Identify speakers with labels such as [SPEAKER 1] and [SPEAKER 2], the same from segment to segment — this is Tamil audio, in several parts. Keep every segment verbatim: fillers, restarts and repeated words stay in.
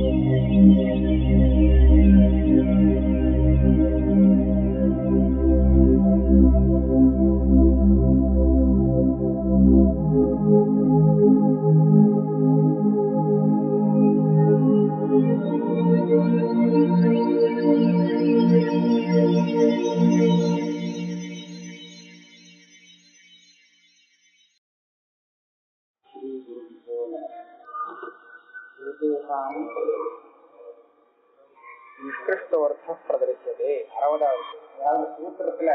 [SPEAKER 1] நிஷ்கிருஷ்டோர்த்த பிரதரிச்சதே. அறுபதாவது அதாவது சூத்திரத்துல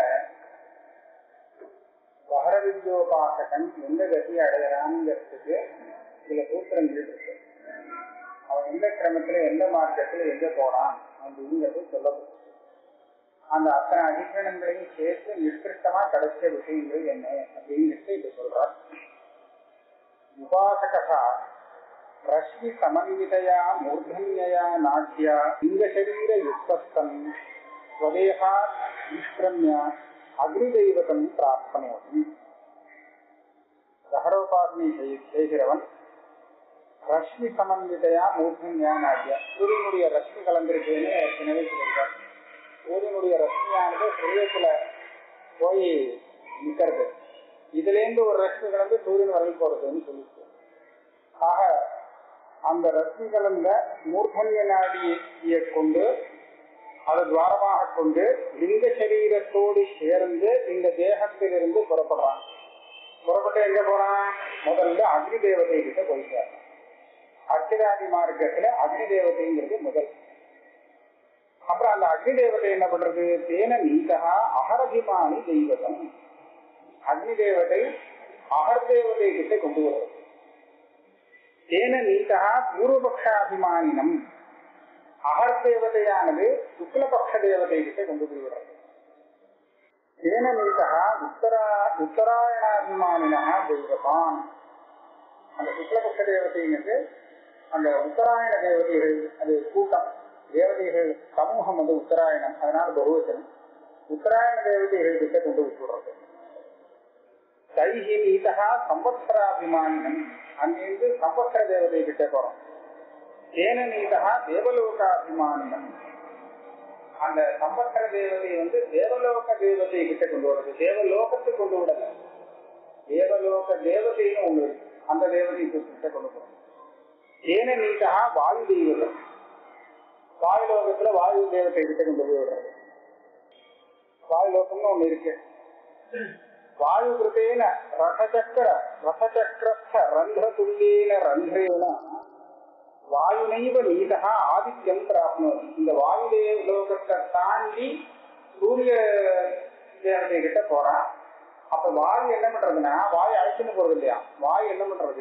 [SPEAKER 1] வகர வித்யோபாசகன் எந்த கதியை அடையறான்ங்கிறதுக்கு சில சூத்திரங்கள் இருக்கு. அவன் எந்த கிரமத்துல எந்த மார்க்கத்துல எங்க போறான் அப்படிங்கிறது சொல்லப்படும். அந்த அத்தனை அதிகரணங்களையும் சேர்த்து நிஷ்கிருஷ்டமா கிடைச்ச விஷயங்கள் என்ன அப்படின்னு இது சொல்றார். உபாசகா ரஷ்மி சமன்விதையா மூர்தன்யா நாட்யா லிங்க சரீர யுக்தஸ்தம் ஸ்வதேகா நிஷ்கிரம்ய அக்னிதெய்வதம் பிராப்னோதி. தஹரோபாசனை செய்கிறவன் ரஷ்மி சமன்விதையா மூர்தன்யா நாட்யா, சூரியனுடைய ரஷ்மி கலந்திருக்குன்னு ஏற்கனவே சொல்லியிருக்கார். சூரியனுடைய ரஷ்மியானது சரீரத்துல போய் நிற்கிறது. இதுல இருந்து ஒரு ரஷ்மி கலந்து சூரியன் வரையில் போறதுன்னு சொல்லியிருக்கு. ஆக அந்த ரஷ்மி கலந்த மூர்தன்ய நாடியை கொண்டு அதை துவாரமாக கொண்டு லிங்க சரீரத்தோடு சேர்ந்து இந்த தேகத்திலிருந்து புறப்படுறான். புறப்பட்டு எங்க போறான்? முதல்ல அக்னி தேவதை கிட்ட போயிட்டார். அர்ச்சராதி மார்க்கத்துல அக்னி தேவதைங்கிறது முதல். அப்புறம் அந்த அக்னி தேவதை என்ன பண்றது? தேன நீதா அகரபிமானி தெய்வதம். அக்னி தேவதை அகர் தேவதை கிட்ட கொண்டு வருவது. தேன நீதா பூர்வபக்ஷாபிமானினம். அகர் தேவதையானது சுக்லபக்ஷ தேவதை கிட்ட கொண்டு போய் விடுறது. தேன நீதா உத்தரா உத்தராயணாபிமானினா தெய்வதான். அந்த சுக்லபக்ஷ தேவதைங்கிறது அந்த உத்தராயண தேவதைகள், அது கூட்டம் தேவதைகள் சமூகம் வந்து உத்தராயணம், அதனால பகுவச்சனம். உத்தராயண தேவதைகள் கிட்ட கொண்டு விட்டுடுறது. தைஹி நீதா சம்பத்சராபிமானினம். அங்கிருந்து சம்பத்சர தேவதை கிட்ட போறோம். தேன நீதா தேவலோகாபிமானினம். அந்த சம்பத்சர தேவதை வந்து தேவலோக தேவதை கிட்ட கொண்டு வருது. தேவலோகத்துக்கு கொண்டு விடல, தேவலோக தேவதைன்னு ஒண்ணு இருக்கு, அந்த தேவதை கிட்ட கொண்டு போறோம். தேன நீதா வாயு தெய்வம். வாயுலோகத்துல வாயு தேவத்தை கிட்ட கொண்டு போய் விடுறது. வாயுலோகம்னு ஒண்ணு இருக்கு. வாயு கிருத்தேன ரசச்சக்கர ரசச்சக்கரஸ்த ரந்திரதுல்யேன ரந்திரேன வாயுனைவ நீதா ஆதித்யம் பிராப்னோதி. இந்த வாயு லோகத்தை தாண்டி சூரிய தேவதை கிட்ட போறான். அப்ப வாயு என்ன பண்றதுன்னா, வாயு அழைச்சுன்னு போறது இல்லையா, வாயு என்ன பண்றது?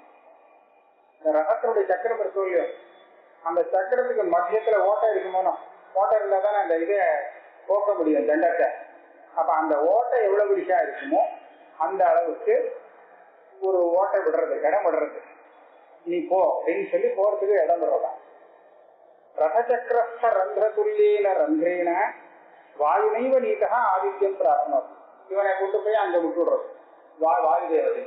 [SPEAKER 1] இந்த ரசத்தினுடைய சக்கரம் இருக்கோ இல்லையோ, அந்த சக்கரத்துக்கு மத்தியத்துல ஓட்டை இருக்குமோனோ, ஓட்டை இருந்தா தானே அந்த இதை போக்க முடியும், தண்டத்தை. அப்ப அந்த ஓட்டை எவ்வளவு விஷயம் இருக்குமோ அந்த அளவுக்கு ஒரு ஓட்டை விடுறது, இடம் விடுறது. நீ போ அப்படின்னு சொல்லி போறதுக்கு இடம் விடுறதா. ரசச்சக்கரஸ்த ரந்திரதுல்யேன ரந்திரேன வாயுனைவ நீதா ஆதித்யம் பிராப்னோதி. இவனை கொண்டு போய் அங்க விட்டுடுறது வா வாயு தேவதை.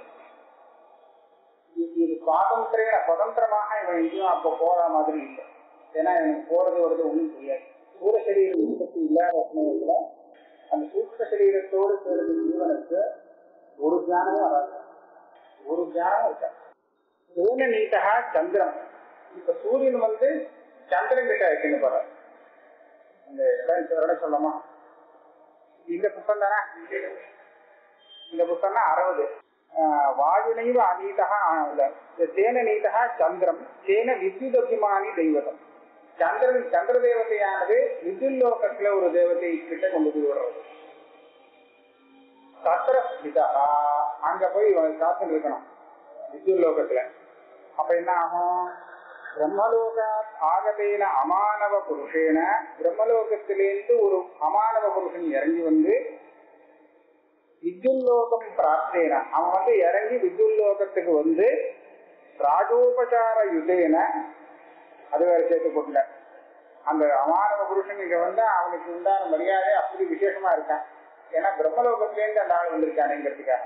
[SPEAKER 1] இது சுவாதந்திர சுதந்திரமாக இவன் எங்கேயும் அப்ப போற மாதிரி இல்லை. ஏன்னா எனக்கு போறது வருது ஒன்றும் தெரியாது. சூர சரீர உற்பத்தி இல்லாத சமயத்துல அந்த சூக்ஷ்ம சரீரத்தோடு சேர்ந்த ஜீவனுக்கு ஒரு ஞானமும் வராது, ஒரு ஞானமும் இருக்காது. தேன நீதா சந்திரன். இப்ப சூரியன் வந்து சந்திரன் கிட்ட இருக்குன்னு போற இந்த சொல்லமா, இந்த புத்தகம் தானே, இந்த புத்தகம்னா அறுபது. வாயுனைவ அநீதா தேன நீதா சந்திரம் தேன வித்யுத் அபிமானி தெய்வதம். சந்திரன் சந்திர தேவதையானது வித்யுத் லோகத்துல ஒரு தேவதை கிட்ட கொண்டு போய் விடுறது. சத்திரஸ்திதா அங்க போய் காத்துட்டு இருக்கணும் வித்யுத் லோகத்துல. அப்ப என்ன ஆகும்? பிரம்மலோக ஆகதேன அமானவ புருஷேன, பிரம்மலோகத்திலேருந்து ஒரு அமானவ புருஷன் இறங்கி வந்து வித்யுல்லோகம் பிராப்தேன, அவன் வந்து இறங்கி வித்யுல்லோகத்துக்கு வந்து ராஜோபசார யுதேன, அது வேற சேர்த்து போட்டுல அந்த அமானவ புருஷன் இங்க வந்து அவனுக்கு உண்டான மரியாதை அப்படி விசேஷமா இருக்கான். ஏன்னா பிரம்மலோகத்திலேருந்து அந்த ஆள் வந்திருக்கானுங்கிறதுக்காக.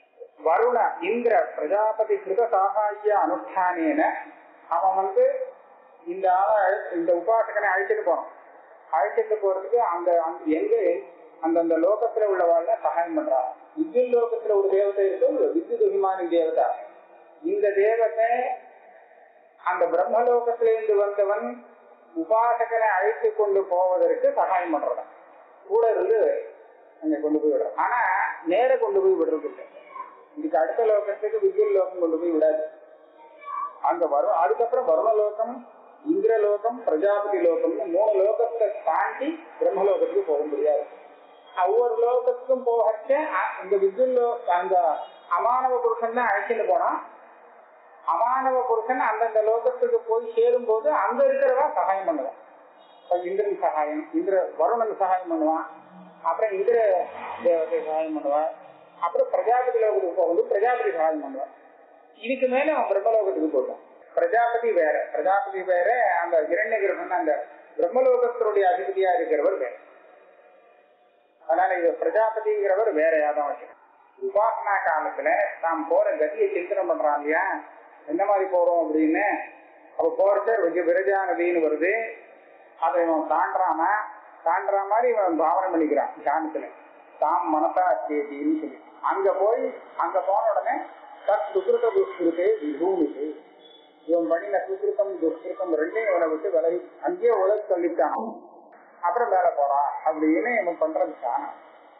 [SPEAKER 1] வருண இந்திர பிரஜாபதி கிருத சாகாய அனுஷ்டானேன, அவன் வந்து இந்த ஆளை இந்த உபாசகனை அழைச்சிட்டு போனோம். அழைச்சிட்டு போறதுக்கு அந்த எங்க அந்தந்த லோகத்துல உள்ளவாழ்ல சகாயம் பண்றாங்க. வித்யுல் லோகத்துல ஒரு தேவதை இருக்கு, வித்யுத் அபிமானி தேவதா. இந்த தேவதை அந்த பிரம்மலோகத்திலிருந்து வந்தவன் உபாசகனை அழைத்து கொண்டு போவதற்கு சகாயம் பண்றதான், கூட இருந்து அங்க கொண்டு போய் விடுறோம். ஆனா நேர கொண்டு போய் விடுறது இல்லை. இதுக்கு அடுத்த லோகத்துக்கு வித்யுல் லோகம் கொண்டு போய் விடாது. அங்க வரும். அதுக்கப்புறம் வருணலோகம், இந்திரலோகம், பிரஜாபதி லோகம்னு மூணு லோகத்தை தாண்டி பிரம்மலோகத்துக்கு போக முடியாது. ஒவ்வொரு லோகத்துக்கும் போகச்ச இந்த வித்யுல் அந்த அமானவ புருஷன் தான் அழைச்சிட்டு போனா, அமானவ புருஷன் அந்தந்த லோகத்துக்கு போய் சேரும் போது அங்க இருக்கிறவா சகாயம் பண்ணுவான். இந்திரன் சகாயம், இந்திர வருணன் சகாயம் பண்ணுவான், அப்புறம் இந்திர தேவதை சகாயம் பண்ணுவான், அப்புறம் பிரஜாபதி லோகத்துக்கு போகும்போது பிரஜாபதி சகாயம் பண்ணுவான். இதுக்கு மேல அவன் பிரம்மலோகத்துக்கு போடுவான். பிரஜாபதி வேற, பிரஜாபதி வேற, அந்த இரண்ய கிரகன் அந்த பிரம்மலோகத்தினுடைய அதிபதியா இருக்கிறவர் வேற. அதனால இது பிரஜாபதிங்கிறவர் வேற யாரும் வச்சுக்கணும். உபாசனா காலத்துல தாம் போற கதியை சிந்தனை பண்றான் இல்லையா, என்ன மாதிரி போறோம் அப்படின்னு. அவ போறச்ச விரஜா நதின்னு வருது, அதை இவன் தாண்டாம தாண்டற மாதிரி இவன் பாவனை பண்ணிக்கிறான் தியானத்துல. தாம் மனசா கேட்டின்னு சொல்லி அங்க போய் அங்க போன உடனே தத் சுகிருத துஷ்கிருத்தே விபூமிது, இவன் பண்ணின சுகிருத்தம் துஷ்கிருத்தம் ரெண்டையும் இவனை விட்டு விலகி அங்கேயே உலக சொல்லிட்டான். அப்புறம் மேல போறான் அப்படின்னு இவன் பண்றது தியானம்.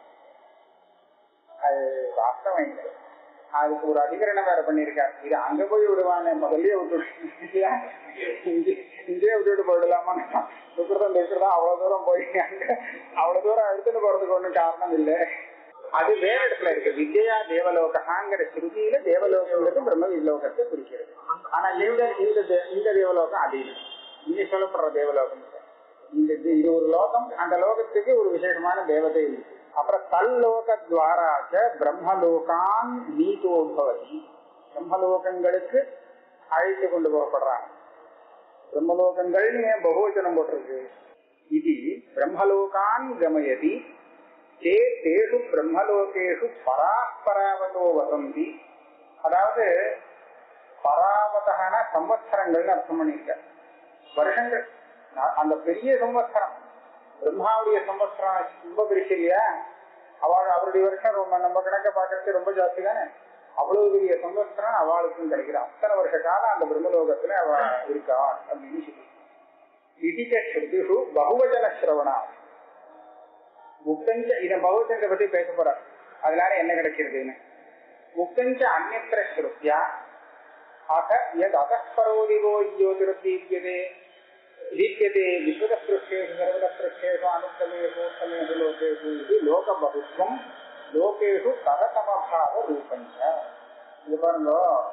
[SPEAKER 1] அது வாஸ்தவம் இல்லை. அதுக்கு ஒரு அதிகரணம் வேற பண்ணிருக்காரு. இது அங்க போய் விடுவானே, முதல்லயே விட்டுட்டு இங்கே விட்டுட்டு போயிடலாமா? சுக்கிரதம் இருக்கிறதா அவ்வளவு தூரம் போய் அங்க அவ்வளவு தூரம் எடுத்துட்டு போறதுக்கு ஒண்ணும் காரணம் இல்லை. அது வேற இடத்துல இருக்கு. வித்யா தேவலோகாங்கிற ஸ்ருதியில தேவலோகங்கிறது பிரம்ம விலோகத்தை குறிக்கிறது. ஆனா இந்த இந்த தேவலோகம் அது இல்லை. இங்க சொல்லப்படுற தேவலோகம் இந்த இது ஒரு லோகம். அந்த லோகத்துக்கு ஒரு விசேஷமான தேவதை இருக்கு. அப்புறம் தல்லோகத்வாராச்ச பிரம்மலோகான் நீதோபவதி, பிரம்மலோகங்களுக்கு அழைத்து கொண்டு போகப்படுறாங்க. பிரம்மலோகங்கள் ஏன் பகுவச்சனம் போட்டிருக்கு? இது பிரம்மலோகான் கமயதி சேஷு பிரம்மலோகேஷு பராஸ்பராவதோ வசந்தி. அதாவது பராவதன சம்வத்சரங்கள்னு அர்த்தம் பண்ணிருக்க. வருஷங்கள், அந்த பெரிய சம்வத்சரம் பிரம்மாவுடைய சம்வத்சரம் ரொம்ப பெருசு இல்லையா? அவள் அவருடைய வருஷம் ரொம்ப நம்ம கணக்க பாக்குறது ரொம்ப ஜாஸ்தி தானே. அவ்வளவு பெரிய சம்வத்சரம் அவளுக்கும் கிடைக்கிற அத்தனை வருஷ காலம் அந்த பிரம்மலோகத்துல அவ இருக்கா அப்படின்னு சொல்லி இடிக்க ஸ்ருதிஷு பகுவச்சன ஸ்ரவணா முக்கஞ்ச இதை பகுவச்சனத்தை பத்தி பேச போற. அதனால என்ன கிடைக்கிறதுன்னு முக்கஞ்ச அந்நத்திர ஸ்ருத்யா ஆக எத் அகஸ்பரோதிவோ ஜோதிர்தீப்யதே தீப்யதே விஸ்வதஸ்ருஷ்டேஷு சர்வதஸ்ருஷ்டேஷு அனுத்தமேஷு உத்தமேஷு லோகேஷு இது லோக பகுத்வம் லோகேஷு தரசமபாவ ரூபஞ்ச. இது பாருங்க,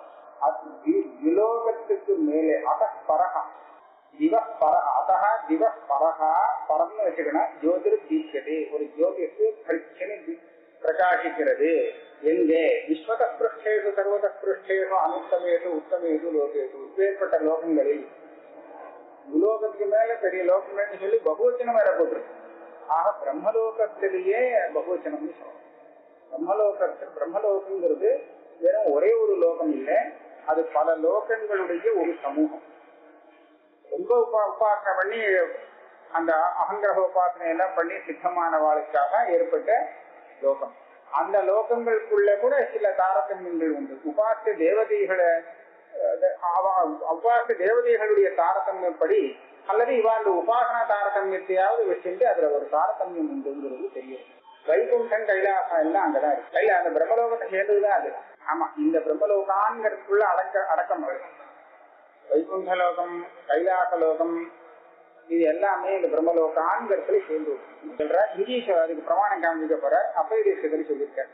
[SPEAKER 1] விலோகத்துக்கு மேலே அகஸ்பரகா திவஸ்பரக அத்தா திவஸ்பரகா பரம்னு வச்சுக்கணும். ஜோதிர் தீப்யதே, ஒரு ஜோதிஷு பரிச்சனை பிரகாசிக்கிறது. எங்கே? விஸ்வதஸ்ருஷ்டேஷு சர்வதஸ்ருஷ்டேஷு அனுத்தமேஷு உத்தமேஷு லோகேஷு, இப்பேற்பட்ட லோகங்களில். உலோகத்துக்கு மேல பெரிய லோகம்னு சொல்லி பகுவச்சனம் வேற போட்டிருக்கு. ஆக பிரம்மலோகத்திலேயே பகுவச்சனம்னு சொல்லணும். பிரம்மலோகத்தில் பிரம்மலோகங்கிறது வெறும் ஒரே ஒரு லோகம் இல்லை, அது பல லோகங்களுடைய ஒரு சமூகம். ரொம்ப உபா உபாசனை பண்ணி அந்த அகங்கிரக உபாசனை எல்லாம் பண்ணி சித்தமான வாழ்க்கையாக ஏற்பட்ட லோகம். அந்த லோகங்களுக்குள்ள கூட சில தாரதமியங்கள் உண்டு. உபாச தேவதைகளை உபாச தேவதைகளுடைய தாரதமியப்படி அல்லது இவாண்டு உபாசனா தாரதமியத்தையாவது வச்சுட்டு அதுல ஒரு தாரதமியம் உண்டுங்கிறது தெரியும். வைகுண்டன் கைலாசம் எல்லாம் அங்கதான் இருக்கு. கையில அந்த பிரம்மலோகத்தை சேர்ந்ததுதான் அது. ஆமா, இந்த பிரம்மலோகான்ங்கிறதுக்குள்ள அடக்க அடக்கம் வைகுண்ட லோகம் கைலாச லோகம் இது எல்லாமே இந்த பிரம்மலோகான்கிறதுல சேர்ந்து சொல்ற. இங்கீஷ அதுக்கு பிரமாணம் காமிக்க போற அப்ப இது சொல்லியிருக்க.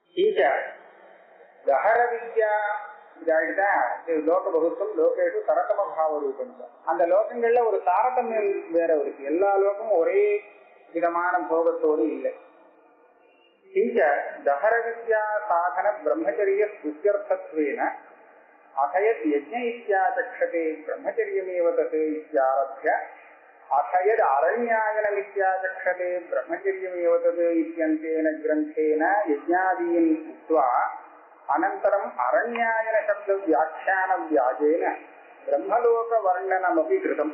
[SPEAKER 1] தஹர வித்யா இதாகிட்டா லோக பகுத்தம் லோகேஷு தரதம பாவ ரூபம். அந்த லோகங்கள்ல ஒரு தாரதமியம் வேற இருக்கு. எல்லா லோகமும் ஒரே விதமான போகத்தோடு இல்லை. இங்க தஹர வித்யா சாதன பிரம்மச்சரிய சுத்தியர்த்தத்வேன அசயத் யஜ்ஞ இத்யாசக்ஷதே பிரம்மச்சரியமேவ தத் இத்யாரப்ய அசயத் அரண்யாயனம் இத்யாசக்ஷதே பிரம்மச்சரியமேவ தத் இத்யந்தேன கிரந்தேன யஜ்ஞாதீன் உக்த்வா அனந்தரம் அரண்யாயன சப்த வியாக்கியான வியாஜேன பிரம்மலோக வர்ணனமபி கிருதம்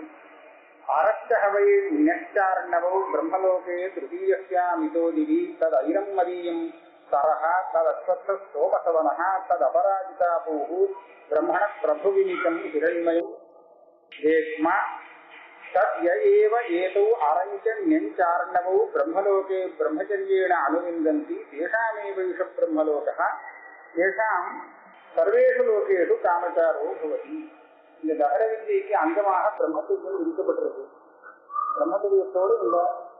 [SPEAKER 1] அரஷ்டஹவை ஞச்சார்ணவோ பிரம்மலோகே திருதீயஸ்யாமிதோ திவி தத் ஐரம் மதீயம் சரஹ தத் அஸ்வத்த சோமசவனஹ தத் அபராஜிதா பூஹு பிரம்மண பிரபுவினிகம் ஹிரண்மயம் தேஷ்மா தத் ய ஏவ ஏதோ அரஞ்ச ஞச்சார்ணவோ பிரம்மலோகே பிரம்மச்சர்யேண அனுவிந்தந்தி தேஷாமேவ ஈஷ பிரம்மலோகः தேஷாம் சர்வேஷு லோகேஷு காமச்சாரோ பவதி. இந்த தகர வித்யைக்கு அங்கமாக பிரம்மச்சரியம் விதிக்கப்பட்டிருக்கு. பிரம்மச்சரியத்தோடு இந்த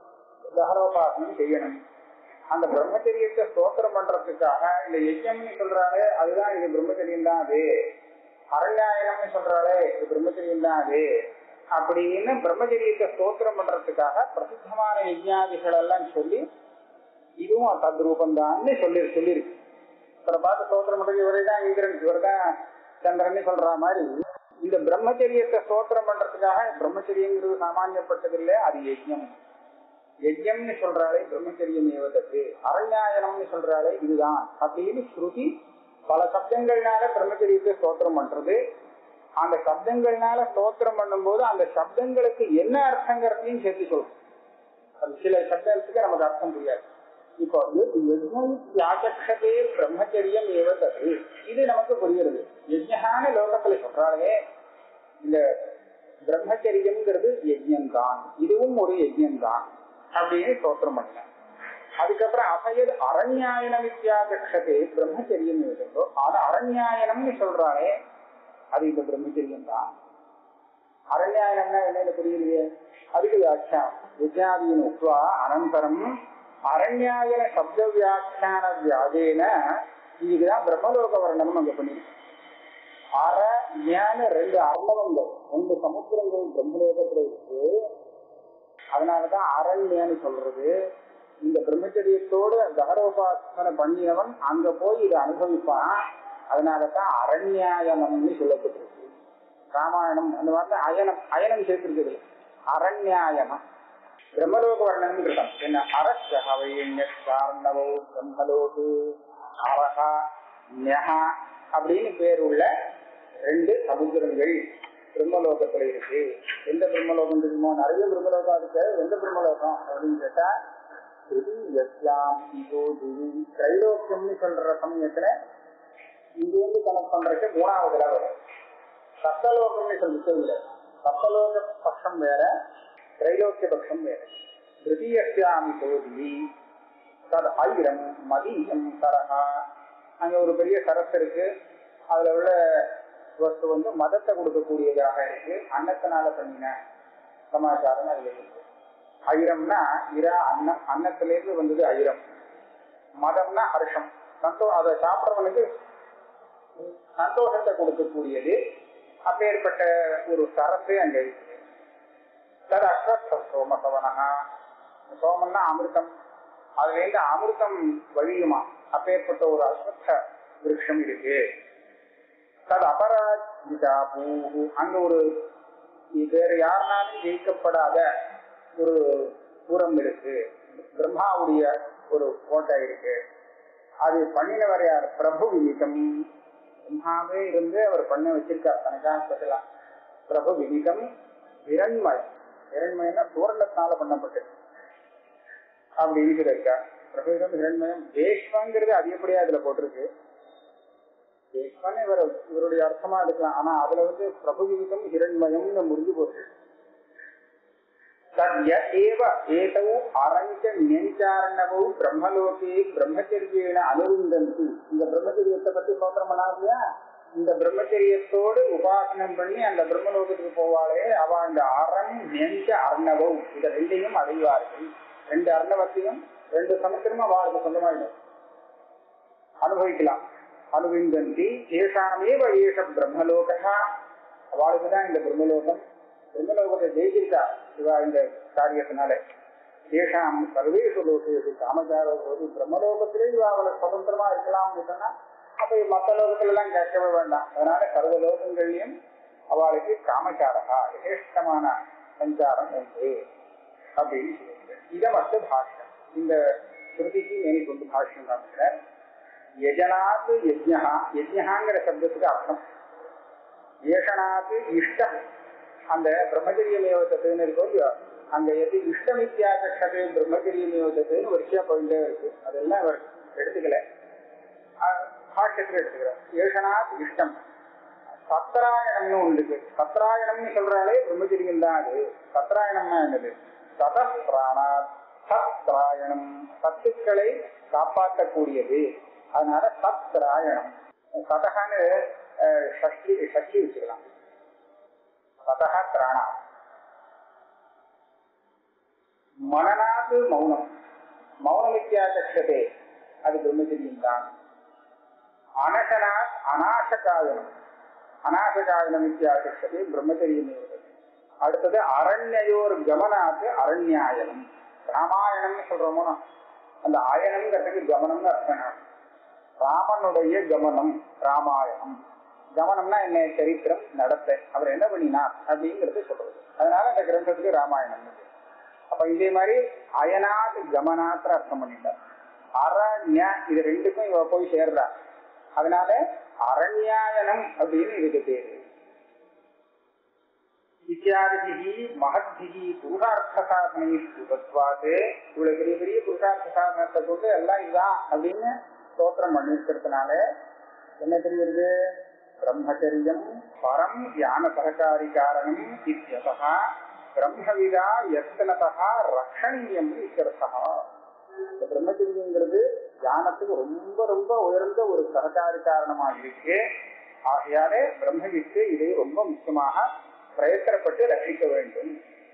[SPEAKER 1] தகரோபாசனம் செய்யணும். அந்த பிரம்மச்சரியத்தை ஸ்தோத்திரம் பண்றதுக்காக இந்த யஜ்யம்னு சொல்றாரு, அதுதான் இது பிரம்மச்சரியம் தான் அது. அரண்யாயனம்னு சொல்றாரு, இது பிரம்மச்சரியம் தான் அது அப்படின்னு பிரம்மச்சரியத்தை ஸ்தோத்திரம் பண்றதுக்காக பிரசித்தமான யஜ்ஞாதிகள் எல்லாம் சொல்லி இதுவும் தத்ரூபந்தான்னு சொல்லி சொல்லியிருக்கு. இவரை பார்த்து ஸ்தோத்திரம் பண்றது இவரை தான் இந்திரன், இவர் தான் சந்திரன் சொல்ற மாதிரி இந்த பிரம்மச்சரியத்தை ஸ்தோத்திரம் பண்றதுக்காக பிரம்மச்சரியங்கிறது சாமானியப்பட்டதில்லை, அது யஜ்யம். யஜ்யம்னு சொல்றாலே பிரம்மச்சரியம் ஏவதற்கு, அரண்யாயனம்னு சொல்றாலே இதுதான் அப்படின்னு ஸ்ருதி பல சப்தங்கள்னால பிரம்மச்சரியத்தை ஸ்தோத்திரம் பண்றது. அந்த சப்தங்கள்னால ஸ்தோத்திரம் பண்ணும் போது அந்த சப்தங்களுக்கு என்ன அர்த்தங்கிறதையும் சேர்த்து சொல்லும். அது சில சப்தத்துக்கு நமக்கு அர்த்தம் புரியாது. இப்போ யாச்சக்ஷதே பிரம்மச்சரியம் ஏவதற்கு இது நமக்கு புரிகிறது. யஜ்ஞான லோகத்துல சொல்றாலே இந்த பிரம்மச்சரியம்ங்கிறது யஜ்யம் தான், இதுவும் ஒரு யஜ்யம் தான் அப்படின்னு ஸ்தோத்திரம் பண்ண. அதுக்கப்புறம் அசையது அரண்யாயனம் வித்யாச்சக்ஷதே பிரம்மச்சரியம் ஏவதோ, ஆனா அரண்யாயனம்னு சொல்றாலே அது இந்த பிரம்மச்சரியம் தான். அரண்யாயனம்னா என்னன்னு புரியலையே, அதுக்கு வியாக்கியானம் வித்யாதீன உத்வா அனந்தரம் அரண்யாயன சப்த வியாக்கியான வியாதேன இதுக்குதான் பிரம்மலோக வர்ணனம் அங்க பண்ணிருக்கு. அர ஞான ரெண்டு அர்ணவங்கள், ரெண்டு சமுத்திரங்கள் பிரம்மலோகத்துல இருக்கு. அதனாலதான் அரண்யான்னு சொல்றது. இந்த பிரம்மச்சரியத்தோடு தகரோபாசனை பண்ணினவன் அங்க போய் இதை அனுபவிப்பான். அதனாலதான் அரண்யாயனம்னு சொல்லப்பட்டிருக்கு. ராமாயணம் அந்த வார்த்தை அயனம் அயனம் சேர்த்திருக்குது. அரண்யாயனம் பிரம்மலோக வர்ணனம் கிருதம். என்ன அரசவோ பிரம்மலோகு அரகா ஞஹா அப்படின்னு பேர் உள்ள ரெண்டு சமுத்திரங்கள் பிரம்மலோகத்துல இருக்கு. எந்த பிரம்மலோகம் தெரியுமோ? நிறைய பிரம்மலோகம் இருக்கு. எந்த பிரம்மலோகம் அப்படின்னு கேட்டா திரைலோக்கியம்னு சொல்ற சமயத்துல இங்க இருந்து கனெக்ட் பண்றதுக்கு மூணாவதுல வரும். சப்தலோகம்னு சொல்லிட்டு சப்தலோக பட்சம் வேற, திரைலோக்கிய பட்சம் வேற. திருத்தீயாமி சோதி தத் ஐரம் மதீயம் சரஹா. அங்க ஒரு பெரிய சரஸ் இருக்கு. அதுல உள்ள வஸ்து வந்து மதத்தை கொடுக்கக்கூடியதாக இருக்கு. அன்னத்தினால பண்ணின சமாச்சாரம் அதுல இருக்கு. ஐரம்னா இரா அன்னம், அன்னத்திலேருந்து வந்தது ஐரம். மதம்னா ஹர்ஷம், சந்தோ அதை சாப்பிட்றவனுக்கு சந்தோஷத்தை கொடுக்கக்கூடியது. அப்பேற்பட்ட ஒரு சரசே அங்க இருக்கு. தது அஸ்வத்த சோமசவனகா. சோமன்னா அமிர்தம், அதுல இருந்து அமிர்தம் வழியுமா. அப்பேற்பட்ட ஒரு அஸ்வத்த விருட்சம் இருக்கு. தது அபராஜிதா பூஹு. அங்க ஒரு வேற யாருனாலும் ஜெயிக்கப்படாத ஒரு புறம் இருக்கு. பிரம்மாவுடைய ஒரு கோட்டை இருக்கு. அது பண்ணினவர் யார்? பிரபு வினிதம். பிரம்மாவே இருந்து அவர் பண்ண வச்சிருக்கார் தனக்காக ஸ்பெஷலா. பிரபு வினிதம் ஹிரண்மயம். ஹிரண்மயம்னா சுவர்ணத்தினால பண்ணப்பட்டது அப்படின்னு சொல்லியிருக்கார். பிரபுவிதம் ஹிரண்மயம். தேஷ்வங்கிறது அதிகப்படியா அதுல போட்டிருக்கு. தேஷ்வன் இவர் இவருடைய அர்த்தமா எடுக்கலாம். ஆனா அதுல வந்து பிரபு வினிதம் ஹிரண்மயம்னு முடிஞ்சு போச்சு. பிரம்மலோகே பிரம்மச்சரியேன அனுவிந்தந்தி. இந்த பிரம்மச்சரியத்தை பத்தி சோத்திரம் பண்ணாதியா? இந்த பிரம்மச்சரியத்தோடு உபாசனம் பண்ணி அந்த பிரம்மலோகத்துக்கு போவாளே அவ அந்த அரண் நெஞ்ச அர்ணவம் இத ரெண்டையும் அடைவார்கள். ரெண்டு அர்ணவத்தையும் ரெண்டு சமுத்திரமும் அவளுக்கு சொந்தமாயிடும், அனுபவிக்கலாம். அனுவிந்தந்தி ஏஷாமே ஏஷ பிரம்மலோகா. அவளுக்குதான் இந்த பிரம்மலோகம். பிரம்மலோகத்தை ஜெயிச்சிருக்கா இவா இந்த காரியத்தினால. ஏஷாம் சர்வேஷு லோகேஷு காமச்சாரோ போது பிரம்மலோகத்திலே இவா அவளை சுதந்திரமா இருக்கலாம்னு சொன்னா அப்ப மற்ற லோகத்துல எல்லாம் கேட்கவே வேண்டாம். அதனால சர்வ லோகங்களையும் அவளுக்கு காமச்சாரகா யதேஷ்டமான சஞ்சாரம் உண்டு அப்படின்னு சொல்லுங்க. இதை வந்து பாஷ்யம், இந்த ஸ்ருதிக்கு மேனி கொண்டு பாஷ்யம் காமிக்கிறார். யஜனாத் யஜ்ஞா. யஜ்ஞாங்கிற சப்தத்துக்கு அர்த்தம் ஏஷனாத்து இஷ்டம் அந்த பிரம்மச்சரிய நியோகத்துன்னு இருக்கோ இல்லையோ அங்க எது இஷ்டமித்தியாகது பிரம்மச்சரிய நியோகத்துன்னு வரிசையா போயிட்டே இருக்கு. அதெல்லாம் அவர் எடுத்துக்கல, பாஷ்யத்துல எடுத்துக்கிறார். ஏஷனாத் இஷ்டம் சத்ராயணம்னு ஒன்று இருக்கு. சத்ராயணம்னு சொல்றாலே பிரம்மச்சரியம் தான். அது சத்ராயணம்னா என்னது? சதஸ்பிராணாத் சத்ராயணம், சத்துக்களை காப்பாற்றக்கூடியது. அதனால சத்ராயணம். சதகான்னு ஷஷ்டி ஷஷ்டி வச்சுக்கலாம். சதஹ திராணா. மனநாத் மௌனம், மௌனமித்யாகட்சதே, அது பிரம்மச்சரியம் தான். அனசனாத் அநாசகாயனம், அநாசகாயனம் இத்தியாகட்சதே பிரம்மச்சரியம். அடுத்தது அரண்யோர் கமனாத்து அரண்யாயனம். ராமாயணம்னு சொல்றோமோ அந்த ஆயனம்ங்கிறதுக்கு கமனம்னு அர்த்தம். ராமனுடைய கமனம் ராமாயணம். கமனம்னா என்ன? சரித்திரம், நடத்தை, அவர் என்ன பண்ணினார் அப்படிங்கிறது சொல்றது. அதனால அந்த கிரந்தத்துக்கு ராமாயணம். அப்ப இதே மாதிரி அயனாத் கமனாத் அர்த்தம் பண்ணிட்டார். அரண்ய இது ரெண்டுக்கும் இவ போய் சேர்றா. அதனால அரண்யாயனம் அப்படின்னு இதுக்கு பேரு. இத்தியாதிகி மகத்கி புருஷார்த்த சாதனை சுபத்வாது. இவ்வளவு பெரிய பெரிய புருஷார்த்த சாதனத்தை கொண்டு எல்லாம் இதுதான் அப்படின்னு ஸ்தோத்திரம் பண்ணிருக்கிறதுனால என்ன தெரியுது? பிரம்மச்சரியம் பரம் ஞான சககாரி காரணம் இத்தியதா பிரம்மவிதா யத்னதா ரக்ஷணீயம் இத்தியர்த்தா. இந்த பிரம்மச்சரியங்கிறது ஞானத்துக்கு ரொம்ப ரொம்ப உயர்ந்த ஒரு சககாரி காரணமாக இருக்கு. ஆகையாலே பிரம்மவித்து இதை ரொம்ப முக்கியமாக பிரயத்தனப்பட்டு ரட்சிக்க வேண்டும்.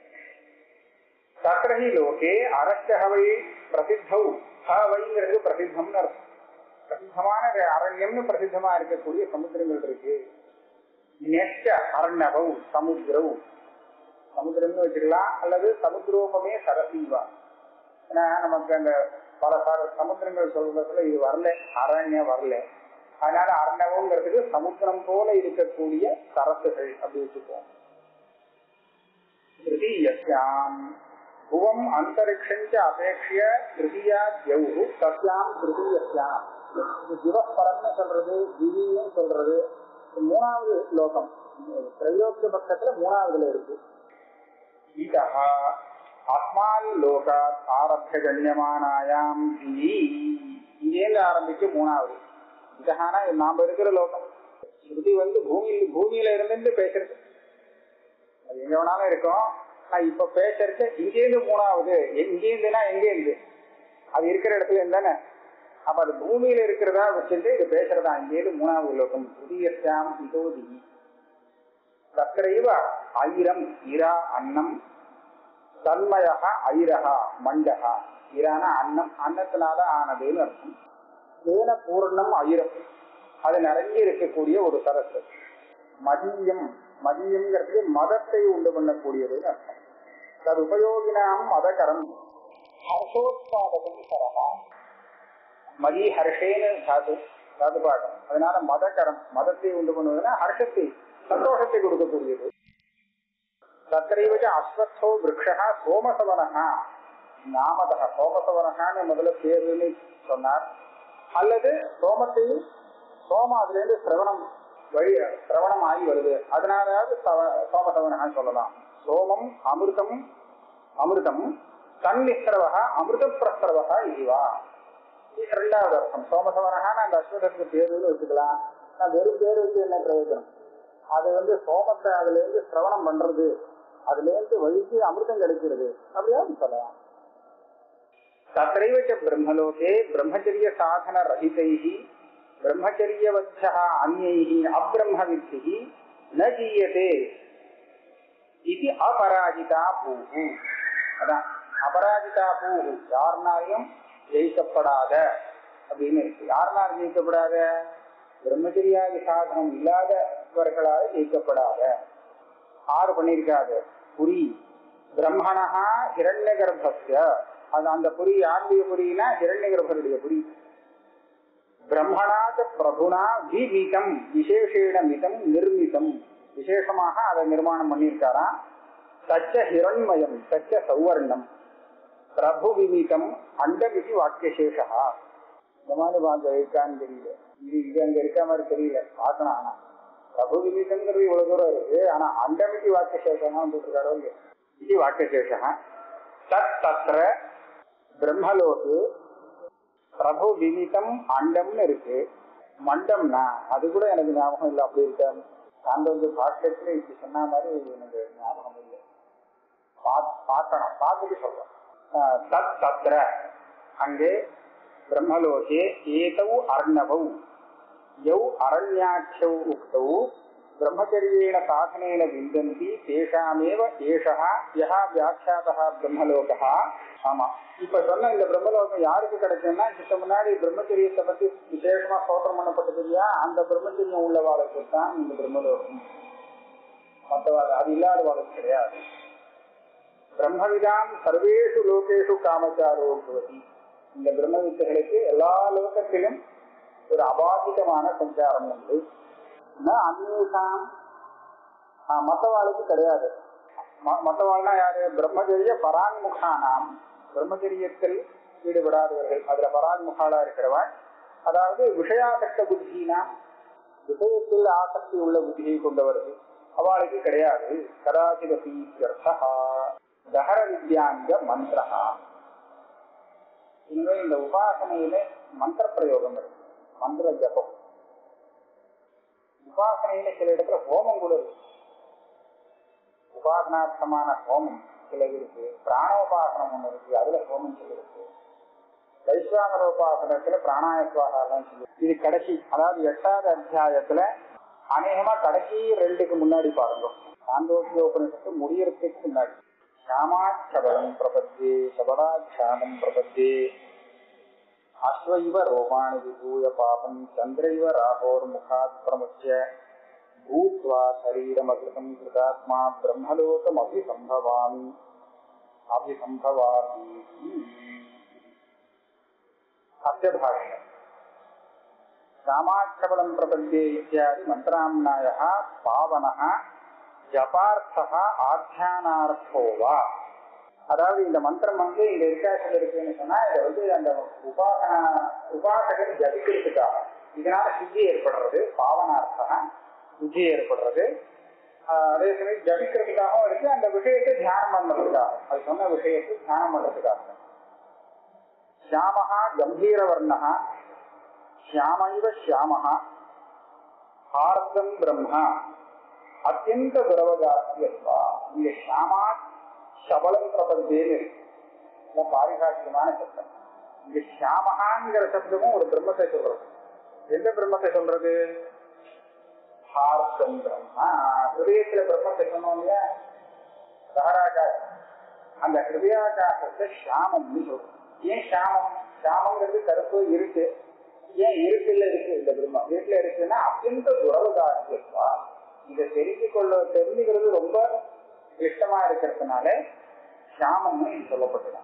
[SPEAKER 1] தத்ரஹி லோகே அரஸ்யஹவை பிரசித்தௌ. ஹவைங்கிறது பிரசித்தம்னு அர்த்தம். பிரசித்தமான அரண்யம்னு பிரசித்தமா இருக்கக்கூடிய சமுத்திரங்கள் இருக்கு. நெச்ச அரண்யவௌ சமுத்திரவு, சமுத்திரம்னு வச்சுக்கலாம், அல்லது சமுத்திரோபமே சரசீவா. ஏன்னா நமக்கு அந்த பல சமுத்திரங்கள் சொல்றதுல இது வரல, அரண்யம் வரல. அதனால அரண்யவங்கிறதுக்கு சமுத்திரம் போல இருக்கக்கூடிய சரசுகள் அப்படி வச்சுப்போம். திருத்தீயாம் புவம் அந்தரிக்ஷஞ்ச அபேட்சிய திருத்தீயா தியௌ தஸ்யாம் திருத்தீயாம். திவஸ்பரம்னு சொல்றது, திவின்னு சொல்றது மூணாவது லோகம். திரைலோக்கிய பக்கத்துல மூணாவதுல இருக்கு. ஈதா ஆத்மால் லோகாத் ஆரம்பிய கண்யமானாயாம் திவி. இங்கேருந்து ஆரம்பிச்சு மூணாவது. இதஹானா நாம இருக்கிற லோகம். ஸ்ருதி வந்து பூமியில் பூமியில இருந்து பேசுறது. அது எங்க வேணாலும் இருக்கும். நான் இப்ப பேசுறது இங்கேருந்து மூணாவது. இங்கேருந்துனா எங்கேருந்து? அது இருக்கிற இடத்துல இருந்தானே. அப்ப அது பூமியில இருக்கிறதா வச்சுட்டு இது பேசுறதா. இங்கேருந்து மூணாவது லோகம். புதியாம் இதோதி தத்ரைவ ஐரம் இரா அன்னம் தன்மயக ஐரகா மண்டகா. இரான அன்னம், அன்னத்தினால ஆனதுன்னு அர்த்தம். தேன பூர்ணம் ஐரம், அது நிறைய இருக்கக்கூடிய ஒரு சரசு. மதியம், மதியம்ங்கிறது மதத்தை உண்டு பண்ணக்கூடியதுன்னு அர்த்தம். அது உபயோகினாம் மதகரம் ஹர்ஷோத்பாதகம் சரகா. மதி ஹர்ஷேன்னு தாது தாது பாடம். அதனால மதகரம், மதத்தை உண்டு பண்ணுவதுன்னா ஹர்ஷத்தை, சந்தோஷத்தை கொடுக்கக்கூடியது. தத்ரைவச்ச அஸ்வத்தோ விரக்ஷா சோமசவனஹா நாமதா. சோமசவனஹான்னு முதல்ல பேருன்னு சொன்னார். அல்லது சோமத்தையும் சோம அதுல இருந்து சிரவணம் வழி சிரவணம் ஆகி வருது, அதனாலாவது சோமசவனஹான்னு சொல்லலாம். சோமம் அமிர்தம், அமிர்தம் தன்னிஸ்ரவகா அமிர்த பிரஸ்ரவகா இதுவா. இரண்டாவது அர்த்தம் சோமசவனஹான்னு அந்த அஸ்வதத்துக்கு பேருன்னு வச்சுக்கலாம். நான் வெறும் பேரு வச்சு என்ன பிரயோஜனம்? அது வந்து சோமத்தை அதுல இருந்து சிரவணம் பண்றது, அதுல இருந்து வழிக்கு அமிர்தம் கிடைக்கிறது அப்படியாவது சொல்லலாம். தத்ரைவச்ச பிரம்மலோகே பிரம்மச்சரிய சாதன ரஹிதைஹி பிரம்மச்சரியவத்யா அன்யைஹி அப்ரம்மவித்ஹி ந ஜீயதே இது அபராஜிதா பூஹு. அதான் அபராஜிதா பூஹு, யாருனாலையும் ஜெயிக்கப்படாத அப்படின்னு இருக்கு. யாருனால ஜெயிக்கப்படாத? பிரம்மச்சரியாதி சாதனம் இல்லாதவர்களால் ஜெயிக்கப்படாத. ஆறு பண்ணியிருக்காது புரி. பிரம்மணஹா ஹிரண்ய கர்ப்பஸ்ய, அது அந்த புரி யாருடைய புரினா ஹிரண்ய கர்ப்பருடைய புரி. பிரம்மணாத் பிரபுனா விமிதம், விசேஷேட மிதம் நிர்மிதம், விசேஷமாக அதை நிர்மாணம் பண்ணியிருக்காராம். தச்ச ஹிரண்மயம் தச்ச சௌவர்ணம் பிரபு விமிதம் அண்டமிதி வாக்கியசேஷா. இந்த மாதிரி வாங்க இருக்கான்னு தெரியல. இது இது அங்க இருக்க மாதிரி தெரியல, பார்க்கணும். ஆனா பிரபு விதிதங்கிறது இவ்வளவு தூரம் இருக்கு. ஆனா அண்டமிக்கு வாக்கியசேஷம் போட்டிருக்காரோ இல்லையா? இது வாக்கியசேஷம் தத் தத்ர பிரம்மலோகு பிரபு விதிதம் அண்டம்னு இருக்கு. மண்டம்னா அது கூட எனக்கு ஞாபகம் இல்லை. அப்படி இருக்காது. அந்த வந்து பாஷ்யத்துல இப்படி சொன்ன மாதிரி எனக்கு ஞாபகம் இல்லை. பார்க்கணும், பார்த்துட்டு சொல்றேன். தத் தத்ர அங்கே பிரம்மலோகே ஏதௌ அர்ணவௌ யௌ அரண்யாட்சௌ உக்தௌ பிரம்மச்சரியேன சாதனேன விந்தந்தி தேஷாமேவ ஏஷः யஹ வியாக்கியாதः பிரம்மலோகः. ஆமா, இப்ப சொன்ன இந்த பிரம்மலோகம் யாருக்கு கிடைக்கும்னா, இப்ப முன்னாடி பிரம்மச்சரியத்தை பத்தி விசேஷமா ஸ்தோத்திரம் பண்ணப்பட்டது இல்லையா, அந்த பிரம்மச்சரியம் உள்ளவாளுக்கு தான் இந்த பிரம்மலோகம். மற்றவாள் அது இல்லாத வாழ்க்கை கிடையாது. பிரம்மவிதாம் சர்வேஷு லோகேஷு காமச்சாரோ பவதி. இந்த பிரம்ம வித்தைகளுக்கு எல்லா லோகத்திலும் ஒரு அபாதிதமான சஞ்சாரம் உண்டு. அந்நேஷாம் மற்றவாளுக்கு கிடையாது. மற்றவாள்னா யாரு? பிரம்மச்சரிய பராங்முகானாம், பிரம்மச்சரியத்தில் ஈடுபடாதவர்கள், அதுல பராங்முகாலா இருக்கிறவன், அதாவது விஷயாசக்த புத்தினா விஷயத்தில் ஆசக்தி உள்ள புத்தியை கொண்டவர்கள், அவளுக்கு கிடையாது. கதாச்சிதபி தஹர வித்யாங்க மந்திரா. இங்கே இந்த உபாசனையில மந்திர பிரயோகம் இருக்கு, மந்திர ஜபம். உபாசனையில சில இடத்துல ஹோமம் கூட இருக்கு. உபாசனார்த்தமான ஹோமம் சில இருக்கு. பிராணோபாசனம் ஒண்ணு இருக்கு, அதுல ஹோமம் சில இருக்கு. வைஸ்வானரோபாசனத்துல பிராணாயஸ்வாகம் சொல்லி இது கடைசி, அதாவது எட்டாவது அத்தியாயத்துல அநேகமா கடைசி ரெண்டுக்கு முன்னாடி பாருங்க. சாந்தோக்கியோபனிஷத்து முடியறதுக்கு முன்னாடி ஷாமாச்சபலம் பிரபத்தே சபடாச்சானம் பிரபத்தே அஸ்வைவ ரோமாணி விபூய பாபம் சந்திரைவ ராகோர் முகாத் பிரமுச்ய பூத்வா சரீரமகிருதம் கிருதாத்மா பிரம்மலோகம் அபிசம்பவாமி அபிசம்பவாமி. அத்தியபாஷ்யம் ஷாமாச்சபலம் பிரபத்தே இத்தியாதி மந்திராம்னாயः பாவனः ஜபார்த்தः ஆத்யானார்த்தோவா. அதாவது இந்த மந்திரம் வந்து இந்த வித்தியாசம் இருக்குன்னு சொன்னா, இதை வந்து அந்த உபாசன உபாசகர் ஜபிக்கிறதுக்காக, இதனால சுத்தி ஏற்படுறது, பாவனார்த்தம் சுத்தி ஏற்படுறது. அதே சமயம் ஜபிக்கிறதுக்காகவும் இருக்கு, அந்த விஷயத்தை தியானம் பண்றதுக்காக, அது சொன்ன விஷயத்தை தியானம் பண்றதுக்காக. ஷியாமஹா கம்பீரவர்ணஹா ஷியாமைவ ஷியாமஹா ஹார்தம் பிரம்மா அத்தியந்த துரவகாசியத்வா. இங்க ஷியாமா சபலம் பிரபந்தேன்னு இருக்கு, பாரிபாஷிகமான சப்தம். இங்க ஷியாமஹாங்கிற சப்தமும் ஒரு பிரம்மத்தை சொல்றது. எந்த பிரம்மத்தை சொல்றது? ஹார்தம் பிரம்மா. ஹிருதயத்துல பிரம்மத்தை சொன்னோம் இல்லையா, சஹராகாசம். அந்த ஹிருதயாகாசத்தை ஷியாமம்னு சொல்றது. ஏன் ஷியாமம்? ஷியாமங்கிறது கருப்பு, இருட்டு. ஏன் இருட்டுல இருக்கு இந்த பிரம்மம்? இருட்டுல இருக்குன்னா அத்தியந்த துரவகாசியத்வா. இதை தெரிஞ்சு கொள்ள தெரிஞ்சுக்கிறது ரொம்ப இஷ்டமா இருக்கிறதுனால ஷியாமம்னு இது சொல்லப்பட்டுதான்.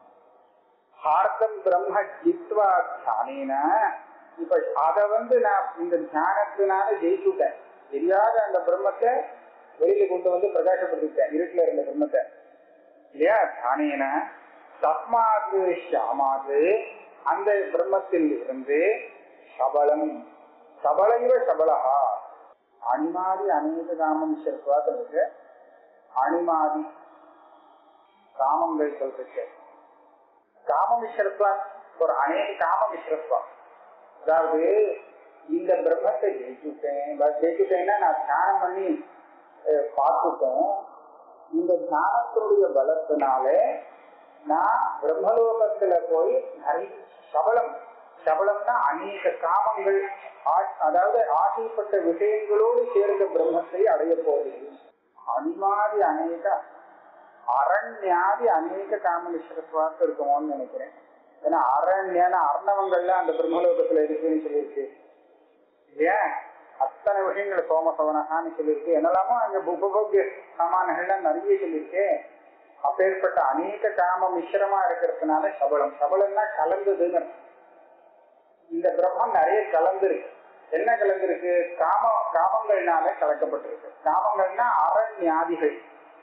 [SPEAKER 1] ஹார்தம் பிரம்ம ஜித்வா தியானேன. இப்ப அத வந்து நான் இந்த தியானத்தினால ஜெயிச்சுட்டேன். தெரியாத அந்த பிரம்மத்தை வெளியில கொண்டு வந்து பிரகாசப்படுத்திட்டேன், இருட்டுல இருந்த பிரம்மத்தை இல்லையா. தியானேன தஸ்மாது ஷியாமாது, அந்த பிரம்மத்தில் இருந்து சபலம் சபலைவ சபலஹா. அணிமாதி அநேக காமம் சொல்றது, அணிமாதி காமங்கள் சொல்றது, காம மிஸ்ரத்வா ஒரு அநேக காம மிஸ்ரத்வா. அதாவது இந்த பிரம்மத்தை ஜெயிச்சுட்டேன், ஜெயிச்சுட்டேன்னா நான் தியானம் பண்ணி பார்த்துட்டேன். இந்த தியானத்தினுடைய பலத்தினால நான் பிரம்மலோகத்துல போய் நிறைய சபலம், சபலம்னா அநேக காமங்கள், அதாவது ஆசைப்பட்ட விஷயங்களோடு சேர்ந்த பிரம்மத்தை அடைய போகிறது. அனிமாதி அநேக அரண்யாதி அநேக காமனிஷ்டத்துவாத்து இருக்குமோன்னு நினைக்கிறேன். ஏன்னா அரண்யான அர்ணவங்கள்ல அந்த பிரம்மலோகத்துல இருக்குன்னு சொல்லியிருக்கு இல்லையா. அத்தனை விஷயங்கள் சோமசவனகான்னு சொல்லியிருக்கு, என்னெல்லாமோ அங்க உபபோக்கிய சாமான்கள்லாம் நிறைய சொல்லியிருக்கு. அப்பேற்பட்ட அநேக காம மிஸ்ரமா இருக்கிறதுனால சபலம். சபலம்னா கலந்ததுன்னு. இந்த பிரம்மம் நிறைய கலந்துருக்கு. என்ன கலந்துருக்கு? காம காமங்கள்னால கலக்கப்பட்டிருக்கு. காமங்கள்னா அரண்யாதிகள்.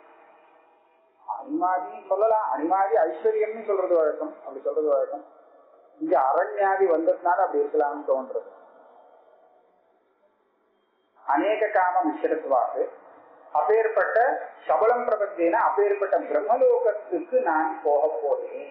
[SPEAKER 1] அனிமாதி சொல்லலாம், அனிமாதி ஐஸ்வர்யம்னு சொல்றது வழக்கம், அப்படி சொல்றது வழக்கம். இங்க அரண்யாதி வந்ததுனால அப்படி இருக்கலாம்னு தோன்றது. அநேக காம மிஸ்ரத்வாது அப்பேற்பட்ட சபலம் பிரபத்தினா அப்பேற்பட்ட பிரம்மலோகத்துக்கு நான் போக போறேன்.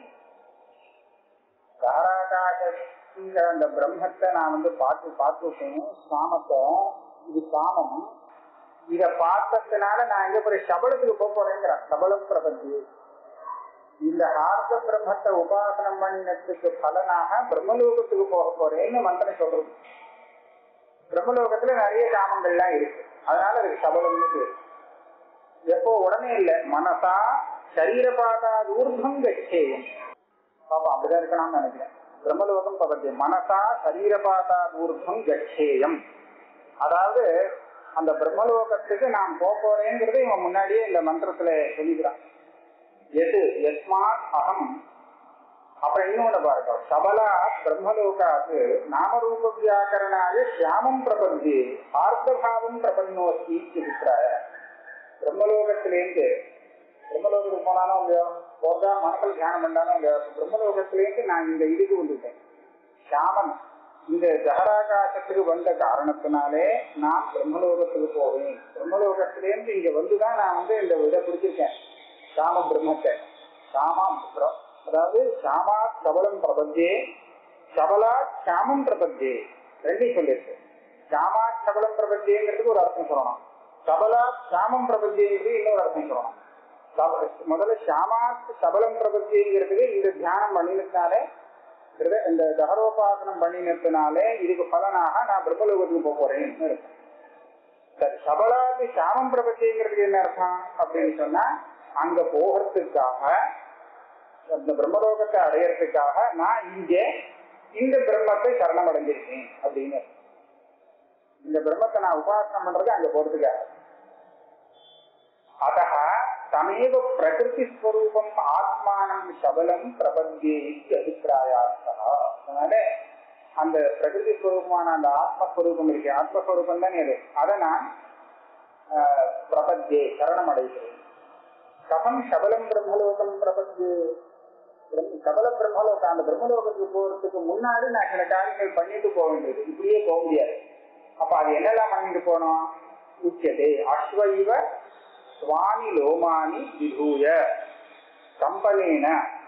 [SPEAKER 1] தாராகாசங்கிற அந்த பிரம்மத்தை நான் வந்து பார்த்து பார்த்துட்டேன். காமத்தை, இது காமம், இத பார்த்ததுனால நான் எங்க போற சபலத்துக்கு போக போறேங்கிற சபலம் பிரபத்தி. இந்த ஹார்த பிரம்மத்தை உபாசனம் பண்ணினத்துக்கு பலனாக பிரம்மலோகத்துக்கு போக போறேன்னு மந்திரம் சொல்றது. பிரம்மலோகத்துல நிறைய காமங்கள்லாம் இருக்கு, அதனால அதுக்கு சபலம்னு பேரு. எப்போ உடனே இல்லை, மனசா சரீரபாதா ஊர்தம் கச்சேயம். பாப்பா அப்படிதான் இருக்கணும்னு நினைக்கிறேன். பிரம்மலோகம் பகத்திய மனசா சரீரபாதா ஊர்தம் கச்சேயம். அதாவது அந்த பிரம்மலோகத்துக்கு நான் போறேங்கிறது இவன் முன்னாடியே இந்த மந்திரத்துல சொல்லிக்கிறான். எது எஸ்மாத் அகம். அப்புறம் இன்னொன்னு பாருங்க, சபலா பிரம்மலோகாத்து நாமரூப வியாக்கரணாய சியாமம் பிரபந்தி ஆர்த்தபாவம் பிரபன்னோஸ்தி இருக்கிறாய. பிரம்மலோகத்திலேருந்து பிரம்மலோகத்துக்கு போனாலும் இல்லையோ, போதா மனசில் தியானம் பண்ணாலும் இல்லையோ, பிரம்மலோகத்திலேருந்து நான் இந்த இதுக்கு வந்துட்டேன். சியாமன் இந்த ஜஹராகாசத்துக்கு வந்த காரணத்தினாலே நான் பிரம்மலோகத்துக்கு போவேன். பிரம்மலோகத்திலேருந்து இங்க வந்துதான் நான் வந்து இந்த இதை பிடிச்சிருக்கேன், சாம பிரம்மத்தை. சாமாம் அதாவது சாமா சபலம் பிரபஞ்சே, சபலா சாமம் பிரபஞ்சே ரெண்டையும் சொல்லியிருக்கு. சாமா சபலம் பிரபஞ்சேங்கிறதுக்கு ஒரு அர்த்தம் சொல்லணும், சபலா சாமம் பிரபஞ்சேங்கிறது இன்னொரு அர்த்தம் சொல்லணும். முதல்ல சாமாத் சபலம் பிரபஞ்சேங்கிறதுக்கு இந்த தியானம் பண்ணினதுனாலே, இந்த தகரோபாசனம் பண்ணினதுனாலே இதுக்கு பலனாக நான் பிரம்மலோகத்துக்கு போக போறேன்னு இருக்கும். சபலாதி சாமம் பிரபஞ்சேங்கிறதுக்கு என்ன அர்த்தம் அப்படின்னு சொன்னா, அங்க போகிறதுக்காக, அந்த பிரம்மலோகத்தை அடையறதுக்காக நான் இங்கே இந்த பிரம்மத்தை சரணம் அடைஞ்சிருக்கேன் அப்படின்னு. இந்த பிரம்மத்தை நான் உபாசனம் பண்றது அங்க போறதுக்காக. அத தமேவ பிரகிருதி ஸ்வரூபம் ஆத்மானம் சபலம் பிரபத்தியே அபிப்பிராயார்த்தா. அதனால அந்த பிரகிருதி ஸ்வரூபமான அந்த ஆத்மஸ்வரூபம் இருக்கு, ஆத்மஸ்வரூபம் தானே அது, அதை நான் பிரபத்தியே சரணம் அடைகிறேன். கதம் சபலம் பிரம்மலோகம் பிரபத்தியே. சபல பிரம்மலோகம், அந்த பிரம்மலோகத்துக்கு போறதுக்கு முன்னாடி நான் சில காரியங்கள் பண்ணிட்டு போக வேண்டியது, இப்படியே போக முடியாது. அப்ப அது என்னெல்லாம் பண்ணிட்டு போனோம்? உச்சதே அஸ்வைவ சுவாமி லோமானி விதூய கம்பனேன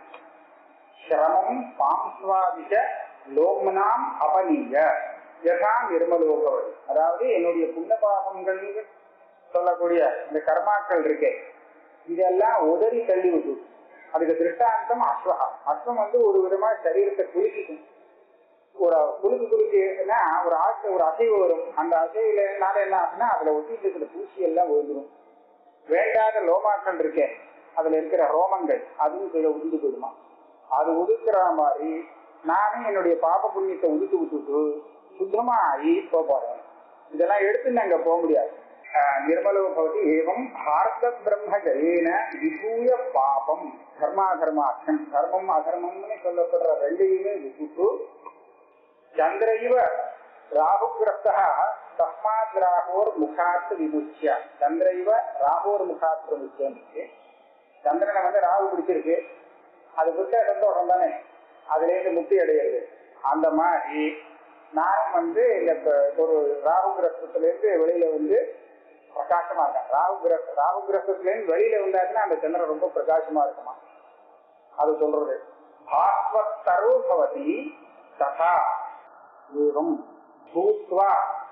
[SPEAKER 1] சிரமம் பாம்ஸ்வாதிஷ லோம்னாம் அபனீய யதா நிர்மலோகவதி. அதாவது என்னுடைய புண்ணிய பாபங்கள் சொல்லக்கூடிய இந்த கர்மாக்கள் இருக்கே, இதெல்லாம் உதறி தள்ளி விட்டு. அதுக்கு திருஷ்டாந்தம் அஸ்வகா. அஸ்வம் வந்து ஒரு விதமா சரீரத்தை குலுக்கிக்கும். ஒரு குலுக்கு குலுக்குன்னா ஒரு ஆசை, ஒரு அசைவு வரும். அந்த அசைவுலனால என்ன ஆகுதுன்னா அதுல ஒட்டிட்டு இருக்கிற பூச்சி எல்லாம் விழுந்துடும். வேண்டாத லோமாக்கள் இருக்கேன், அதுல இருக்கிற ரோமங்கள் அதுவும் கீழே உதிர்ந்து போயிடுமா. அது உதுக்குற மாதிரி நானும் என்னுடைய பாப புண்ணியத்தை உதுத்து விட்டுட்டு சுத்தமா ஆகி போறேன். இதெல்லாம் எடுத்து அங்க போக முடியாது. நிர்மலோ பவதி ஏவம் ஹார்த பிரம்ம ஜயேன விபூய பாபம் தர்மாதர்மாட்சம். தர்மம் அதர்மம்னு சொல்லப்படுற ரெண்டையுமே விட்டுட்டு சந்திரைவ ராகுகிரஸ்தா தஸ்மாத் ராகோர் முகாத்து விமுச்சிய. சந்திரைவ ராகோர் முகாத்து விமுச்சியம். சந்திரனை வந்து ராகு பிடிச்சிருக்கு, அது பிடிச்ச சந்தோஷம் தானே, அதுல இருந்து முக்தி அடையிறது. அந்த மாதிரி நான் வந்து இந்த ஒரு ராகு கிரஸ்தத்துல இருந்து வெளியில வந்து பிரகாசமா இருக்கேன். ராகு கிரஸ்த ராகு கிரஸ்தத்துல இருந்து வெளியில வந்தாச்சுன்னா அந்த சந்திரன் ரொம்ப பிரகாசமா இருக்குமா. அது சொல்றது பாஸ்வத்தரோ பவதி ததா ஏவம் பூத்வா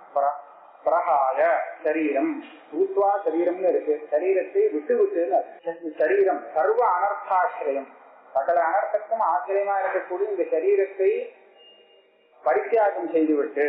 [SPEAKER 1] பிரகாய சரீரம். பூத்வா சரீரம்னு இருக்கு, சரீரத்தை விட்டு விட்டு சரீரம் சர்வ அனர்த்தாசிரியம், சகல அனர்த்தத்துக்கும் ஆச்சரியமா இருக்கக்கூடிய இந்த சரீரத்தை பரித்தியாகம் செய்துவிட்டு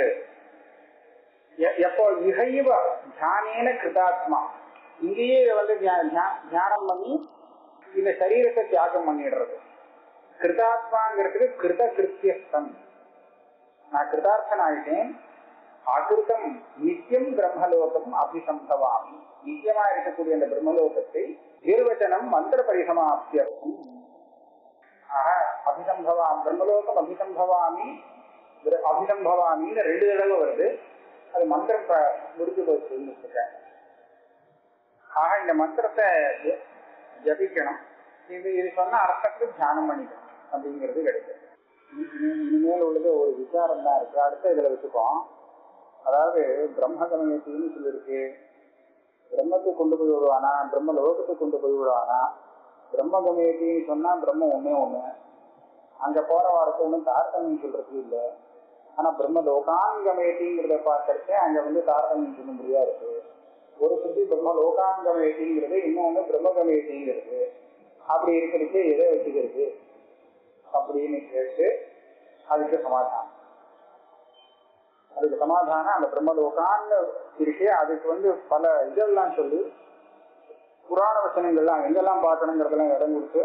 [SPEAKER 1] எப்போ இகைவ தியானேன கிருதாத்மா, இங்கேயே வந்து தியானம் பண்ணி இந்த சரீரத்தை தியாகம் பண்ணிடுறது. கிருதாத்மாங்கிறதுக்கு கிருத கிருத்தியஸ்தம். நான் கிருதார்த்தன் ஆயிட்டேன். அகிருத்தம் நித்தியம் பிரம்மலோகம் அபிசம்பவாமி. நித்தியமா இருக்கக்கூடிய அந்த பிரம்மலோகத்தை நிர்வச்சனம் மந்திர பரிசமாப்தியர்த்தம். ஆக அபிசம்பவாமி பிரம்மலோகம் அபிசம்பவாமி அபிசம்பவாமின்னு ரெண்டு தடவை வருது. அது மந்திரம் முடிஞ்சு போச்சுன்னு சொல்றாங்க. ஆக இந்த மந்திரத்தை ஜபிக்கணும். இது இது சொன்ன அர்த்தத்துக்கு தியானம் பண்ணிக்கணும் அப்படிங்கிறது கிடைக்கும். இனிமேல் உள்ளது ஒரு விசாரம் தான் இருக்கு, அடுத்த இதுல வச்சுப்போம். அதாவது பிரம்ம கமயத்தின்னு சொல்லியிருக்கு. பிரம்மத்தை கொண்டு போய் விடுவானா, பிரம்ம லோகத்தை கொண்டு போய் விடுவானா? பிரம்ம கமயத்தின்னு சொன்னா பிரம்ம ஒன்னே ஒண்ணு, அங்க போற வாரத்தை ஒன்றும் தாரதமியம் சொல்றது இல்லை. ஆனா பிரம்ம லோகாங்கமயத்திங்கிறத பார்க்கறச்சே அங்க வந்து தாரதமியம் சொல்ல முடியா இருக்கு. ஒரு சுத்தி பிரம்ம லோகாங்கமயத்திங்கிறது, இன்னொன்னு பிரம்ம கமயத்திங்கிறது. அப்படி இருக்கிறதுக்கு எதை வச்சுக்கிறது அப்படின்னு கேட்டு அதுக்கு சமாதானம். அதுக்கு சமாதானம் அந்த பிரம்மலோகான்னு இருக்கே, அதுக்கு வந்து பல இதெல்லாம் சொல்லி புராண வசனங்கள்லாம் எங்கெல்லாம் பார்க்கணுங்கிறதெல்லாம் இடம் கொடுத்து,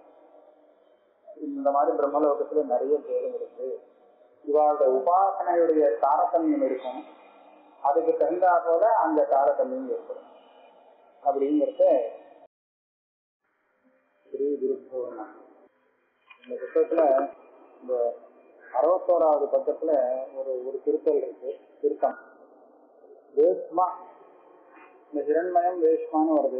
[SPEAKER 1] இந்த மாதிரி பிரம்மலோகத்துல நிறைய பேரும் இருக்கு, இவாளோட உபாசனையுடைய தாரதமியம் இருக்கும், அதுக்கு தகுந்தா போல அந்த தாரதமியம் ஏற்படும் அப்படிங்கிறத ஸ்ரீ குருப்போ. இந்த புத்தகத்துல இந்த அறுபத்தோராவது பக்கத்துல ஒரு ஒரு திருத்தல் இருக்கு. திருத்தம் வேஷ்மா, இந்த ஹிரண்மயம் வேஷ்மான்னு வருது.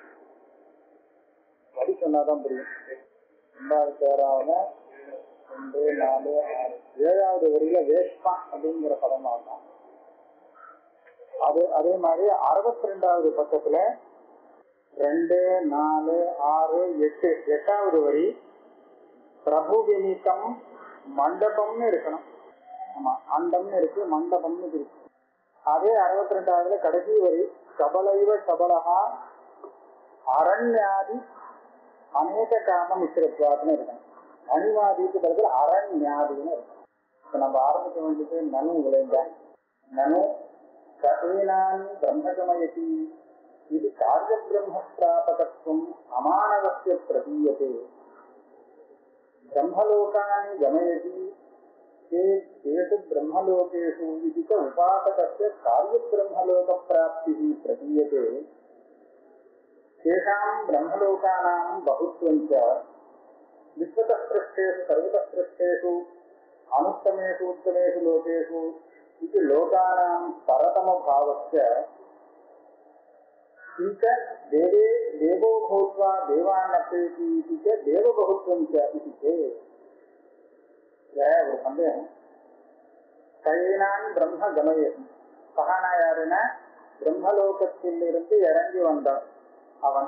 [SPEAKER 1] வரி சொன்னாதான் புரியும். ரெண்டாயிரத்தி ஆறாவது ரெண்டு நாலு ஆறு ஏழாவது வரியில வேஷ்மா அப்படிங்கிற படம் ஆகும். அது அதே மாதிரி அறுபத்தி ரெண்டாவது பக்கத்துல ரெண்டு நாலு ஆறு எட்டு எட்டாவது வரி பிரபு வினிதம் மண்டபம்னு இருக்கணும். ஆமா, அண்டம்னு இருக்கு, மண்டபம்னு இருக்கு. அதே அறுபத்தி ரெண்டாவதுல கடைசி வரி சபலைவ சபலகா அரண்யாதி அநேக காம மிஸ்ரத்வாத்னு இருக்கணும். அணிவாதிக்கு பிறகு அரண்யாதின்னு இருக்கும். இப்ப நம்ம ஆரம்பிக்க வேண்டியது நனு விளைந்த நனு கதீனான் பிரம்மகமயதி இது காரிய பிரம்மஸ்தாபகத்துவம் அமானவஸ்ய பிரதீயதே பிரம்மலோகானி கமயதி தேஷு பிரம்மலோகேஷு இதி ச உபாசகஸ்ய காரிய பிரம்மலோக பிராப்திஹி பிரதீயதே தேஷாம் பிரம்மலோகானாம் பகுத்வம் ச விஸ்வதः ஸ்ருஷ்டேஷு சர்வதः ஸ்ருஷ்டேஷு அனுத்தமேஷு உத்தமேஷு லோகேஷு இது லோகானாம் பரதம பாவஸ்ய இத தேவே தேவோ பூத்வா தேவானப்பேதி இத தேவ பகுத்வம் ச இதிதே. ஒரு சந்தேகம். கைனான் பிரம்ம கமயதி, சகானா யாருன்னா பிரம்மலோகத்தில் இருந்து இறங்கி வந்தான் அவன்.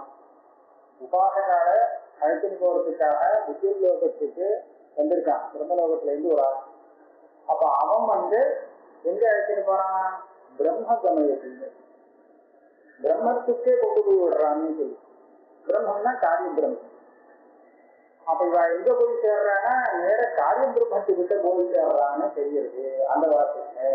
[SPEAKER 1] உபாசகால அழைத்துன்னு போறதுக்காக வித்யுலோகத்துக்கு வந்திருக்கான், பிரம்மலோகத்துல இருந்து ஒரு ஆள். அப்ப அவன் வந்து எங்க அழைத்துன்னு போறான்? பிரம்ம கமயத்தின் பிரம்மத்துக்கே கொண்டு போய் விடுறான்னு சொல்லி. பிரம்மம்னா காரிய பிரம்மம். அப்ப இவ எங்க போய் சேர்றான்னா நேர காரிய பிரம்மத்துக்கிட்ட போய் சேர்றான்னு தெரியுது அந்த வார்த்தையில.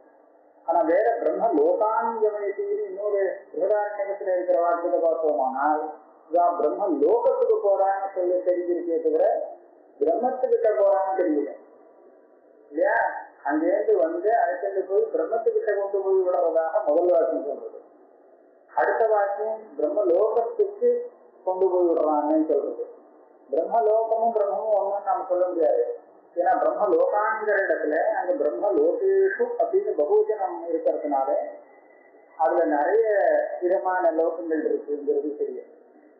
[SPEAKER 1] ஆனா வேற பிரம்ம லோகாங்கமயத்தின்னு இன்னொரு பிரதாரண்யத்துல இருக்கிற வார்த்தையில பார்த்தோமானால் இவன் பிரம்ம லோகத்துக்கு போறான்னு சொல்லி தெரிஞ்சிருக்கே தவிர பிரம்மத்துக்கிட்ட போறான்னு தெரியல இல்லையா? அங்கேருந்து வந்து அழைச்சிட்டு போய் பிரம்மத்துக்கிட்ட கொண்டு போய் விடுறதாக முதல் வாக்கியம் சொல்றது. அடுத்த வாக்கியம் பிரம்ம லோகத்துக்கு கொண்டு போய் விடுறாங்கன்னு சொல்றது. பிரம்ம லோகமும் பிரம்மமும் ஒன்றும் நாம சொல்ல முடியாது. ஏன்னா பிரம்ம லோகாங்கிற இடத்துல அங்க பிரம்ம லோகேஷு அப்படின்னு பகுஜனம் இருக்கிறதுனால அதுல நிறைய விதமான லோகங்கள் இருக்குங்கிறது தெரியும்.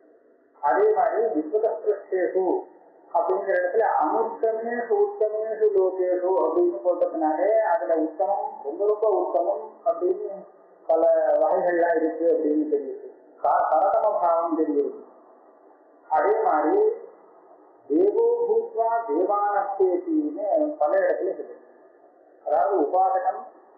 [SPEAKER 1] அதே மாதிரி விஸ்வதஸ்ரேஷு அப்படிங்கிற இடத்துல அனுத்தமேஷு உத்தமேஷு லோகேஷு அப்படின்னு போட்டதுனாலே அதுல உத்தமம் ரொம்ப ரொம்ப உத்தமம் அப்படின்னு பல வகைகள்லாம் இருக்கு அப்படின்னு தெரியுது. பரதம பாவம் தெரியுது. அதே மாதிரி தேவோ பூத்வா தேவானப்பேத்தின்னு பல இடத்துல இருக்கு. அதாவது உபாசகன்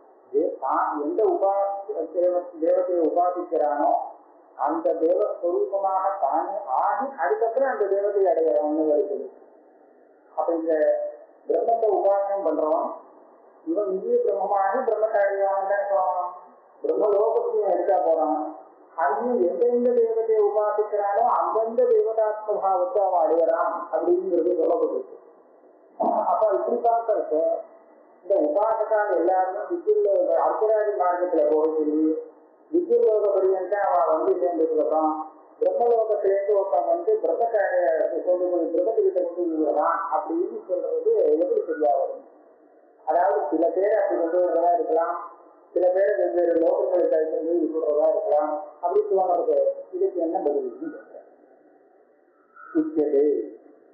[SPEAKER 1] எந்த உபா தேவத்தையை உபாசிக்கிறானோ அந்த தேவஸ்வரூபமாக தானே ஆகி அதுக்கப்புறம் அந்த தேவத்தை அடையறவன்னு வருகிறது. அப்ப இந்த பிரம்மத்தை உபாசனம் பண்றவன் இவன் இந்திய பிரம்மமாகி பிரம்மத்தை அடையவன் தான் சொல்லுவான். பிரம்மலோகத்தையும் எடுத்தா போறான். அங்கேயும் எந்தெந்த தேவதையை உபாசிக்கிறானோ அந்தந்த தேவதாத்ம பாவத்தை அவன் அடையறான் அப்படிங்கிறது சொல்லப்பட்டிருக்கு. அப்ப இப்படி பார்க்கறப்ப இந்த உபாசக்கால் எல்லாருமே வித்யுலோக அர்த்தராஜ மார்க்கத்துல போக சொல்லி வித்யுலோக பரியந்த அவன் வந்து சேர்ந்துருக்கான். பிரம்மலோகத்திலேருந்து ஒருத்தன் வந்து பிரம்மத்தை கொண்டு போய் பிரம்மத்துக்கிட்ட கொண்டு விடுறான் அப்படின்னு சொல்றது எப்படி சரியா வரும்? அதாவது சில பேர் அப்படி கொண்டு வரதா இருக்கலாம், சில பேர் வெவ்வேறு லோகங்களை கைது சொல்றதா இருக்கலாம். அப்படி சொல்லுவாங்க. இதுக்கு என்ன பதில்? உச்சதே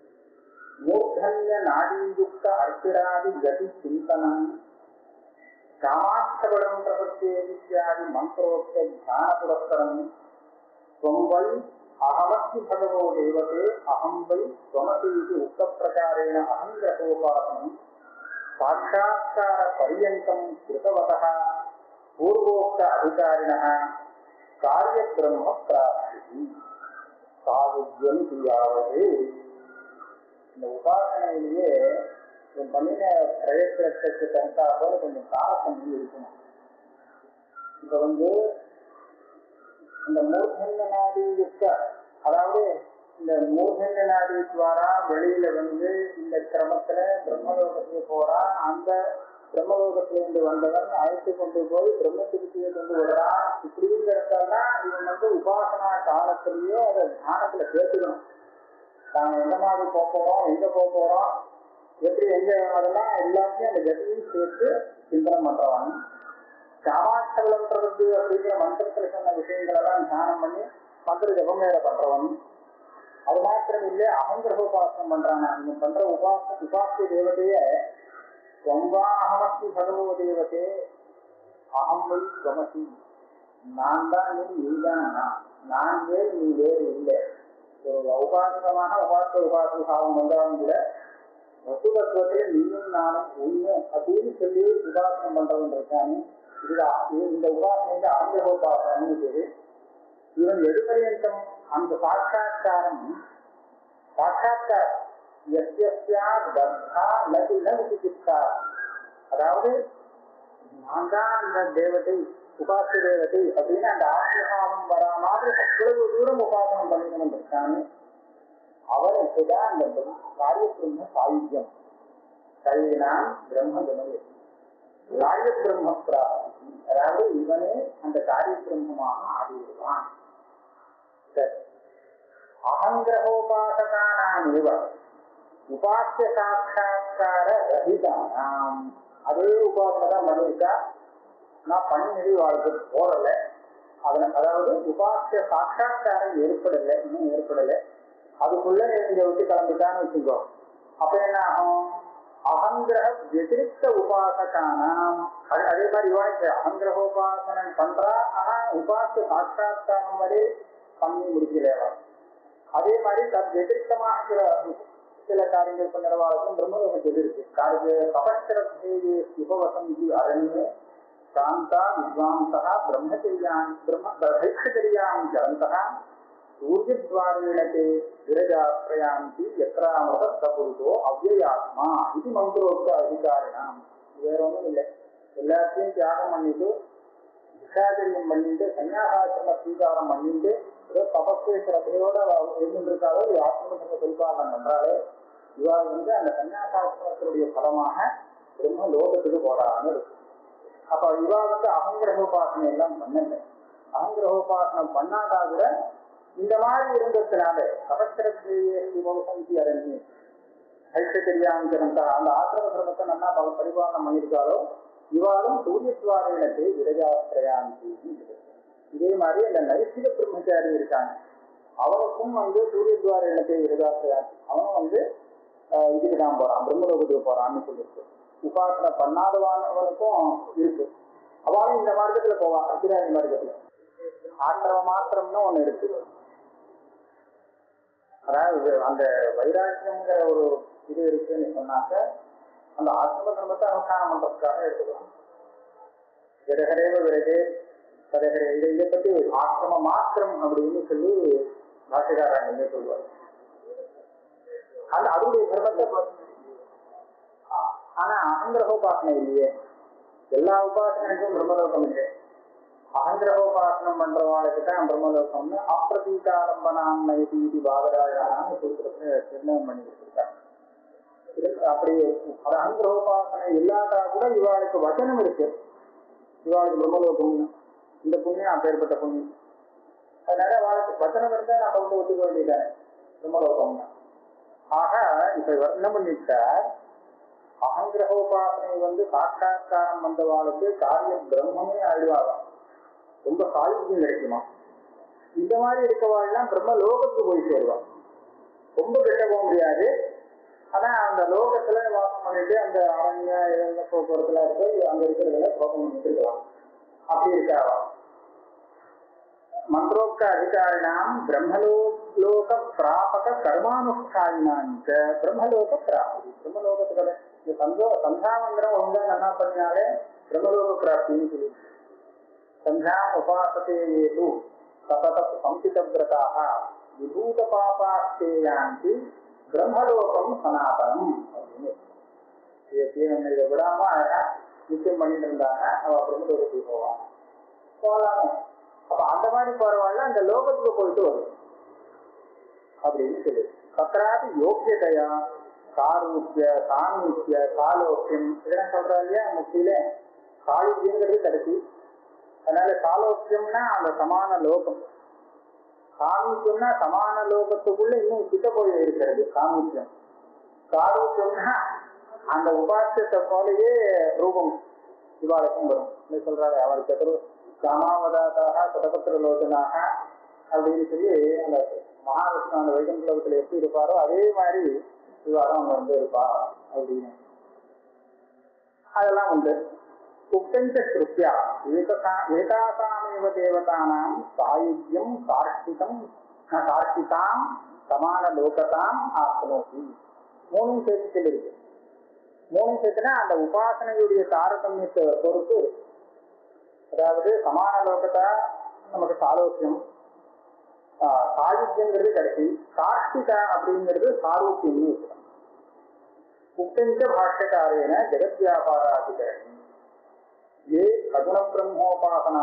[SPEAKER 1] மூர்தன்ய நாடீயுக்த அர்த்திராதி கதி சிந்தனம் காமாட்சபலம் பிரபத்தியாதி மந்திரோக்த தியான புரஸ்கரம் ஸ்வம்பை அகமஸ்தி பகவோ தேவதே அகம்பை ஸ்வமதீதி உக்த பிரகாரேண அகங்கிரகோபாசனம் சாட்சாத்கார பரியந்தம் கிருதவதः பூர்வோக்த அதிகாரிணः காரிய பிரம்ம பிராப்தி சாயுஜ்யம் செய்யாவது. இந்த உபாசனையிலேயே பண்ணின பிரயத்தனத்துக்கு தந்தா போல கொஞ்சம் காலத்தன்மை இருக்கணும். இப்ப வந்து இந்த மூர்தன்ய நாடி யுக்த, அதாவது இந்த மூர்தன்ய நாடி துவாரா வெளியில வந்து இந்த கிரமத்துல பிரம்மலோகத்துக்கு போறான். அந்த பிரம்மலோகத்திலிருந்து வந்தவன் அழைத்து கொண்டு போய் பிரம்மத்திருத்தியை கொண்டு வர்றான். இப்படின்னு இருந்தால்னா இவன் வந்து உபாசனா காலத்திலேயே அதை தியானத்துல சேர்த்துக்கணும். நாங்க எந்த மாதிரி போக போறோம், எங்க போக போறோம், எப்படி எங்க அதெல்லாம் எல்லாத்தையும் அந்த கதியும் சேர்த்து சிந்தனம் பண்றவன். காமாட்சபலம் பிரபத்தி அப்படிங்கிற மந்திரத்துல சொன்ன விஷயங்கள் எல்லாம் தியானம் பண்ணி மந்திர ஜபம் வேற பண்றவன். அது மாத்திரம் இல்லை, அகங்கிரக உபாசனம் பண்றாங்க. இவன் பண்ற உபாச உபாசிய தேவதைய சொம்பா அகமஸ்தி பகவோ தேவதே அகம் வை ஸ்வமசி, நான் தான் நீ, நீதான் நான், நான் வேறு நீ வேறு இல்லை. ஒரு உபாசகமான உபாச உபாச பாவம் வந்தாலும் கூட வசுதத்துவத்தை நீயும் நானும் ஒண்ணு அப்படின்னு சொல்லி உபாசனம் பண்றவன் இருக்கானு. இதுதான் இந்த உபாசனை ஆங்கில உபாசனம்னு பேரு. இவன் எதுபரியந்தம் அந்த சாட்சா்காரம் சாட்சா்காரம் அதாவது நான் தான் அந்த தேவதை உபாச தேவதை அப்படின்னு அந்த ஆத்மபாவம் வரா மாதிரி அவ்வளவு தூரம் உபாசனம் பண்ணிக்கணும் இருக்கானு. அவனுக்குதான் அந்த காரிய பிரம்ம சாயுஜ்யம் கல்வினான் பிரம்ம கமய காரிய பிரம்ம பிராப்தி. அதாவது இவனே அந்த காரிய பிரம்மமாக ஆடிவிடுவான். அகங்கிரகோபாசகானாம் இவ உபாசிய சாட்சா்கார ரஹிதானாம். அதே உபாசனை தான் பண்ணிருக்கா, நான் பண்ணி வாழ்க்கை போடல. அதன அதாவது உபாசிய சாட்சா்காரம் ஏற்படலை, இன்னும் ஏற்படலை. அதுக்குள்ள நீங்க விட்டு கிளம்பிட்டான்னு வச்சுக்கோ, அப்ப என்ன ஆகும்? அகங்கிரக வதிரிக்த உபாசகானாம். அதே மாதிரி இவாய்க்கு அகங்கிரகோபாசனம் பண்றா, ஆனா உபாசிய சாட்சா்காரம் வரை பண்ணி முடிக்கல. அதே மாதிரி தன் வதிரிக்தமாக சில சில காரியங்கள் பண்ணுறவாளுக்கும் பிரம்மலோகத்தில் இருக்கு. காரிய கபஸ்திரே உபவசந்தி அரண்யே சாந்தா வித்வாம்சா பிரம்மச்சரியான் பிரம்ம பிரம்மச்சரியான் ஜலந்தா ஊர்ஜத்வாரேணே விரஜாப்ரயாந்தி யத்ராமதோ அவ்யயாத்மா இது மந்திரோக்த அதிகாரினாம். வேற ஒன்றும் இல்லை, எல்லாத்தையும் தியாகம் பண்ணிட்டு விசாச்சரியம் பண்ணிட்டு சன்னியாசாசிரம ஸ்வீகாரம் பண்ணிட்டு ஏதோ தபஸ்து சிரத்தையோட இருந்திருக்காளோ ஆத்ம பரிபாலனம் பண்றாளே, இவாள் வந்து அந்த சன்னியாசாசிரமத்தினுடைய பலமாக பிரம்ம லோகத்துக்கு போறான்னு இருக்கு. அப்ப இவா வந்து அகங்கிரகோபாசனை எல்லாம் பண்ணல. அகங்கிரகோபாசனம் பண்ணாதா கூட இந்த மாதிரி இருந்ததுனால கபஸ்திரத்திலேயே சிவசந்தி அரண்ய ஐஸ்வர்யாங்கிற அந்த ஆசிரம சிரமத்தை நல்லா பல பரிபாலனம் பண்ணியிருக்காளோ இவாளும் சூரியத்வாரத்தை விரஜாஸ்திரயாந்தி. இதே மாதிரி அந்த நைசிக பிரம்மச்சாரி இருக்காங்க, அவனுக்கும் வந்து சூரியத்வார இனத்தை விரஜாஸ்திரயாந்தி. அவனும் வந்து இதுக்கு தான் போறான், பிரம்மலோகத்துக்கு போறான்னு சொல்லியிருக்கு. உபாசனை பண்ணாதவானவனுக்கும் இருக்கு. அவளும் இந்த மார்க்கத்துல போவான், அத்திராதி மார்க்கத்துல. ஆசிரம மாத்திரம்னு ஒண்ணு இருக்கு. அதாவது அந்த வைராக்கியங்கிற ஒரு இது இருக்குன்னு சொன்னாக்க அந்த ஆசிரம தர்மத்தை அனுஷ்டானம் பண்றதுக்காக எடுத்துக்கலாம். விரகரேவ விரகே கதகரே, இதை இதை பத்தி ஆசிரம மாத்திரம் அப்படின்னு சொல்லி பாஷகாரங்க சொல்லுவார். அந்த அதனுடைய தர்மத்தை ஆனா அகங்கிரகோபாசனை இல்லையே. எல்லா உபாசனைக்கும் பிரம்மலோகம் இல்லை. அகங்கிரகோபாசனம் பண்றவாளுக்கு தான் பிரம்மலோகம்னு அப்பிரதீகாரம்பனாம் நைதி பாகராஜான்னு சொல்றது நிர்ணயம் பண்ணி கொடுத்துருக்காங்க. அப்படி அது அகங்கிரகோபாசனை இல்லாதா கூட இவாளுக்கு வசனம் இருக்கு, இவாளுக்கு பிரம்மலோகம் இந்த புண்ணியம் அப்பேற்பட்ட புண்ணியம். அதனால அவளுக்கு வசனம் இருந்தா நம்ம வந்து ஒத்துக்க வேண்டியதானே பிரம்மலோகம். ஆக இப்ப என்ன பண்ணிட்டார், அகங்கிரகோபாசனை வந்து சாட்சா்காரம் வந்தவாளுக்கு காரிய பிரம்மமே ஆயிடுவாங்க, ரொம்ப சாயுஜ்யம் கிடைக்குமா. இந்த மாதிரி இருக்கவாள்லாம் பிரம்ம லோகத்துக்கு போய் சேருவான். ரொம்ப கெட்ட போக முடியாது, ஆனா அந்த லோகத்துல வாசம் பண்ணிட்டு அந்த அரண்ய போக்குவரத்துல இருக்கு அங்க இருக்கிறதுல போகம் பண்ணிட்டு இருக்கலாம். அப்படி இருக்காவா மந்திரோக்த அதிகாரினாம் பிரம்மலோக பிராபக கர்மானுஷ்டாயினாங்க பிரம்மலோக பிராப்தி பிரம்மலோகத்துக்கு இந்த சந்தோ சந்தாமந்திரம் ஒழுங்கா நல்லா பண்ணினாலே பிரம்மலோக பிராப்தின்னு சொல்லி சந்தாம் உபாசத்தே ஏது சதத சம்சிதவிரதாக விபூத பாபாஸ்தேயாந்தி பிரம்மலோகம் சனாதனம் அப்படின்னு இதை விடாம அழகா நிச்சயம் பண்ணிட்டு இருந்தாங்க. அவ பிரம்மலோகத்துக்கு போவாங்க போகலாமே. அப்ப அந்த மாதிரி போறவாள் அந்த லோகத்துக்கு போயிட்டு வரும் அப்படின்னு சொல்லு. சக்கராதி யோக்கியதையா காரூக்கிய சாமீக்கிய காலோக்கியம் இதெல்லாம் சொல்றா இல்லையா முக்கியில காலோக்கியங்கிறது கிடைச்சி. அதனால காலோக்கியம்னா அந்த சமான லோகம், காமிக்கியம்னா சமான லோகத்துக்குள்ள இன்னும் கிட்ட போய் இருக்கிறது காமிக்கியம். காலோக்கியம்னா அந்த உபாசத்தை போலயே ரூபம் இவாளுக்கும் வரும் சொல்றாரு. அவளுக்கு எதிர காமாவதாதாக சதபத்திர லோச்சனாக அப்படின்னு சொல்லி அந்த மகாவிஷ்ணு அந்த வைகுண்டத்துல எப்படி இருப்பாரோ அதே மாதிரி இவாரும் அவங்க வந்து இருப்பா அப்படின்னு அதெல்லாம் உண்டு. உக்தஞ்ச ஸ்ருத்யா ஏகாசாமேவ தேவதானாம் சாயுஜ்யம் கார்த்திகம் கார்த்திகாம் சமான லோகதாம் ஆப்னோதி மூணும் சேர்த்து சொல்லிருக்கு. மூணும் சேர்த்துனா அந்த உபாசனையுடைய தாரதமியத்தை பொறுத்து இருக்கு. அதாவது சமான லோகத்தா நமக்கு சாலோக்கியம், சாயுஜ்யங்கிறது கிடைச்சி, கார்த்திகா அப்படிங்கிறது சாரூக்கியம்னு இருக்கணும். உக்தஞ்ச பாஷ்யக்காரேன ஜெகத் வியாபாராதிகரணி ஏ சகுண பிரம்மோபாசனா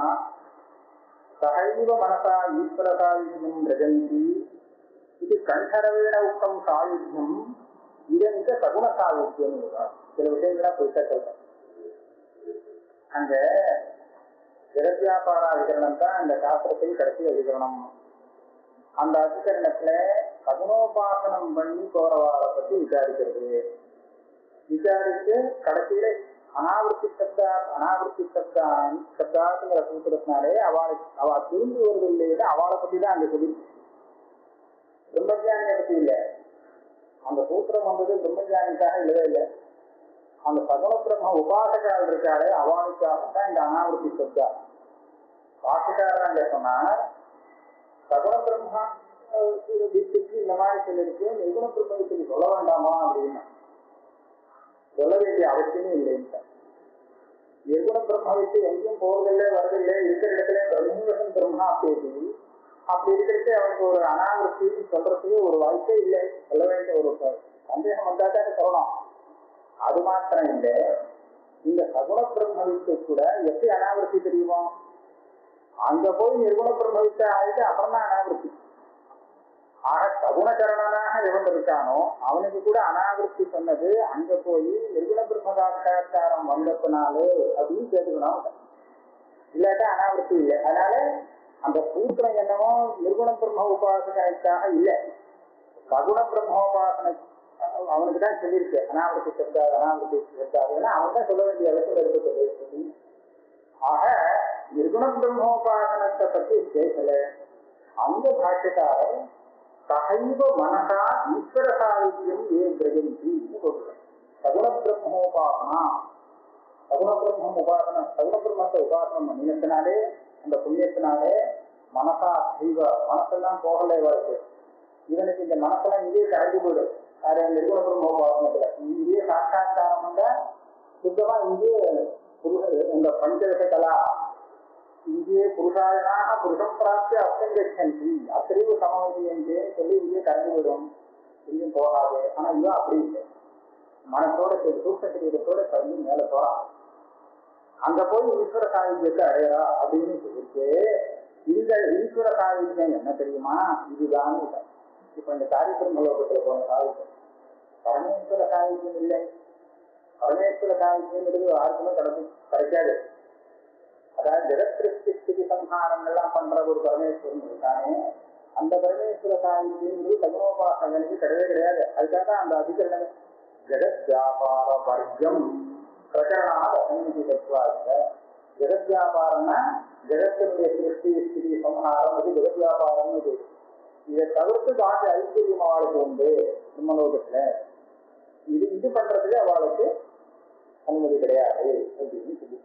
[SPEAKER 1] சகைவ மனசா ஈஸ்வர சாயுஜ்யம் ரஜந்தி இது கண்டரவேண உக்தம் சாயுஜ்யம் இதங்க சகுண சாயுஜ்யம். சில விஷயங்களா போயிட்டா சொல்றேன். அந்த ஜெகத் வியாபார அதிகரணம் தான் இந்த சாஸ்திரத்தை கடைசி அதிகரணம். அந்த அதிகரணத்துல சகுணோபாசனம் பண்ணி போறவாளை பத்தி விசாரிக்கிறது. விசாரிச்சு கடைசியில அனாவிருத்தி சப்தா அனாவிருத்தி சப்தா சப்தாத்துங்கிற சூத்திரத்தினாலே அவளுக்கு அவ திரும்பி வருது இல்லையா அவளை பத்தி தான் அங்க சொல்லி. பிரம்மஜானியை பத்தி இல்லை. அந்த சூத்திரம் வந்தது பிரம்மஜானிக்காக இல்லவே இல்லை. அந்த சகுண பிரம்ம உபாசகால் இருக்காரு அவளுக்காக தான் இந்த அனாவிருத்தி சப்தா. பாஷக்காரர் அங்க சொன்னார் சகுண பிரம்மா வித்துக்கு இந்த மாதிரி சொல்லிருக்கு, நிர்குண பிரம்மத்துக்கு சொல்ல வேண்டாமா அப்படின்னு. சொல்ல வேண்டிய அவசியமே இல்லைன்னு. நிர்குண பிரம்ம வித்து எங்கேயும் போவதில்லை வரதில்லை, இருக்கிற இடத்துல பிரம்மவசம் பிரம்மா பேசி அப்படி இருக்கிறது அவனுக்கு ஒரு அனாவிருத்தி சொல்றதுக்கு ஒரு வாய்ப்பே இல்லை. சொல்ல வேண்டிய ஒரு சந்தேகம் வந்தாதான் சொல்லணும். அது மாத்திரம் இல்லை, இந்த சகுண பிரம்மவித்து கூட எப்படி அனாவிருத்தி தெரியுமோ அங்க போய் நிர்குண பிரம்மவித்த ஆயிட்டு அப்புறம் தான் அனாவிருத்தி. ஆக சகுணகரணனாக எவன் இருக்கானோ அவனுக்கு கூட அனாவிருத்தி சொன்னது அங்க போய் நிர்குண பிரம்மதாச்சாரம் வந்ததுனாலே அப்படின்னு கேட்டுக்கணும். இல்லாட்டா அனாவிருத்தி இல்லை. அதனால அந்த சூத்திரம் என்னவோ நிர்குண பிரம்ம உபாசனைக்காக இல்லை, சகுண பிரம்மோபாசனை அவனுக்கு தான் சொல்லியிருக்கு. அனாவிருத்தி செப்தாது அனாவிருத்தி செப்தாதுன்னா அவன் தான் சொல்ல வேண்டிய அவசியம் இருக்கு. ஆக நிர்குண பிரம்மோபாசனத்தை பற்றி பேசல. அந்த பாஷ்யக்காரர் சகைவ மனசா ஈஸ்வர சாயுஜ்யம் ஏ பிரஜந்தி சொல்றேன். சகுண பிரம்மோபாசனா சகுண பிரம்மம் உபாசனை சகுண பிரம்மத்தை உபாசனம் பண்ணினத்தினாலே அந்த புண்ணியத்தினாலே மனசா தெய்வ மனசெல்லாம் போகலை வாழ்க்கை. இவனுக்கு இந்த மனசெல்லாம் இங்கேயே கரைஞ்சு போயிடும். நிர்குண பிரம்மோபாசனத்துல இங்கேயே சாட்சா்காரம் வந்த சுத்தமா இங்கேயே புருஷ இந்த பஞ்சதச கலா இங்கே புருஷாயனாக புருஷம் பிராப்திய அத்தங்கி அத்திரிவு சமவதியன்னு சொல்லி இங்கே கரைஞ்சு விடும், இங்கேயும் போகாது. ஆனா இவன் அப்படி இல்லை, மனசோட சூக்ஷ்ம சரீரத்தோட கலந்து மேல போறான். அங்க போய் ஈஸ்வர சாயுஜ்யத்தை அடையறா அப்படின்னு சொல்லிட்டு இந்த ஈஸ்வர சாயுஜ்யம் என்ன தெரியுமா, இதுதான். இப்ப இந்த காரியத்திரம் லோகத்துல போன சாயுஜ்யம் பரமேஸ்வர சாயுஜ்யம் இல்லை. பரமேஸ்வர சாயுஜ்யம் யாருக்குமே கிடைக்கும் கிடைக்காது. அதாவது ஜெகத்ஸ்திதி சம்ஹாரங்கள்லாம் பண்ற ஒரு பரமேஸ்வரன் இருக்கானே, அந்த பரமேஸ்வர சாயுஜ்யம் சகுனோபாசகனுக்கு கிடையவே கிடையாது. அதுக்காக அந்த அதிகரணம் ஜெகத் வியாபார வர்க்கம் பிரகரணாத அசங்கிதத்வாத. ஜெகத் வியாபாரம்னா ஜெகத்தினுடைய சிருஷ்டி ஸ்திதி சம்ஹாரம், அது ஜெகத் வியாபாரம்னு பேரு. இதை தவிர்த்து பாக்கி ஐஸ்வர்யம் அவளுக்கு உண்டு பிரம்மலோகத்துல. இது இது பண்றதுக்கு அவளுக்கு அனுமதி கிடையாது அப்படின்னு சொல்லி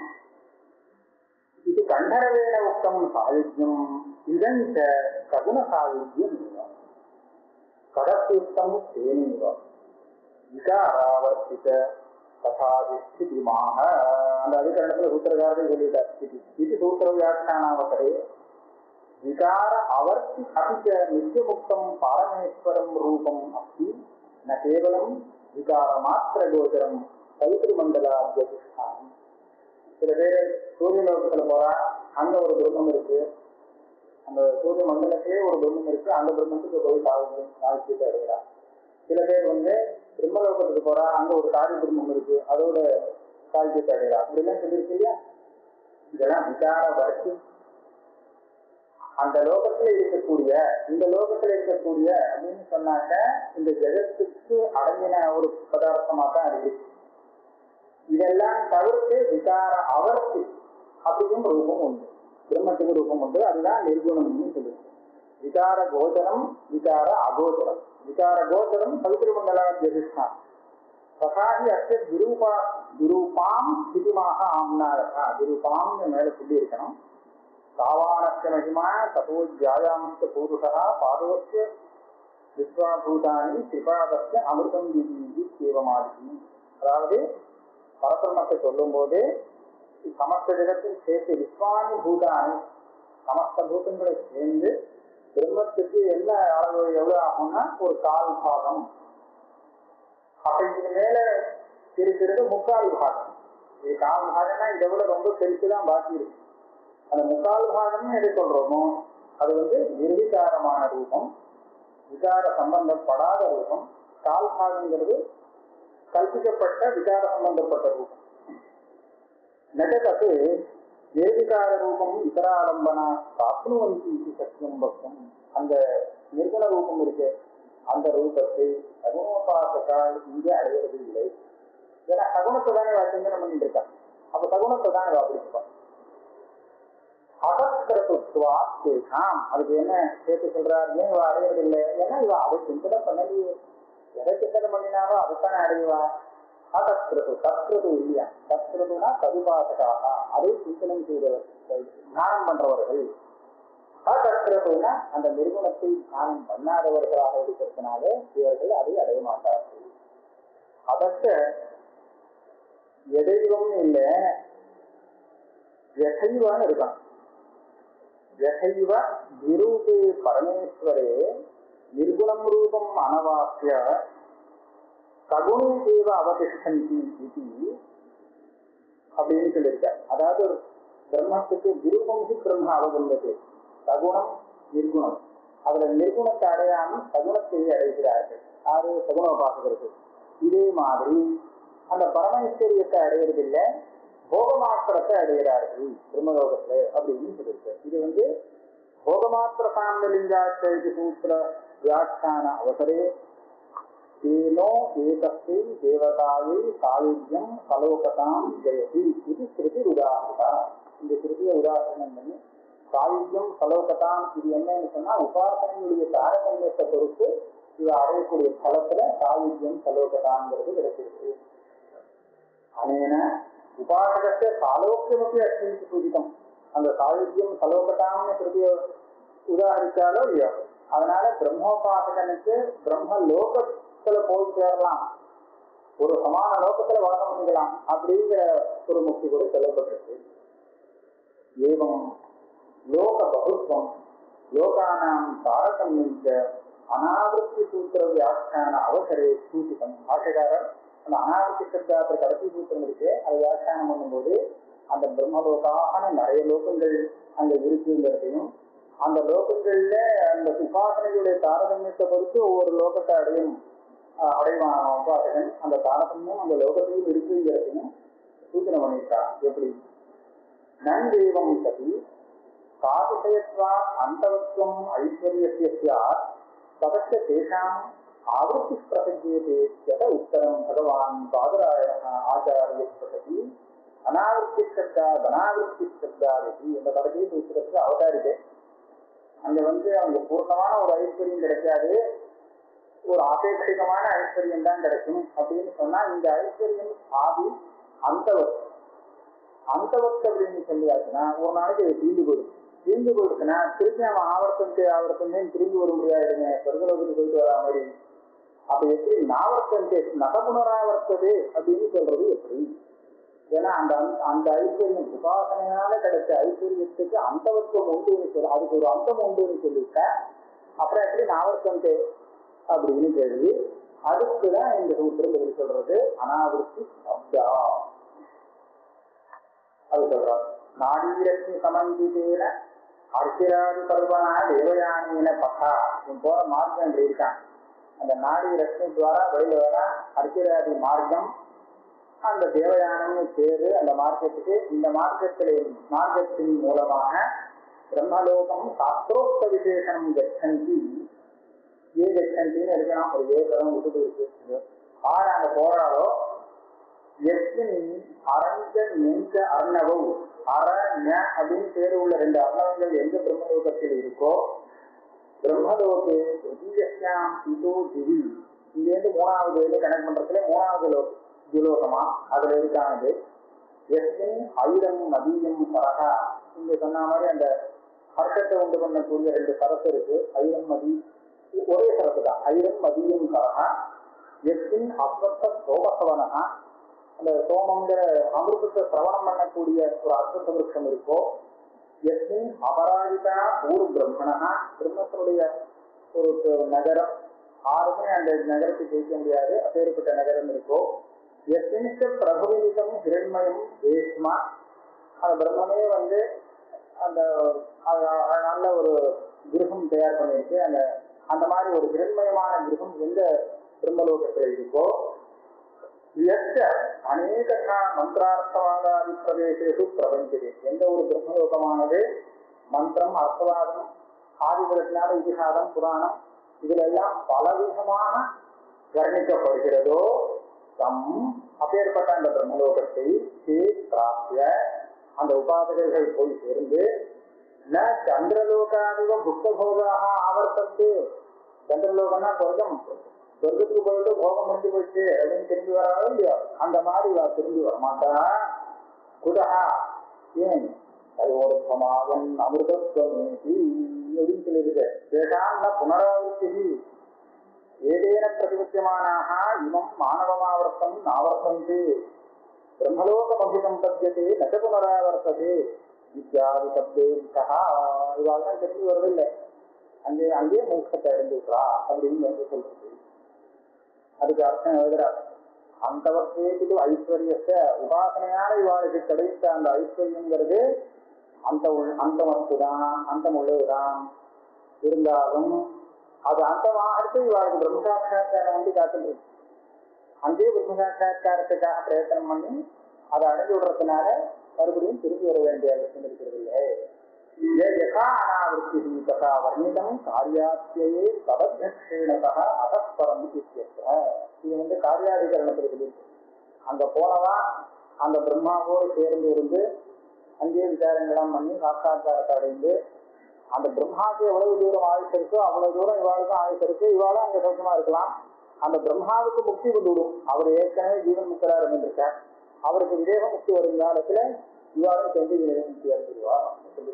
[SPEAKER 1] இது கண்டரவேண உத்தம் சாயுஜ்யம் இதஞ்ச சகுண சாயுஜ்யம் கடத்துத்தம் சேனிவ விகாராவர்த்தித ததாதிஷ்டிதிமாக அந்த அதிகரணத்துல சூத்திரகாரரை சொல்லிட்டார். இது சூத்திர வியாக்கியானாவசரே விகார அவர்த்தி அபிச்ச நித்தியமுக்தம் பாரமேஸ்வரம் ரூபம் அஸ்தி ந கேவலம் விகார மாத்திர கோச்சரம் சைத்திரிமண்டலாத்யதிஷ்டானம். சில பேர் சூரிய லோகத்துல போறா, அங்க ஒரு பிரம்மம் இருக்கு, அந்த சூரிய மண்டலத்திலே ஒரு பிரம்மம் இருக்கு, அந்த பிரம்மத்துக்கு போய் சாதிச்சுட்டு அடைகிறார். சில பேர் வந்து பிரம்மலோகத்துக்கு போறா, அங்க ஒரு காரிய பிரம்மம் இருக்கு, அதோட சாதிச்சுட்டு அடைகிறார். அப்படிலாம் சொல்லியிருக்கு இல்லையா? இதெல்லாம் விகார வர்த்தி. அந்த லோகத்துல இருக்கக்கூடிய இந்த லோகத்துல இருக்கக்கூடிய அப்படின்னு சொன்னாக்க இந்த ஜெகத்துக்கு அடங்கின ஒரு பதார்த்தமா தான் இருக்கு. இதெல்லாம் தவிர்த்து விகார அவர்த்தி அப்படியும் ரூபம் உண்டு, பிரம்மத்துக்கு ரூபம் உண்டு. அதுதான் நிர்குணம்னு சொல்லுது. விகார கோச்சரம் விகார அகோச்சரம். விகார கோச்சரம் சவித்திரமண்டலாத்யதிஷ்டானம் ததாஹி அஸ்ய துரூபா துரூபாம் ஸ்திதிமாக ஆம்னாரா. துரூபாம்னு மேல சொல்லி இருக்கணும். தாவானஸ்ய மகிமா தபோ ஜாயாம்ஸ்ய பூருஷா பாதோஸ்ய விஸ்வாபூதானி திரிபாதஸ்ய அமிர்தம் விதி சேவமாதி. அதாவது பரபிரமத்தை சொல்லும் போது சமஸ்த ஜகத்தில் சேர்த்து விஸ்வானி பூதானி சமஸ்த பூதங்களை சேர்ந்து பிரம்மத்துக்கு என்ன அளவு எவ்வளவு ஆகும்னா ஒரு கால் பாகம். அப்ப இதுக்கு மேல இருக்கிறது முக்கால் பாகம். இது கால் பாகம்னா இதை விட ரொம்ப பெருசுதான் பாக்கி இருக்கு. அந்த முக்கால் பாகம்னு எது சொல்றோமோ அது வந்து நிர்விகாரமான ரூபம், விகார சம்பந்தப்படாத ரூபம். கால் பாகங்கிறது கல்பிக்கப்பட்ட விகார சம்பந்தப்பட்ட ரூபம். நெகத்து நிர்விகார ரூபம் இதராலம்பனா சாப்னுவந்தி சத்தியம் பக்தம். அந்த நிர்குண ரூபம் இருக்கு, அந்த ரூபத்தை சகுணோபாசகால் இங்கே அடைவது இல்லை. ஏன்னா சகுணத்தை தானே சிந்தனை பண்ணிட்டு இருக்காங்க. அப்ப சகுணத்தை தான் இவ அப்படிப்பான். அகத்திரத்துவாம் அதுக்கு என்ன சேர்த்து சொல்றாரு? ஏன் இவ அடையிறது இல்லை? ஏன்னா இவ அதை சிந்தனை பண்ணலையே. எதை சிந்தனை பண்ணினாலும் அதுதானே அடைவா. அகத்திரது கத்திரது இல்லையா? கத்திரதுனா கவிபாசகாக அதை சிந்தனை செய்தவர்கள், தியானம் பண்றவர்கள். அகத்திரதுனா அந்த நிறுவனத்தை தியானம் பண்ணாதவர்களாக இருக்கிறதுனால இவர்கள் அதை அடைய மாட்டார்கள். அதற்கு எதையும் இல்லை, யசைவான்னு இருக்கான். யசைவ விரூபே பரமேஸ்வரே நிர்குணம் ரூபம் அனவாசிய சகுணே தேவ அவதிஷ்டந்தி இது அப்படின்னு சொல்லியிருக்கார். அதாவது ஒரு பிரம்மத்துக்கு விரூபம் பிரம்ம அவதல்லது, சகுணம் நிர்குணம். அதுல நிர்குணத்தை அடையாமல் சகுணத்தை அடைகிறார்கள். ஆறு சகுணோபாசகர்கள். இதே மாதிரி அந்த பரமேஸ்வரியத்தை அடையிறதில்லை, போகமாத்திரத்தை அடைகிறார்கள் பிரம்மலோகத்துல அப்படின்னு சொல்லியிருக்கார். இது வந்து போகமாத்திர சாந்தலிங்காச்ச சூத்திர வியாக்கியான அவசரே தேனோ ஏகஸ்யை தேவதாயை சாயுஜ்யம் சலோகதாம் ஜெயதி இது ஸ்ருதி உதாரணா. இந்த ஸ்ருதியை உதாரணம் பண்ணி சாயுஜ்யம் சலோகதாம் இது என்னன்னு சொன்னா உபாசனையுடைய தாரதமியத்தை பொறுத்து இது அடையக்கூடிய பலத்துல சாயுஜ்யம் சலோகதாங்கிறது கிடைச்சிருக்கு. அனேன உபாசகத்தை சாலோக்கியமப்பி அஸ்மிக்கு சூதிதம். அந்த சாயுஜ்யம் சலோகதாம்னு ஸ்ருதியை உதாரிச்சாலோ இல்லையோ, அதனால பிரம்மோபாசகனுக்கு பிரம்ம லோகத்துல போய் சேரலாம், ஒரு சமான லோகத்துல வளர முடியலாம் அப்படிங்கிற ஒரு முக்தி கூட சொல்லப்பட்டிருக்கு. ஏவம் லோக பகுத்வம் லோகானாம் தாரதமியம் அனாவிருத்தி சூத்திர வியாக்கியான அவசரே சூச்சிதம். ஆசிரியர் அந்த அனாவிருத்தி சப்தாத்திர கடைசி சூத்திரம் இருக்கு, அதை வியாக்கியானம் பண்ணும்போது அந்த பிரம்மலோகான நிறைய லோகங்கள் அங்க இருக்குங்கிறதையும், அந்த லோகங்கள்ல அந்த உபாசனையுடைய தாரதமியத்தை பொறுத்து ஒவ்வொரு லோகத்தை அடையும் அடைவான உபாசகன் அந்த தாரதமியம் அந்த லோகத்தையும் இருக்குங்கிறதையும் சூச்சனை பண்ணியிருக்கான். எப்படி நன்தேவம் சதி காதிசயத்வா அந்தவத்வம் ஐஸ்வர்யஸ்ய ஸ்யாத் ததஸ்ய தேஷாம் ஆவருத்தி பிரசஜ்யதே யத உத்தரம் பகவான் பாதராயண ஆச்சாரிய பிரசதி அனாவருத்தி சப்தா அனாவருத்தி சப்தாதி என்ற கடைசி சூத்திரத்துக்கு அவதாரிதே. அங்க வந்து அவங்க பூர்ணமான ஒரு ஐஸ்வர்யம் கிடைக்காது, ஒரு அபேட்சிகமான ஐஸ்வர்யம் தான் கிடைக்கும் அப்படின்னு சொன்னா இந்த ஐஸ்வர்யம் ஆதி அந்தவத் அந்தவத் அப்படின்னு சொல்லியாச்சுன்னா ஒரு நாளைக்கு அது தீர்ந்து போயிடும். தீர்ந்து போயிடுச்சுன்னா திருப்பி அவன் ஆவர்த்தனுக்கு ஆவர்த்தனே திரும்பி வர முடியாதுங்க, சொர்க்கலோகத்துக்கு போயிட்டு வரா மாதிரி. அப்ப எப்படி நாவர்த்தனுக்கு நகபுனராவர்த்தது அப்படின்னு சொல்றது எப்படி? ஏன்னா அந்த அந்த ஐஸ்வர்யம் உபாசனையால கிடைச்ச ஐஸ்வர்யத்துக்கு அந்தவத்துவம் உண்டுன்னு சொல்லி அதுக்கு ஒரு அந்தம் உண்டுன்னு சொல்லிட்ட அப்புறம் எப்படி நாவர்த்தன்ட்டு அப்படின்னு கேள்வி. அதுக்குதான் இந்த சூத்திரம் எப்படி சொல்றது அனாவிருத்தி சப்தா அது சொல்றாங்க. நாடீரத்னி சமந்திதேன அர்ச்சிராதி பர்வனா தேவயானின பக்கா போற மார்க்கம் இருக்கான். அந்த நாடி ரத்னி துவாரா வெளியில வர அர்ச்சிராதி மார்க்கம் அந்த தேவயானம்னு பேரு அந்த மார்க்கத்துக்கு. இந்த மார்க்கத்திலே மார்க்கத்தின் மூலமாக பிரம்மலோகம் சாஸ்திரோக்த விசேஷம் கச்சந்தி ஏ கச்சந்தின்னு இருக்கலாம். ஒரு ஏகரம் விட்டுட்டு இருக்கு ஆறு அங்க போறாரோ எஸ்மின் அரஞ்ச நெஞ்ச அர்ணவம் அரண அப்படின்னு பேரு உள்ள ரெண்டு அர்ணவங்கள் எந்த பிரம்மலோகத்தில் இருக்கோ பிரம்மலோகே திருத்தீயாம் இதோ திவி இங்கிருந்து மூணாவது கணக்கு பண்றதுல மூணாவது லோகம் துலோகமா அதுல இருக்கானது. எஸ்மின் ஐரம் நதியம் சரகா இங்க சொன்ன மாதிரி அந்த ஹர்ஷத்தை உண்டு பண்ணக்கூடிய ரெண்டு சரசு இருக்கு. ஐரம் நதி ஒரே சரசு தான். ஐரம் மதியம் சரகா எஸ்மின் அஸ்வத்த சோமசவனகா அந்த சோமங்கிற அமிர்தத்தை சிரவணம் பண்ணக்கூடிய ஒரு அஸ்வத்த விருட்சம் இருக்கோ. எஸ்மின் அபராஜிதா ஊர் பிரம்மணா பிரம்மத்தினுடைய ஒரு நகரம் யாருமே அந்த நகரத்தை ஜெயிக்க முடியாது அப்பேற்பட்ட நகரம் இருக்கோ. எஸ்மின்ஷ பிரபுவிதம் ஹிரண்மயம் ரேஷ்மா அந்த பிரம்மமே வந்து அந்த நல்ல ஒரு கிரகம் தயார் பண்ணிருக்கு. அந்த அந்த மாதிரி ஒரு ஹிரண்மயமான கிரகம் எந்த பிரம்மலோகத்தில் இருக்கோ அநேக மந்திரார்த்தவாதாதி பிரதேசேஷு பிரபஞ்சது எந்த ஒரு பிரம்மலோகமானது மந்திரம் அர்த்தவாதம் ஆதிபுரத்தினால இதிகாசம் புராணம் இதுல எல்லாம் பலவிதமாக வர்ணிக்கப்படுகிறதோ தம் அப்பேற்பட்ட அந்த பிரம்மலோகத்தை பிராப்திய அந்த உபாதகர்கள் போய் சேர்ந்து ந சந்திரலோகாதிவ புக்தபோகாக ஆவர்த்தந்து சந்திரலோகம்னா சொர்க்கம் சொர்க்கத்துக்கு போயிட்டு போகம் முடிஞ்சு போச்சு அப்படின்னு திரும்பி வராதோ இல்லையோ அந்த மாதிரி திரும்பி வரமாட்டா. குதஹா ஏன் தயோர்த்தமாவன் அமிர்தத்வமேதி அப்படின்னு சொல்லியிருக்கு. தேசான்ன புனராவர்த்தி ஏதேன பிரதிபத்தியமானாக இமம் மானவமாவர்த்தம் நாவர்த்தந்தே பிரம்மலோகமபிதம் பத்தியதே நச்ச புனராவர்த்ததே இத்தியாதி சப்தேகா இவாள்தான் திரும்பி வருதில்லை. அங்கே அங்கேயே மோட்சத்தை அடைந்துட்டா அப்படின்னு வந்து சொல்றது. அதுக்கு அர்த்தம் எழுதுறார். அந்தவர்த்தேது ஐஸ்வர்யத்தை உபாசனையான இவாளுக்கு கிடைத்த அந்த ஐஸ்வர்யங்கிறது அந்த அந்தமத்து தான் அந்தம் உள்ளதுதான். இருந்தாலும் அது அந்தமாகறது இவாளுக்கு பிரம்மசாட்சா்காரம் வந்து காத்துட்டு அங்கேயே பிரம்மசாட்சா்காரத்துக்காக பிரயத்தனம் பண்ணி அதை அடைஞ்சு விடுறதுனால மறுபடியும் திரும்பி வர வேண்டிய அவசியம் இருக்கிறது இல்லை. யதா அனாவிருத்தி ததா வர்ணிதம் காரியாத்தியே ததத்யக்ஷேணதா அதஸ்பரம் இத்தியஸ்ய. இது வந்து காரியாதிகரணத்தில் சொல்லியிருக்கு. அங்க போனவா அந்த பிரம்மாவோடு சேர்ந்து இருந்து அங்கேயே விசாரங்கள்லாம் பண்ணி சாட்சா்காரத்தை அடைந்து அந்த பிரம்மாவுக்கு எவ்வளவு தூரம் ஆயுசு இருக்கோ அவ்வளவு தூரம் இவாளுக்கும் ஆயுசு இருக்கு. இவாளும் அங்க சௌக்கியமா இருக்கலாம். அந்த பிரம்மாவுக்கு முக்தி கொண்டு விடும். அவர் ஏற்கனவே ஜீவன் முக்தரா இருந்திருக்கார். அவருக்கு விதேக முக்தி வரும் காலத்துல இவாளும் சென்று விதேக முக்தி அடைஞ்சிருவா சொல்லி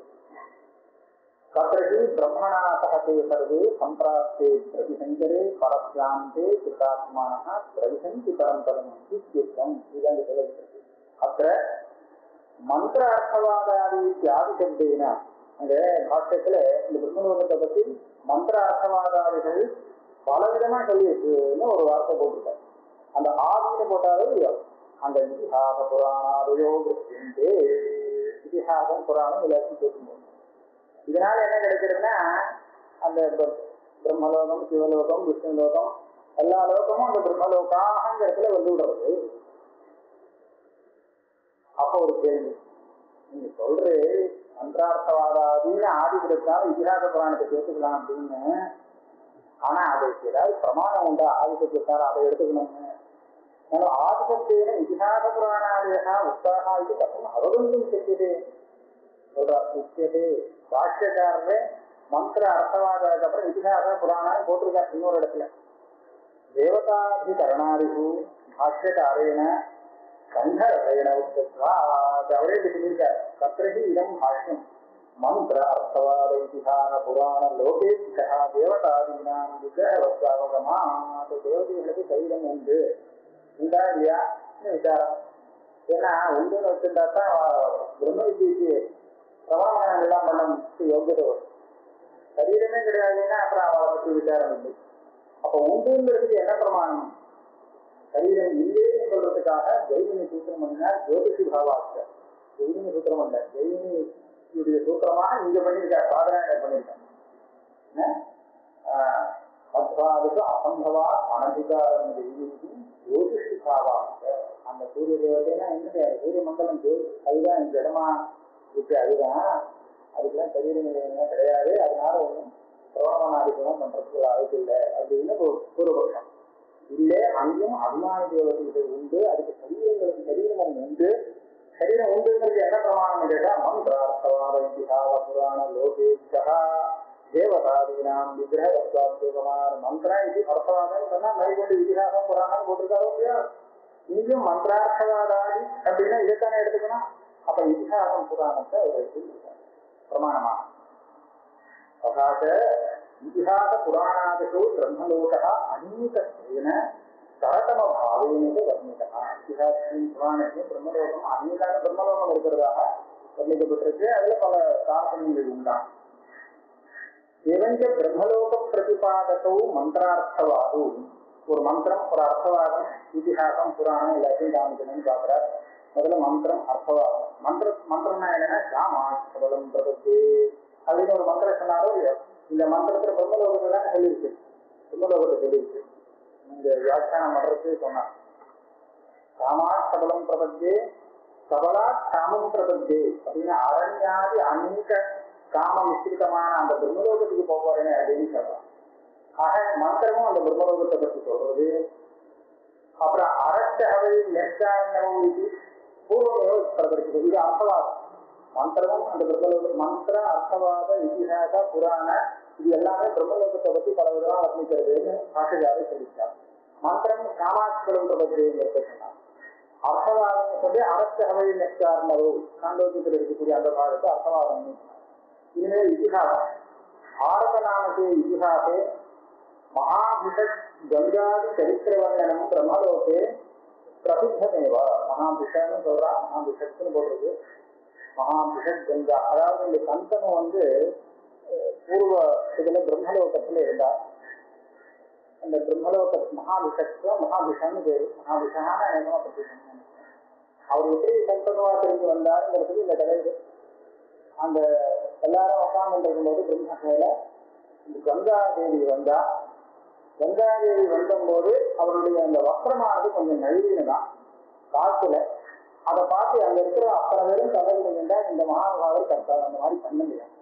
[SPEAKER 1] கத்திரகி பிரம்மணா சகதே சர்வே சம்பிராப்தே பிரதிசங்கரே பரஸ்யாந்தே சித்தாத்மான பிரதிசந்தி பரம்பரம் தீர்த்தம் இதாங்க சொல்லப்பட்டிருக்கு. அத்த மந்திர அர்த்தவாதாதி தியாதி சப்தேன அந்த பாஷ்யத்துல இந்த பிரம்மலோகத்தை பத்தி மந்திர அர்த்தவாதாதிகள் பலவிதமா சொல்லியிருக்குன்னு ஒரு வார்த்தை போட்டிருக்காரு. அந்த ஆதின்னு போட்டாலே அந்த இதிகாச புராணாதையோ விருத்தியந்தே இதிகாசம் புராணம் எல்லாத்தையும் பேசும்போது இதனால என்ன கிடைக்கிறதுன்னா அந்த பிரம்மலோகம் சிவலோகம் விஷ்ணுலோகம் எல்லா லோகமும் அந்த பிரம்மலோகாங்கிற இடத்துல வந்து விடுறது. அப்போ ஒரு கேள்வி நீங்க சொல்றது மந்திரார்த்தவாதாதின்னு ஆதிபுரத்தால் இதிகாச புராணத்தை கேட்டுக்கலாம் அப்படின்னு. ஆனா அதுக்கு ஏதாவது பிரமாணம் உண்டா ஆதிபுரத்தார் அதை எடுத்துக்கணும்னு ஆதிபத்தேன இதிகாச புராணாதேகா உற்சாகா இது கஷ்டம் அவர்களும் செஞ்சது சொல்றாரு. பாஷ்யக்காரரு மந்திர அர்த்தவாதத்துக்கு அப்புறம் இதிகாச புராணம் போட்டிருக்காரு இன்னொரு இடத்துல. தேவதாதிகரணாதிஷு பாஷ்யகாரேன கண்டரசேன உச்சத்வா அவரே சொல்லியிருக்கார். தத்ரஹி இதம் பாஷ்யம் மந்திர அர்த்தவாத இதிஹார புராண லோகேபியா தேவதாதீனாம் விக்கிரகவத்வாவகமாத் தேவதைகளுக்கு சரீரம் உண்டு உண்டா இல்லையா விசாரம். ஏன்னா உண்டுன்னு வச்சுட்டா தான் பிரம்ம வித்தியக்கு பிரமாணம் எல்லாம் பண்ண யோகியதை வரும். சரீரமே கிடையாதுன்னா அப்புறம் அவளை பற்றி விசாரம் இல்லை. அப்ப உண்டுங்கிறதுக்கு என்ன பிரமாணம்? சரீரம் இல்லைன்னு சொல்றதுக்காக ஜெய்மினி சூத்திரம் பண்ணினா ஜோதிஷி பாவாச்ச. ஜெய்மினி சூத்திரம் அல்ல, ஜெய்மினியுடைய சூத்திரமாக இங்க பண்ணியிருக்காரு, சாதனை பண்ணியிருக்காங்க. அத்வாதுக்கு அசம்பவா அனதிகாரம் ஜெய்மினி ஜோதிஷி பாவாச்ச. அந்த சூரிய தேவதைன்னா என்ன? சூரிய மண்டலம் அதுதான் இந்த இடமா இருக்கு, அதுதான். அதுக்கெல்லாம் சரீர நிலையெல்லாம் கிடையாது, அதனால ஒன்றும் பிரமாணாதிபம் பண்றதுக்கு வாய்ப்பு இல்லை அப்படின்னு பூர்வபட்சம். இல்லை, அங்கேயும் அபிமான தேவதைகள் உண்டு, அதுக்கு சரீரங்களுக்கு சரீரம் உண்டு. சரீரம் உண்டுங்கிறது என்ன பிரமாணம் கேட்டா மந்திரார்த்தவாத இதிஹார புராண லோகேபியா தேவதாதீனாம் விக்கிரகவத்வாத்வேகமான மந்திரம் இது அர்த்தவாதம் சொன்னா மேற்கொண்டு இதிகாசம் புராணம் போட்டிருக்காரோ இல்லையா? இங்கேயும் மந்திரார்த்தவாதாதி அப்படின்னா இதைத்தானே எடுத்துக்கணும். அப்ப இதிகாசம் புராணத்தை அவர் எடுத்துருக்காரு பிரமாணமா. ததாச்ச இதிஹாச புராணாதிஷு பிரம்மலோகா அநீகத்வேன சரதம பாவேன வர்ணிதா. இதிஹாசத்தின் புராணத்தையும் பிரம்மலோகம் அநீகான பிரம்மலோகம் இருக்கிறதாக வர்ணிக்கப்பட்டிருக்கு. அதுல பல காரணங்கள் உண்டாம். இவங்க பிரம்மலோக பிரதிபாதத்தோ மந்திரார்த்தவாது. ஒரு மந்திரம், ஒரு அர்த்தவாதம், இதிஹாசம் புராணம் எல்லாத்தையும் காமிக்கணும்னு பாக்குறார். முதல்ல மந்திரம், அர்த்தவாதம். மந்திர மந்திரம்னா என்னன்னா சாமா சபலம் பிரபத்தி அப்படின்னு ஒரு மந்திரம் சொன்னாரோ இல்லையோ, இந்த மந்திரத்துல பிரம்மலோகத்தை தான் சொல்லியிருக்கு, பிரம்மலோகத்தை சொல்லியிருக்கு. இந்த வியாக்கியானம் பண்றது சொன்னார். சாமா சபலம் பிரபத்தி சபலா சாமம் பிரபத்தி அப்படின்னு அரண்யாதி அநேக காம மிஸ்ரிதமான அந்த பிரம்மலோகத்துக்கு போக போறேன்னு அப்படின்னு சொல்றான். ஆக மந்திரமும் அந்த பிரம்மலோகத்தை பற்றி சொல்றது. அப்புறம் அரசவை நெற்காரணம் இது பூர்வ பிரபத்தி, இது அர்த்தவாதம். மந்திரமும் அந்த பிரம்மலோக மந்திர அர்த்தவாத இதிகாச புராண இது எல்லாமே பிரம்மலோகத்தை பற்றி பல விதமா வர்ணிக்கிறதுன்னு ஆசிரியாரை சொல்லிட்டார். மந்திரம் காமாட்சிகளும் பிரபத்திங்கிறத சொன்னார். அர்த்தவாதம் சொல்லி அரசவை நெற்காரணம் காண்டோஜத்தில் இருக்கக்கூடிய அந்த பாடத்தை அர்த்தவாதம். இனிமேல் இதிகாசம் பாரத நாமக்கே இதிகாசே மகாபிஷத் கங்காதி சரித்திரவர்ணனம் பிரம்மலோகே பிரசித்தமேவா. மகாபிஷன்னு சொல்றா, மகாபிஷத்துன்னு போடுறது. மகாபிஷத் கங்கா, அதாவது இந்த கந்தனும் வந்து பூர்வ இதுல பிரம்மலோகத்துல இருந்தார். அந்த பிரம்மலோக மகாபிஷத்துவ மகாபிஷன்னு பேரு. மகாபிஷான அநேகமா பிரசித்தம். அவர் எப்படி கந்தனுவா தெரிஞ்சு வந்தாருங்கிறதுக்கு இந்த கதை. அந்த எல்லாரும் உட்கார்ந்து இருக்கும்போது பிரம்மசபையில கங்காதேவி வந்தா. கங்காதேவி வந்தபோது அவருடைய அந்த வஸ்திரமானது கொஞ்சம் நழுவினதான் காத்துல. அதை பார்த்து அங்க இருக்கிற அத்தனை பேரும் தலைவிடுங்கண்டா இந்த மகாபாரர் கர்த்தார் அந்த மாதிரி பண்ண முடியும்.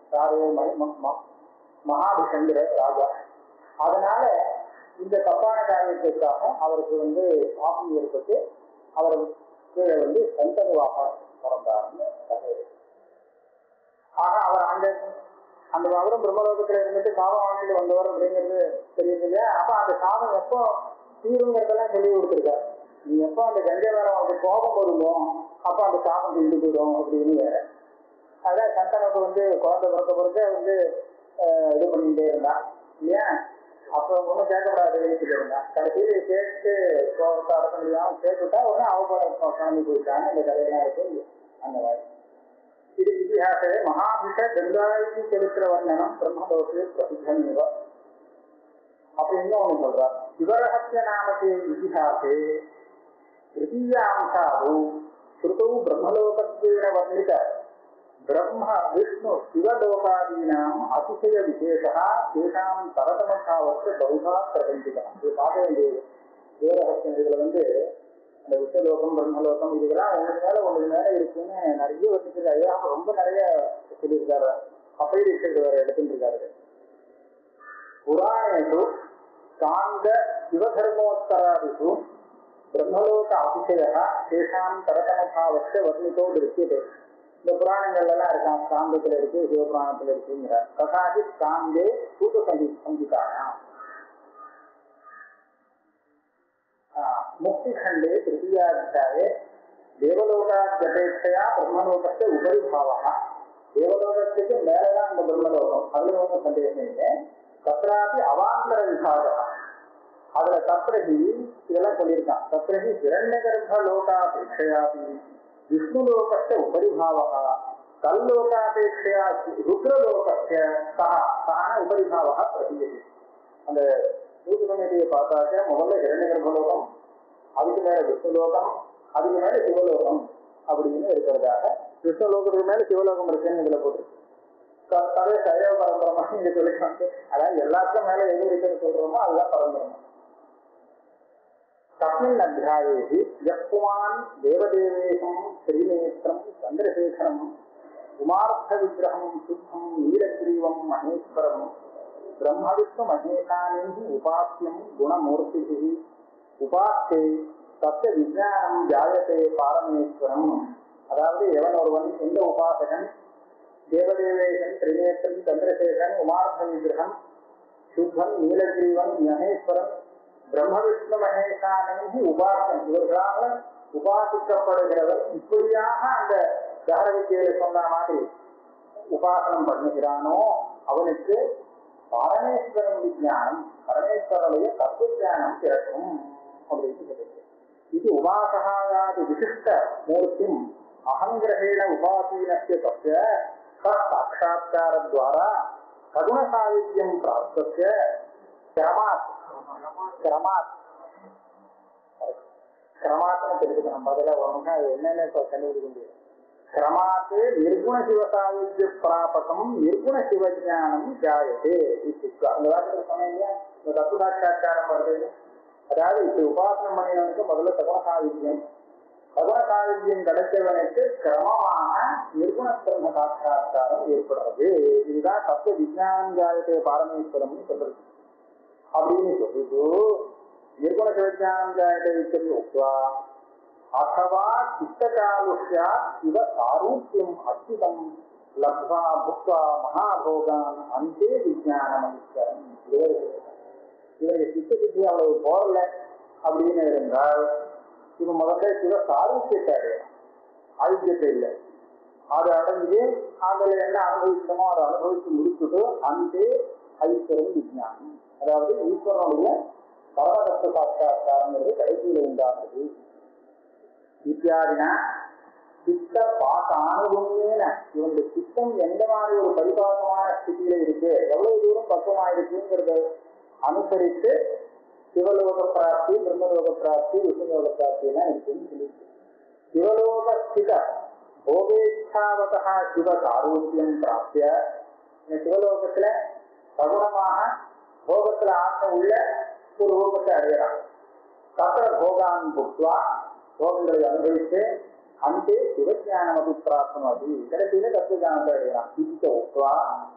[SPEAKER 1] மகாபிஷங்கிற ராஜா. அதனால இந்த தப்பான காரியத்திற்காக அவருக்கு வந்து ஆபம் ஏற்பட்டு அவர் கீழே வந்து சந்தனுவாக பிறந்தார்னு கதை. ஆக அவர் அந்த அந்த அவரும் பிரம்மலோகத்துல இருந்துட்டு சாபம் வாங்கிட்டு வந்தவர் அப்படிங்கிறது தெரியுது இல்லையா? அப்ப அந்த சாபம் எப்போ தீருங்கிறதெல்லாம் சொல்லி கொடுத்துருக்காரு. நீ எப்போ அந்த கஞ்ச வேலை அவனுக்கு கோபம் வருமோ அப்போ அந்த சாபம் தீண்டு போயிடும் அப்படின்னு வேற. அதான் சந்தனுக்கு வந்து குழந்தை பிறக்க பிறக்க வந்து இது பண்ணிட்டே இருந்தான் இல்லையா? அப்போ ஒன்றும் கேட்கக்கூடாதுன்னு சொல்லியிருந்தான். கடைசியில் கேட்டு கோபத்தை அடக்க முடியாம கேட்டுவிட்டா உடனே அவங்க கிளம்பி போயிட்டாங்க. இந்த கதையெல்லாம் இருக்கு அந்த மாதிரி. இது இதிகாசே மகாபிஷ கங்காதி சரித்திர வர்ணனம் பிரம்மலோகே பிரசித்தமேவ. அப்ப இன்னொன்னு சொல்றார். சிவரகசிய நாமக்கே இதிகாசே திருத்தீயாம்சாவு ஸ்ருதௌ பிரம்மலோகத்வேன வர்ணித பிரம்ம விஷ்ணு சிவலோகாதீனாம் அதிசய விசேஷா தேசாம் தரதமசாவத்து பௌதா பிரபஞ்சிதம். இது பார்க்க வேண்டியது. சிவரகசியம் இதுல வந்து அந்த விஷ்ணலோகம் பிரம்மலோகம் இதுக்கெல்லாம் ஒன்று மேல ஒன்று மேல இருக்குன்னு நிறைய வச்சுருக்காரு. அவங்க ரொம்ப நிறைய சொல்லியிருக்காரு. அப்படி வேற எடுத்துட்டு இருக்காரு. புராணேஷு காந்த சிவதர்மோத்தராதிஷு பிரம்மலோக அதிசயா தேசாம் தரதமபாவத்தை வர்ணித்தோ திருஷ்யதே. இந்த புராணங்கள்ல எல்லாம் இருக்கான். காந்தத்துல இருக்கு, சிவபுராணத்துல இருக்குங்கிறார். கதாஜி காந்தே சூத சங்கி சங்கீதானா. मुक्तिखंडे तृतीयाध्याये देवलोकाद्यपेक्षया ब्रह्मलोकस्य उपरि भावः देवलोकस्य मेलदान ब्रह्मलोकम् अग्निहोत्र सन्देशे तत्रापि अवान्तர विभागः அதுல தத்ரஹி இதெல்லாம் சொல்லியிருக்கான். தத்ரஹி ஹிரண்யகர்ப்ப லோகாபேட்சையாபி விஷ்ணுலோகஸ்ய உபரிபாவः கல்லோகாபேட்சையா ருத்ரலோகஸ்ய சஹ சஹ உபரிபாவः பிரதீயते. அந்த சூத்திரநிலையை பார்த்தாக்க முதல்ல ஹிரண்யகர்ப்பலோகம், அதுக்கு மேல விஷ்ணுலோகம், அதுக்கு மேல சிவலோகம் அப்படின்னு இருக்கிறதாக. விஷ்ணுலோகத்துக்கு மேல சிவலோகம் இருக்குன்னு இதுல போட்டுருக்கு. அதே சைவ பரம்பரமா இங்க சொல்லிக்காங்க. அதாவது எல்லாத்துக்கும் மேல எது இருக்குன்னு சொல்றோமோ அதுதான் பரம்பரம். तस्मिन् अध्याये यत्पुमान् देवदेवेशं श्रीनेत्रं चन्द्रशेखरं उमार्थविग्रहं शुद्धं नीलग्रीवं महेश्वरं ब्रह्मविष्णुमहेशानैः उपास्यं गुणमूर्तिभिः उपास्ये तस्य विज्ञानं जायते पारमेश्वरम्. அதாவது எவன் ஒருவன் எந்த உபாசகன் தேவதேவேசன் திரிநேத்திரன் சந்திரசேகரன் உமார்த்த விக்கிரகம் சுத்தன் நீலகிரீவன் மகேஸ்வரன் பிரம்ம விஷ்ணு மகேசானி உபாசன் இவர்களாக உபாசிக்கப்படுகிறவன் இப்படியாக அந்த தகர வித்தியில சொன்ன மாதிரி உபாசனம் பண்ணுகிறானோ அவனுக்கு பரமேஸ்வரன் விஜயானம் பரமேஸ்வரனுடைய தத்துவ ஜானம் பிறக்கும் அப்படின்னு சொல்லியிருக்கு. இது உபாசகாதி விசிஷ்ட மூர்த்திம் அகங்கிரகேண உபாசீனஸ்ய தஸ்ய சாட்சாத்காரத்வாரா ககுண சாயுஜ்யம் பிராப்தஸ்ய கிரமாத் கிரமாத் கிரமாத்னு தெரிஞ்சுக்கணும். பதில ஒழுங்கா என்னென்ன கண்டுபிடிக்க முடியும். கிரமாத் நிர்குண சிவ சாயுஜ்ய பிராபகம் நிர்குண சிவஜானம் ஜாயதே. அந்த வார்த்தை சொன்னேன் இல்லையா, இந்த தத்துவ சாட்சாத்காரம் வருது. அதாவது இப்ப உபாசனம் பண்ணினவனுக்கு முதல்ல சகுண சாயுஜ்யம், சகுண சாயுஜ்யம் கிடைச்சவனுக்கு கிரமமாக நிர்குண பிரம்ம சாட்சாத்காரம் ஏற்படுறது. இதுதான் தத்துவ விஜயானம் ஜாயதே பாரமேஸ்வரம்னு சொல்றது. அப்படின்னு சொல்லிட்டு நிர்குண சிவஜானம் ஜாயதே உக்த்வா அथवा சித்தகாலுஷ்யா சிவ சாரூப்யம் அச்சுதம் லப்வா புக்வா மகாபோகான் அந்தே விஜயானம் இவருடைய சித்த சித்தி அவ்வளவு போரல அப்படின்னு இருந்தால் இவன் முதல்ல சிவ சாரூக்கியத்தை அடையணும். ஆயுத்தியத்தை இல்லை, அதை அடைஞ்சு அதுல என்ன அனுபவிக்கணுமோ அதை அனுபவிச்சு முடிச்சுட்டு அந்த ஐஸ்வரன் விஜயானம், அதாவது ஈஸ்வரனுடைய பரமதத்த சாட்சாத்காரங்கிறது கடைசியில் உண்டாகுது. இத்தியாதினா சித்த பாச அனுபவமேன இவனுடைய சித்தம் எந்த மாதிரி ஒரு பரிபாசமான ஸ்திதியில இருக்கு, எவ்வளவு தூரம் பக்குவமா இருக்குங்கிறத அனுசரித்து சிவலோக பிராப்தி பிரம்மலோக பிராப்தி விஷ்ணுலோக பிராப்தினா இருக்குன்னு சொல்லிட்டு சிவலோக ஸ்தித போகேச்சாவதா சிவ சாரூபியம் பிராப்திய சிவலோகத்துல சகுணமாக போகத்துல ஆசை உள்ள ஒரு ரூபத்தை அடையறாங்க. தத்திர போகான் புக்வா போகங்களை அனுபவித்து அந்த சிவஜானம் அபிப்பிராப்தம் அது கடைசியில தத்துவஜானத்தை அடையறான். சித்த உக்வா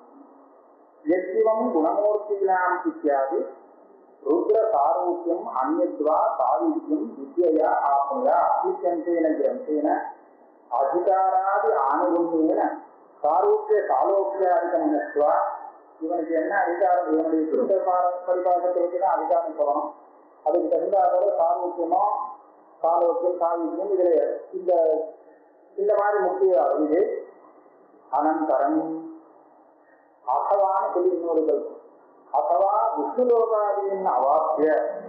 [SPEAKER 1] யஜ்ஜிவம் குணமூர்த்தினாம் இத்தியாதி ருத்ர சாரூபியம் அந்யத்வா சாயுஜ்யம் வித்யா ஆப்னுயா அபிஷந்தேன கிரந்தேன அதிகாராதி ஆனுகுண்யேன சாரூபிய சாலோக்கியாதிகம் நத்வா. இவனுக்கு என்ன அதிகாரம், இவனுடைய சுத்த பரிபாசத்தை தான் அதிகாரம் சொல்லணும். அதுக்கு தகுந்தாதோட சாரூபியமோ சாலோக்கியம் சாயுஜ்யம் இதுல இந்த இந்த மாதிரி முக்கிய இது அனந்தரம் அகவான்னு சொல்லி இன்னொரு கருத்து. அथवा விஷ்ணுலோகாதீன் அவாப்ய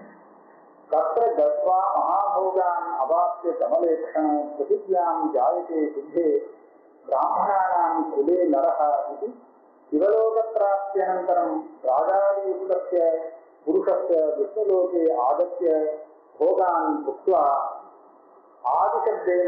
[SPEAKER 1] தத்ர கத்வா மகாபோகான் அவாப்ய கமலேக்ஷண பிரதிஜ்ஞாம் ஜாயதே சித்தே பிராமணானாம் குலே நரஹ இது சிவலோக பிராப்தியனந்தரம் ராஜாதியுக்தஸ்ய புருஷஸ்ய விஷ்ணுலோகே ஆகத்ய போகான் புக்த்வா ஆதிசப்தேன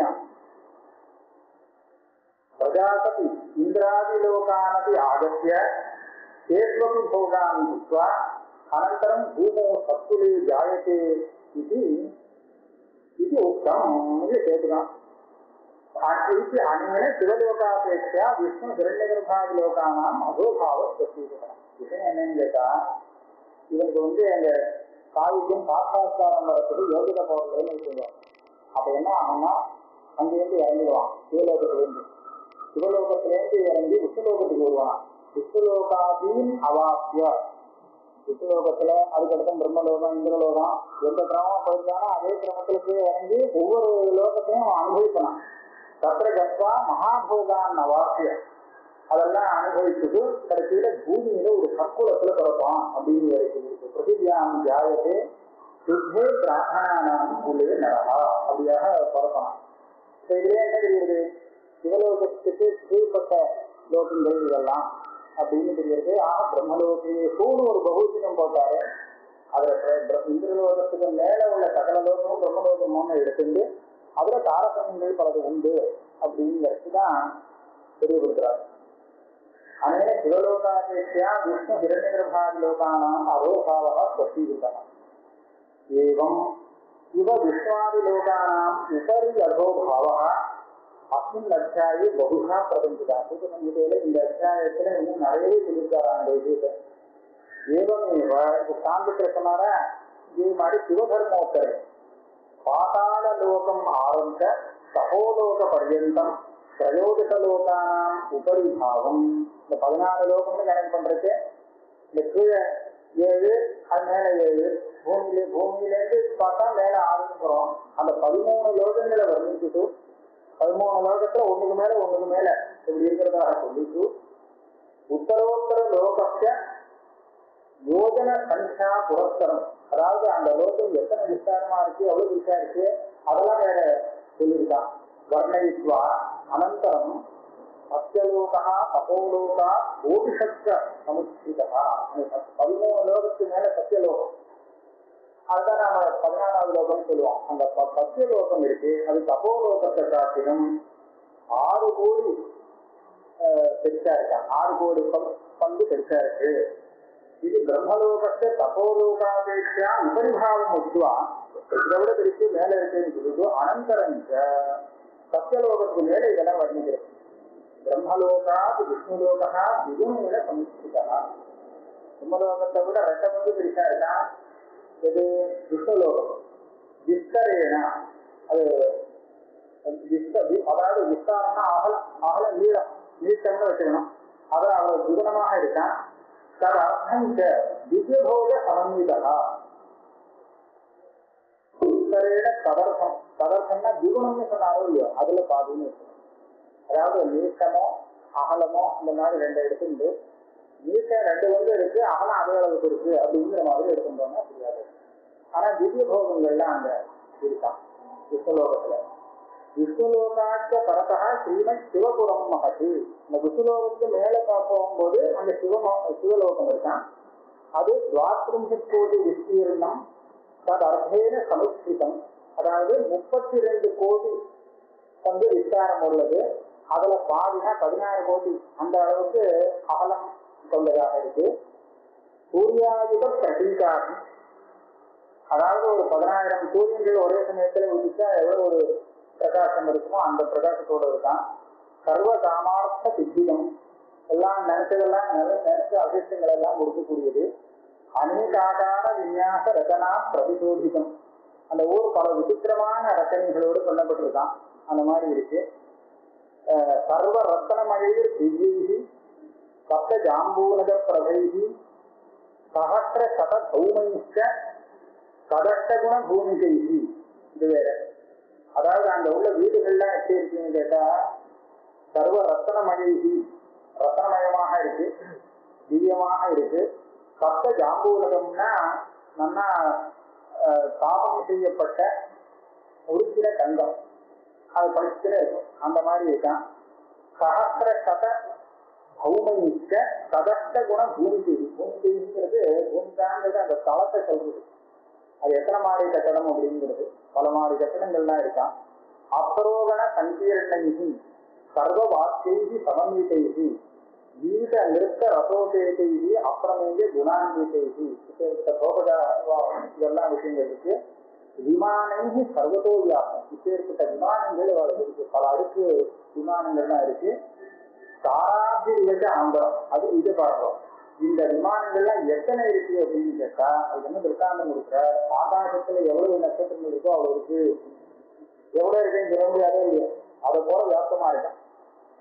[SPEAKER 1] பிரஜாபதி இந்திராதிலோகானபி ஆகத்ய கேஸ்வபி போகான் புக்த்வா அனந்தரம் பூமோ சத்துலே ஜாயதே இது இது உக்தம். இது கேட்டுதான் இது அங்கே சிவலோகாபேட்சா விஷ்ணு ஹிரண்யகர்ப்பாதி லோகானாம் அகோபாவ பிரசீகரணம். விஷயம் என்னன்னு கேட்டா, இவனுக்கு வந்து அந்த காய்க்கும் சாட்சாத்காரம் வரக்கூடிய யோகித போகிறதுன்னு சொல்லுவாங்க. அப்ப என்ன ஆகும்னா அங்கிருந்து இறங்கிடுவான் சிவலோகத்திலிருந்து. சிவலோகத்திலேருந்து இறங்கி விஷ்ணுலோகத்துக்கு வருவான். விஷ்ணுலோகாதீன் அவாப்ய விஷ்ணுலோகத்துல அதுக்கடுத்து பிரம்மலோகம் இந்திரலோகம் எந்த கிரமம் போயிருந்தாலும் அதே கிரமத்துக்கு இறங்கி ஒவ்வொரு லோகத்தையும் அனுபவிக்கலாம். தத்திர கத்வா மகாபோகான் நவாசிய அதெல்லாம் அனுபவிச்சுட்டு கடைசியில பூமியில ஒரு கற்குலத்துல பிறப்பான் அப்படின்னு இருக்கு. பிரதிஜாம் தியாயத்தே சுத்தே பிரார்த்தனானாம் உள்ளே நரகா அப்படியாக பிறப்பான். இதுல என்ன தெரியுது? சிவலோகத்துக்கு கீழ்பட்ட லோகங்கள் இதெல்லாம் அப்படின்னு தெரியுது. ஆனா பிரம்மலோகேஷூன்னு ஒரு பகுதியம் போட்டாரு. அதுல இந்திரலோகத்துக்கு மேல உள்ள சகல லோகமும் பிரம்மலோகமும் எடுத்துட்டு அதுல தாரதமியங்கள் பலது உண்டு அப்படிங்கிறதுதான் தெரியப்படுத்துறாரு. அனேன சிவலோகாதேசியா விஷ்ணு ஹிரண்யகர்பாதி லோகானாம் அரோபாவா ஸ்வசீகிதா ஏவம் இவ விஸ்வாதி லோகானாம் உபரி அகோபாவா அஸ்மின் அத்தியாயி பகுஷா பிரபஞ்சிதா. சூத்திரசங்கீதையில இந்த அத்தியாயத்துல இன்னும் நிறையவே சொல்லியிருக்காரு அந்த விஷயத்தை. ஏவமேவ இது சாந்திக்கிற சொன்னார இதே மாதிரி சிவதர்மோத்தரை பாதாள லோகம் ஆரம்ப சகோலோக பர்யந்தம் பிரயோஜகலோகானாம் உபரிபாவம். இந்த பதினாறு லோகம்னு கணக்கு பண்றது இந்த கீழே ஏழு அது மேல ஏழு பூமியில பூமியிலேருந்து பார்த்தா மேல ஆரம்பிக்கிறோம். அந்த பதிமூணு லோகங்களை வர்ணிச்சுட்டு பதிமூணு லோகத்துல ஒண்ணுக்கு மேல ஒண்ணுக்கு மேல இப்படி இருக்கிறதாக சொல்லிட்டு உத்தரோத்தர லோகத்தை யோஜன சங்கையா புரஸ்தரம், அதாவது அந்த லோகம் எத்தனை விஸ்தாரமா இருக்கு எவ்வளவு விசா இருக்கு அதெல்லாம் வேற சொல்லியிருக்கான். வர்ணயித்வா அனந்தரம் சத்தியலோகா தபோலோகா ஓபிஷக்த சமுச்சிதா. பதிமூணு லோகத்துக்கு மேல சத்தியலோகம் அதுதான் நாம பதினாறாவது லோகம் சொல்லுவோம். அந்த சத்தியலோகம் இருக்கு. அது தபோலோகத்தை காட்டிலும் ஆறு கோடி பெருசா இருக்கான். ஆறு கோடி பங்கு பெருசா இருக்கு. இது பிரம்மலோகத்தை தபோலோகாபேட்சா உபரிபாவம் முத்துவா இதை விட பெருசு மேல இருக்குன்னு சொல்லிட்டு அனந்தரஞ்ச சத்தியலோகத்துக்கு மேல இதெல்லாம் வர்ணிக்கிறது. பிரம்மலோகாத் விஷ்ணுலோகா திகுணேன சமுச்சிதா. பிரம்மலோகத்தை விட ரெட்ட பங்கு பெருசா இருக்கான். இது விஷ்ணுலோகம் விஸ்தரேனா அது அதாவது விஸ்தாரம்னா அகலம் அகலம் நீளம் நீட்டம்னு வச்சுக்கணும். அது அவ்வளவு திகுணமாக இருக்கான். தது அர்த்தம் திவ்யபோக சமன்விதா. விஸ்தரேன ததர்த்தம் ததர்த்தம்னா திகுணம்னு சொன்னாரோ இல்லையோ அதுல பாதின்னு இருக்கணும். அதாவது நீட்டமோ அகலமோ இந்த மாதிரி ரெண்டு எடுத்துட்டு நீட்டம் ரெண்டு வந்து இருக்கு அகலம் அதே அளவுக்கு இருக்கு அப்படிங்கிற மாதிரி எடுத்துட்டோம்னா தெரியாது. ஆனா திவ்ய போகங்கள்லாம் அங்க இருக்கான் விஷ்ணுலோகத்துல. விஷ்ணுலோகாச்ச பரதா ஸ்ரீமத் சிவபுரம் மகதி. இந்த விஷ்ணுலோகத்துக்கு மேல போகும்போது அந்த சிவ சிவலோகம் இருக்கான். அது துவாத்ரிம்சத் கோடி விஸ்தீர்ணம் தது அர்த்தேன சமுச்சிதம். அதாவது முப்பத்தி ரெண்டு கோடி வந்து விஸ்தாரம் உள்ளது. அதுல பாதினா பதினாறு கோடி அந்த அளவுக்கு அகலம் கொண்டதாக இருக்கு. சூர்யாயுத பிரதீகாரம், அதாவது ஒரு பதினாயிரம் சூரியன்கள் ஒரே சமயத்துல உதிச்சா எவ்வளவு ஒரு பிரகாசம் இருக்குமோ அந்த பிரகாசத்தோட இருக்கான். சர்வ காமார்த்த சித்தியம், எல்லாம் நினைச்சதெல்லாம் நினைச்ச அபிஷங்கள் எல்லாம் கொடுக்கக்கூடியது. அநேகாகார விநியாச ரச்சனா பிரதிசோதிதம், அந்த ஊர் பல விசித்திரமான ரச்சனைகளோடு கொல்லப்பட்டிருக்கான். அந்த மாதிரி இருக்கு. சர்வ ரத்தனமழையில் திவ்யைகி சப்த ஜாம்பூனக பிரபைகி சகஸ்ர சத சௌமைச்ச கதஷ்டகுண பூமிகைகி. இது வேற. அதாவது அங்க உள்ள வீடுகள்லாம் எப்படி இருக்குன்னு கேட்டா சர்வ ரத்தனமழைகி ரத்தனமயமாக இருக்கு, திவ்யமாக இருக்கு. சப்த ஜாம்பூனகம்னா நல்லா தாபம் செய்யப்பட்ட உருக்கிற தங்கம், அது படிச்சுட்டே இருக்கும். அந்த மாதிரி இருக்கான். சகஸ்ர சத பௌமைச்ச சதஷ்ட குண பூமிகை. பூமிகைங்கிறது பூமிகாங்கிறது அந்த தளத்தை சொல்றது. அது எத்தனை மாடி கட்டடம் அப்படிங்கிறது பல மாடி கட்டடங்கள்லாம் இருக்கான். அப்ரோகண சங்கீர்ணி சர்வ வாக்கியி சமன்விதைகி கீத நிறுத்த ரசோபேதைகி அப்பிரமேய குணான்விதைகி. இதெல்லாம் விஷயங்கள் இருக்கு. விமானங்கி சர்வதோ வியாசம், இப்பேற்பட்ட விமானங்கள் இருக்கு. பல அடுக்கு விமானங்கள்லாம் இருக்கு. தாராபிரிவச்ச ஆம்பரம், அது இது பார்க்கிறோம். இந்த விமானங்கள்லாம் எத்தனை இருக்கு அப்படின்னு கேட்டா அது என்ன திருஷ்டாந்தம் கொடுக்குற, ஆகாசத்துல எவ்வளவு நட்சத்திரம் இருக்கோ அவ்வளவு இருக்கு. எவ்வளவு இருக்குன்னு சொல்ல முடியாதோ இல்லையா, அதை போல வியாசமா இருக்கும்.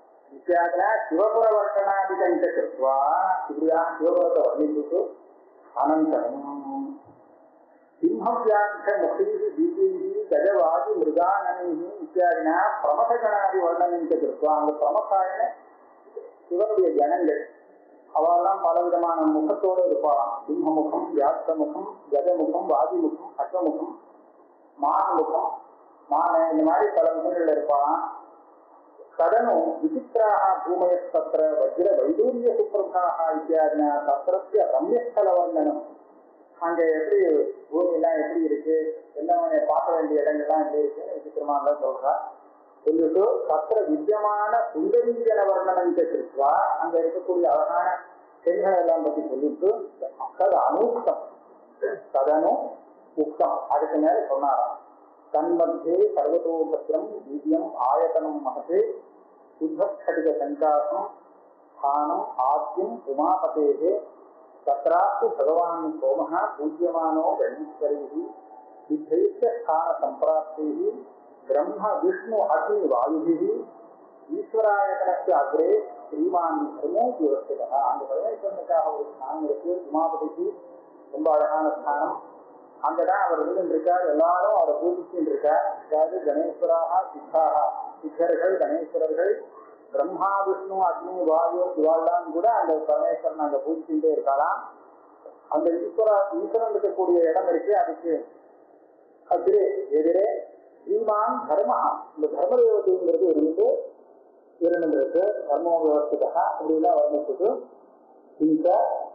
[SPEAKER 1] நிச்சயத்துல சிவபுர வர்த்தனாதிகா இப்படியா சிவபுரத்தை வர்ணிச்சுட்டு அனந்தரம் சிம்ஹவ்யாங்க முகை தீபை கஜவாதி மிருகானனை இத்தியாதினா பிரமதகணாதி வர்ணனிக்க திருப்பா. அந்த பிரமசாயன சிவனுடைய ஜனங்கள் அவெல்லாம் பலவிதமான முகத்தோடு இருப்பாராம். சிம்மமுகம், வியாசமுகம், கஜமுகம், வாதிமுகம், அஸ்வமுகம், மானமுகம், மான இந்த மாதிரி பல முகங்கள் இருப்பாராம். ததனும் விசித்திராக பூமயஸ்தத்திர வஜ்ர வைடூரிய சுப்பிரபாக இத்தியாதினா தத்திரத்திய ரம்யஸ்தல வர்ணனம். அங்க எப்படி பூமியெல்லாம் எப்படி இருக்கு, என்ன பார்க்க வேண்டிய இடங்கள்லாம் எப்படி இருக்குன்னு விசித்திரமா தான் சொல்றா. சொல்லிட்டு தத்திர வித்தியமான சுந்தரீஜன வர்ணனம் கேட்டிருக்கா. அங்க இருக்கக்கூடிய அழகான பெண்கள் எல்லாம் பத்தி சொல்லிட்டு தது அனுக்தம் ததனு உக்தம் அதுக்கு மேல சொன்னாராம். தன்மத்தியே பர்வதோபத்திரம் வீரியம் ஆயத்தனம் மகத்து சுத்தடிக சங்காசம் ஸ்தானம் ஆத்யம் உமாபதேகே தத்ராஸ்து பகவான் சோமஹ பூஜ்யமானோ கணீஸ்வரைஹி சித்தைஸ்ய ஸ்தான சம்பிராப்திஹி பிரம்ம விஷ்ணு அக்னி வாயுபிஹி ஈஸ்வராயத்தனஸ்ய அக்ரே ஸ்ரீமான் தர்மோ விவஸ்திதா. அந்த பரமேஸ்வரனுக்காக ஒரு ஸ்தானம் இருக்கு. உமாபதிக்கு ரொம்ப அழகான ஸ்தானம். அங்கதான் அவர் இருந்திருக்கார். எல்லாரும் அவரை பூஜிச்சுட்டு இருக்கார். அதாவது கணேஸ்வராக சித்தாகா, சித்தர்கள் கணேஸ்வரர்கள் பிரம்மா விஷ்ணு அக்னி வாயு இவாள்லாம் கூட அந்த பரமேஸ்வரன் அங்க பூஜிச்சுட்டே இருக்கலாம். அந்த ஈஸ்வரா ஈஸ்வரன் இருக்கக்கூடிய இடம் இருக்கு. அதுக்கு அதிரே எதிரே ஸ்ரீமான் தர்மா, இந்த தர்ம தேவதைங்கிறது இருந்து இருந்திருக்கு. தர்மோ விவஸ்திதா அப்படிலாம் வர்ணிச்சது. இந்த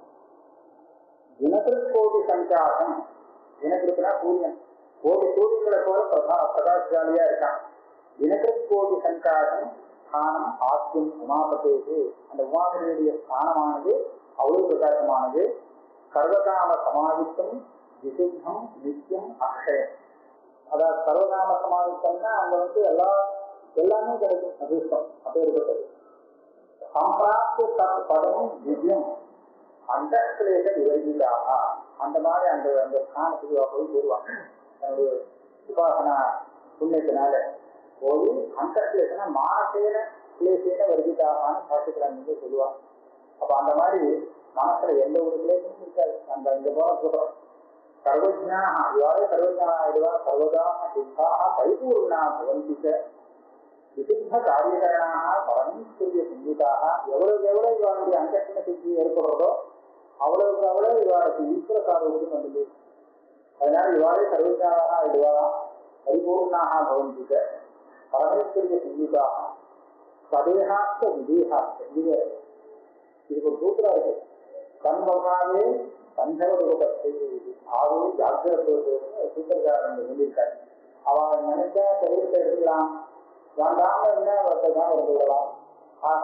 [SPEAKER 1] தினத்திற்கோடி சங்காசம், தினத்திற்குனா சூரியன் கோடி சூரியன்களை போல பிரபா பிரகாசாலியா இருக்கான். தினத்திற்கோடி சங்காசம் ஸ்தானம் ஆத்யம் உமாபதேகு. அந்த உமாபதியுடைய ஸ்தானமானது அவ்வளவு பிரகாசமானது. சர்வகாம சமாதித்தம் விசுத்தம் நித்தியம் அக்ஷயம். அதாவது சர்வகாம சமாதித்தம்னா அங்க வந்து எல்லா எல்லாமே கிடைக்கும். அதிர்ஷ்டம் அப்பேற்பட்டது. சம்பிராப்தி தத் பதமும் திவ்யம் அந்த விவரிதாக அந்த மாதிரி அந்த அந்த ஸ்தானத்துக்கு போய் போடுவாங்க. தன்னுடைய உபாசனா புண்ணியத்தினால போய் அந்த கிளேசனா மானசேன கிளேசேன வருகிட்டாகான்னு சாட்சிக்கிறாங்க சொல்லுவாங்க. அப்ப அந்த மாதிரி மனசுல எந்த ஒரு கிளேசமும் இருக்காது. அந்த இந்த போல சொல்றோம். சர்வஜா இவ்வாறு சர்வஜா ஆயிடுவா. சர்வதா சித்தாக பரிபூர்ணா பவந்திக்க விசித்த காரியகரணாக பரமேஸ்வரிய சிந்திதாக. எவ்வளவு எவ்வளவு இவருடைய அங்கத்தின சித்தி ஏற்படுறதோ அவ்வளவுக்கு அவ்வளவு இவருக்கு ஈஸ்வர சார்பும் வந்தது. அதனால இவ்வாறே சர்வஜாவாக ஆயிடுவா. பரிபூர்ணாக பவந்திக்க பரமேஸ்வரிய சிந்திதாக சதேகாஸ்த விதேகாஸ்த. இது இதுக்கு ஒரு சூத்திரம் இருக்கு. தன்மகாவே சஞ்சல ரூபத்தை ஆவே ஜாக்கிரதை சூத்திரக்காரன் சொல்லியிருக்காரு. அவன் நினைச்சா சரீரத்தை எடுத்துக்கலாம், வேண்டாம என்ன தான் எடுத்துக்கலாம். ஆக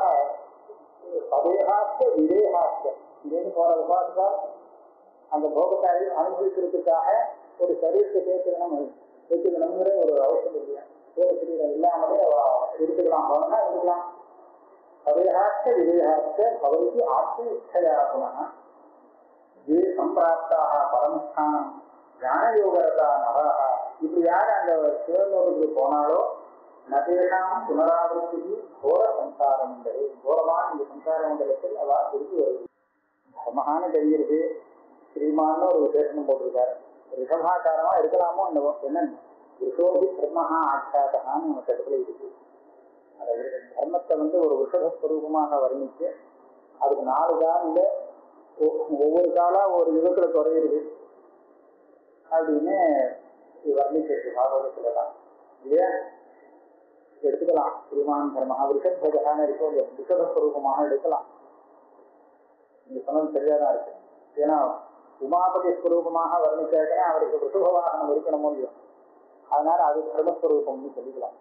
[SPEAKER 1] சதேகாஸ்த விதேகாஸ்த இங்கேருந்து போற உபாசா அந்த போகத்தை அனுபவிக்கிறதுக்காக ஒரு சரீரத்தை சேர்த்துக்கணும் சேர்த்துக்கணுங்கிற ஒரு அவசியம் இல்லையா. ஒரு சரீரம் இல்லாமலே எடுத்துக்கலாம், போனா எடுத்துக்கலாம். சதேகாஸ்த விதேகாஸ்த பவதி ஆத்ம இச்சையா புனः ये சம்பிராப்தாக பரமஸ்தானம் ஞானயோகரதா நராக. இப்படி யார் அந்த சிவலோகத்துக்கு போனாலோ நதேஷாம் புனராவர்த்தி கோர சம்சாரம் என்பது கோரமான இந்த சம்சார மண்டலத்தில் அவ திருப்பி வருது. தர்மஹான தெரிகிறது. ஸ்ரீமான்னு ஒரு விசேஷனம் போட்டிருக்காரு. ரிஷபாகாரமா இருக்கலாமோ என்ன ரிஷோகி பிரம்மஹா ஆட்சாதகான்னு நம்ம இடத்துல இருக்கு. அதாவது தர்மத்தை வந்து ஒரு ரிஷபஸ்வரூபமாக வர்ணிச்சு அதுக்கு நாலு காலில ஒவ்வொரு காலா ஒரு யுகத்துல குறையிறது அப்படின்னு வர்ணிச்சிருக்கு பாகவதத்துலதான் இல்லையா. எடுத்துக்கலாம். ஸ்ரீமான் தர்மஹா ரிஷபகான இருக்கோ ரிஷபஸ்வரூபமாக எடுக்கலாம். நீங்க சொன்னது சரியாதான் இருக்கு. ஏன்னா உமாபதி ஸ்வரூபமாக வர்ணிச்சாக்கே அவருக்கு ரிஷப வாகனம் இருக்கணுமோ இல்லையோ, அதனால அது தர்மஸ்வரூபம்னு சொல்லிக்கலாம்.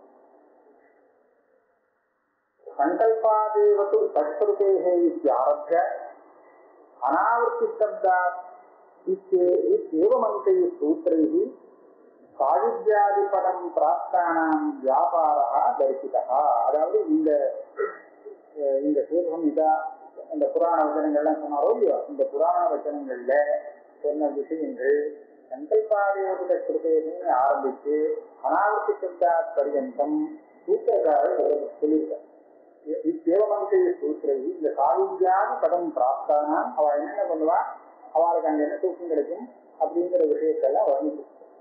[SPEAKER 1] சங்கல்பாதேவது சத்ருதேஹே இத்யாரப்ய அனாவர்த்தி சப்தாத் இத்யேவமந்தை சூத்ரைஹி சாயுஜ்யாதிபதம் பிராப்தானாம் வியாபாரா தரிசிதா. அதாவது இந்த இந்த சூர்வம் இதா இந்த புராண வச்சனங்கள்லாம் சொன்னாரோ இல்லையோ, இந்த புராண வச்சனங்கள்ல சொன்ன விஷயங்கள் சங்கல்பாதேவது சத்ருதேன்னு ஆரம்பிச்சு அனாவர்த்தி சப்தாத் பரியந்தம் சூத்திரக்காரர் சொல்லியிருக்கார். தேவமந்தை சூத்திரை இந்த சாயுஜ்யாதி பதம் பிராப்தானா அவ என்னென்ன பண்ணுவா, அவளுக்கு அங்க என்ன தூக்கம் கிடைக்கும் அப்படிங்கிற விஷயத்தெல்லாம் வர்ணிச்சு.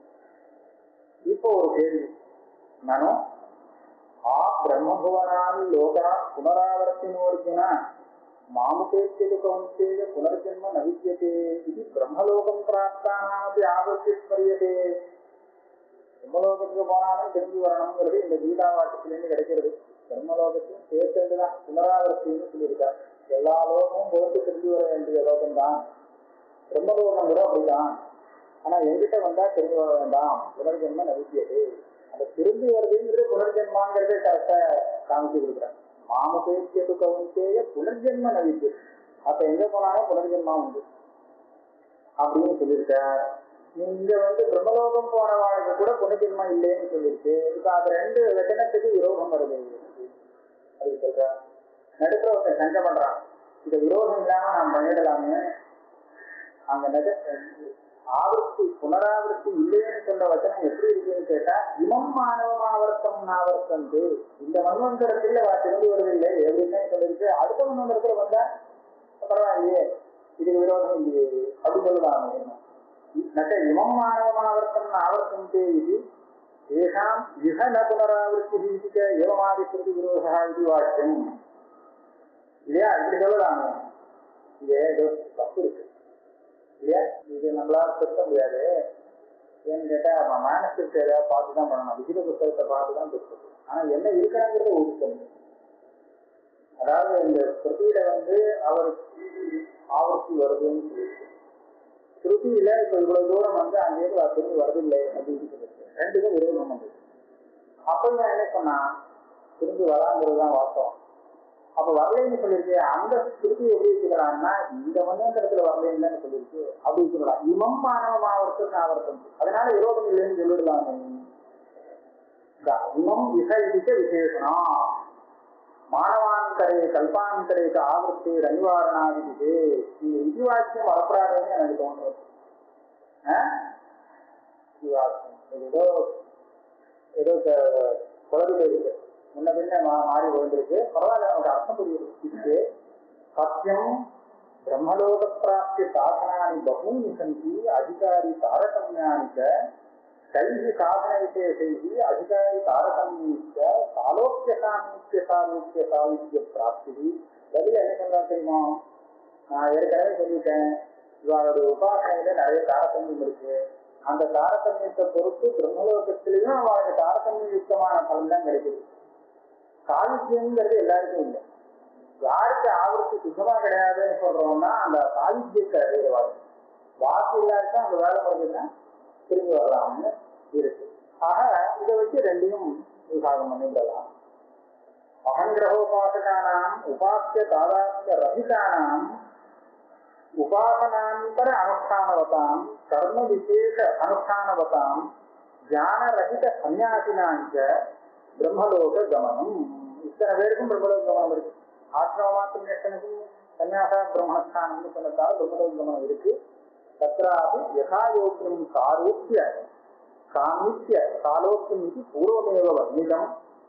[SPEAKER 1] இப்போ ஒரு கேள்வி, நானும் ஆ பிரம்மபுவனாமி லோகா புனராவர்த்தினோர்ஜுனா மாமுகேத்தியது கௌந்தேய புனர்ஜன்ம நவித்யதே இது பிரம்மலோகம் பிராப்தானாமபி ஆவர்த்திஸ்மரியதே. பிரம்மலோகத்துக்கு போனாலும் திரும்பி வரணுங்கிறது இந்த கீதா வாக்கியத்திலேருந்து கிடைக்கிறது. பிரம்மலோகத்தையும் சேர்த்துதான் புனராவர்த்தின்னு சொல்லியிருக்காரு. எல்லா லோகமும் போட்டு திரும்பி வர வேண்டிய லோகம் தான், பிரம்மலோகம் கூட அப்படிதான். ஆனா எங்கிட்ட வந்தா திரும்பி வர வேண்டாம், புனர்ஜென்ம நவித்தியது. அந்த திரும்பி வருதுங்கிறது புனர்ஜென்மாங்கிறதே கரெக்டா காமிச்சு கொடுக்குறாங்க. மாமுகேத்தியது கௌந்தேய புனர்ஜென்ம நவித்தியது. அப்ப எங்க போனாலும் புனர்ஜென்மா உண்டு அப்படின்னு சொல்லியிருக்கார். இங்க வந்து பிரம்மலோகம் போன வாழ்க்கை கூட புனர்ஜென்மா இல்லைன்னு சொல்லியிருக்கு. இப்ப அது ரெண்டு வச்சனத்துக்கு விரோதம் வருது அது சொல்ற. நடுப்புற ஒருத்தன் சண்டை பண்றான், இந்த விரோதம் இல்லாம நாம் பண்ணிடலாமே. அங்க நடு ஆவர்த்தி புனராவர்த்தி இல்லைன்னு சொல்ற வச்சனம் எப்படி இருக்குன்னு கேட்டா, இமம் மாணவம் ஆவர்த்தம் ஆவர்த்தந்து, இந்த மன்வந்தரத்துல திரும்பி வருதில்லை எப்படின்னு சொல்லிருக்கு. அடுத்த மன்வந்தரத்துல வந்தா பரவாயில்லையே, இதுக்கு விரோதம் இல்லையே அப்படி சொல்லலாமே. நட்ட இமம் மாணவம் ஆவர்த்தம் ஆவர்த்தந்தே இது ஏஷாம் இஹ ந புனராவர்த்தி ரீதிக்க ஏவமாதிக்கிறது விரோதா இது வாக்கியம் இல்லையா, இப்படி சொல்லலாமே. இது ஏதோ தப்பு இருக்கு இல்லையா, இது நம்மளால திருத்த முடியாது. ஏன்னு கேட்டா நம்ம மானசிற்கு ஏதாவது பார்த்துதான் பண்ணணும், விகித புத்தகத்தை பார்த்துதான் திருத்தது. ஆனா என்ன இருக்கிறாங்கிறத ஒதுக்கணும். அதாவது இந்த ஸ்ருதியில வந்து அவர் ஆவர்த்தி வருதுன்னு சொல்லியிருக்கு. ஸ்ருதியில இப்ப இவ்வளவு தூரம் வந்து அங்கேயிருந்து திரும்பி வரதில்லை அப்படின்னு சொல்லியிருக்கு. ரெண்டுக்கும் விரோதம் வந்து அப்ப என்ன சொன்னா திரும்பி வராங்கிறதுதான் வாஸ்தவம். அப்ப வரலைன்னு சொல்லியிருக்கு. அந்த ஸ்ருதி எப்படி வச்சுக்கிறான்னா இந்த மன்வந்தரத்துல வரலைன்னு சொல்லியிருக்கு அப்படி சொல்லலாம். இமம் மாணவம் ஆவர்த்தம் ஆவர்த்தம், அதனால விரோதம் இல்லைன்னு சொல்லிடலாம். இமம் விசைக்க விசேஷனம் மாணவாந்தரை கல்பாந்தரைக்கு ஆவர்த்தி ரனிவாரணாதிக்கு இந்த விதிவாக்கியம் வரப்படாதுன்னு எனக்கு தோன்றது. ஏதோ ஏதோ குழந்தை இருக்கு, முன்ன பின்ன மாறி விழுந்திருக்கு, பரவாயில்ல, நமக்கு அர்த்தம் புரியுது. சத்தியம் பிரம்மலோக பிராப்தி சாதனானி பகூனி சந்தி அதிகாரி தாரதமியானிக்க கைதி சாதன விசேஷைகி அதிகாரி தாரதமிய சாலோக்கிய சாமீத்திய சாரூக்கிய சாவித்திய பிராப்தி. பதில் என்ன சொல்றா தெரியுமா, நான் ஏற்கனவே சொல்லிட்டேன், இவருடைய உபாசனையில நிறைய தாரதமியம் இருக்கு. அந்த தாரதமியத்தை பொறுத்து பிரம்மலோகத்திலையும் அவருக்கு தாரதமிய யுக்தமான பலன் தான் கிடைக்குது. சாவித்தியங்கிறது எல்லாருக்கும் இல்லை. யாருக்கு ஆவர்த்தி சுத்தமா கிடையாதுன்னு சொல்றோம்னா அந்த சாவித்தியத்தை அறிவாரு. வாக்கு எல்லாருக்கும் அந்த வேலை முடிஞ்சுன்னா திரும்பி வரலாம்னு இருக்கு. ஆக இதை வச்சு ரெண்டையும் விசாகம் பண்ணிவிடலாம். அகங்கிரகோபாசகானாம் உபாசிய தாதாத்ய ரஹிதானாம் உபாசனாந்தர அனுஷ்டானவதாம் கர்ம விசேஷ அனுஷ்டானவதாம் ஞானரகித சன்னியாசினாஞ்ச பிரம்மலோக கமனம். இத்தனை பேருக்கும் பிரம்மலோக கமனம் இருக்கு. ஆத்மா மாத்திரம் எத்தனைக்கும் சன்னியாசா பிரம்மஸ்தானம்னு சொன்னதால் பிரம்மலோக கமனம் இருக்கு. தத்ராபி யதாயோக்கியம் சாரூப்ய சாமித்ய சாலோக்கியம் இது பூர்வமேவ வர்ணிதம்.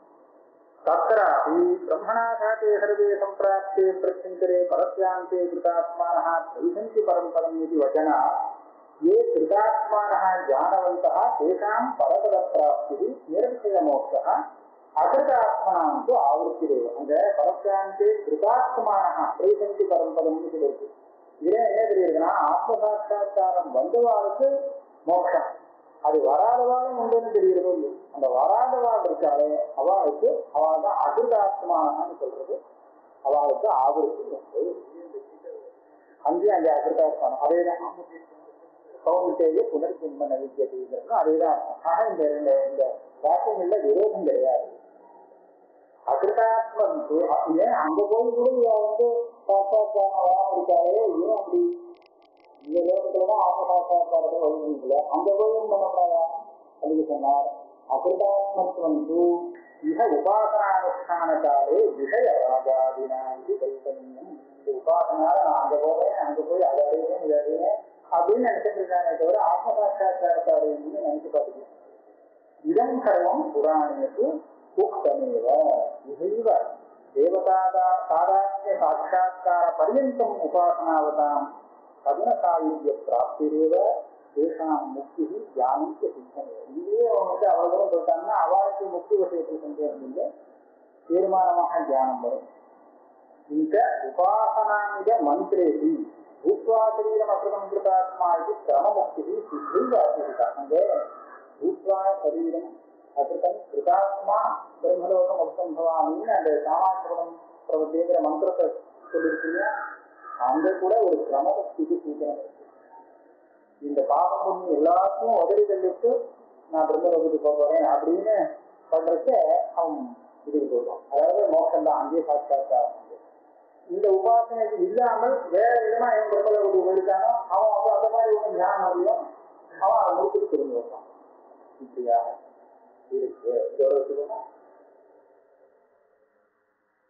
[SPEAKER 1] தத்ராபி பிரம்மணாகாதே சர்வே சம்பிராப்தே பிரத்யந்தரே பரஸ்யாந்தே கிருதாத்மானः த்ரைசந்தி பரம்பரம் இது வச்சனா ये कृतात्मानः ज्ञानवन्तः तेषां परपदप्राप्तिः निरतिशयमोक्षः अकृतात्मनां तु आवृत्तिरेव. அந்த பரஸ்யாந்தே கிருதாத்மானः த்ரைசந்தி பரம்பரம்னு சொல்லியிருக்கு. இதே என்ன தெரியுதுன்னா ஆத்ம சாட்சா்காரம் வந்தவாளுக்கு மோட்சம், அது வராதவாளும் உண்டுன்னு தெரியுறதோ இல்லை. அந்த வராதவாள் இருக்காளே அவளுக்கு அவள் தான் அகிருதாத்மானு சொல்றது, அவளுக்கு ஆவருத்தி உண்டு. அங்கேயும் அந்த அகிருதாத்மானம் அதேதான் கௌந்தேய புனர்ஜென்ம நவித்யதேங்கிறது அதேதான். ஆக இந்த இந்த வாக்கியங்கள்ல விரோதம் கிடையாது. அகிருதாத்மனுக்கு ஏன் அங்க போய் கூட வந்து சாட்சாத்காரம் வராம இருக்காரு, ஏன் அப்படி இந்த லோகத்துலதான் ஆத்ம சாட்சாத்காரத்தை வழிமுறைகள அங்க போய் பண்ணக்கூடாதா அப்படி சொன்னார். அகிருதாத்மத்வந்து இக உபாசனானுஷ்டானத்தாலே விஷய ராஜாதினாந்தி கைத்தன்யம். இந்த உபாசனால நான் அங்க போறேன், அங்க போய் அதை அறிவேன் இதை அறிவேன் அப்படின்னு நினைச்சிட்டு இருக்காங்க தவிர ஆத்ம சாட்சாத்காரத்தை அறிவுன்னு நினைச்சு பார்த்துக்கலாம். இதம் சர்வம் புராணேஷு உக்தமேவ இதைவ தேவதா சாதாத்ய சாட்சாத்கார பர்யந்தம் உபாசனாவதாம் சகுன சாயுஜ்ய பிராப்திரேவ தேசாம் முக்தி தியானம் சித்தம். இதுவே அவங்க வந்து அவ்வளவு தூரம் போயிட்டாங்கன்னா அவளுக்கு முக்தி விஷயத்தில் சென்று தீர்மானமாக தியானம் வரும். இந்த உபாசனாமித மந்திரேசி பூத்வா சரீரம் அகிருதம் கிருதாத்மா இது கிரமமுக்தி சித்திரிவாசிருக்கா. அங்கே பூத்வா சரீரம் அகிருதம் கிருதாத்மா பிரம்மலோகம் அப்சம்பவாமின்னு அந்த சாமாசிரமம் பிரபத்தேங்கிற மந்திரத்தை சொல்லியிருக்கீங்க. அங்கே கூட ஒரு கிரமமுக்திக்கு சூச்சனை இருக்கு. இந்த பாவம் பண்ணி எல்லாத்தையும் உதவி தள்ளிட்டு நான் பிரம்மலோகத்துக்கு போறேன் அப்படின்னு பண்றச்ச அவன் இதுக்கு போடுவான். அதாவது மோட்சம் தான் அங்கேயே சாட்சாத்தா. இந்த உபாசனைக்கு இல்லாமல் வேற விதமா என் பிரம்மலோகத்துக்கு போயிருக்கானோ அவன் அப்போ அந்த மாதிரி ஒன்று ஞானம் அறியும், அவன் அதை முடிச்சுட்டு திரும்பி வைப்பான். இப்படியா இருக்கு இதோட வச்சுக்கோங்க.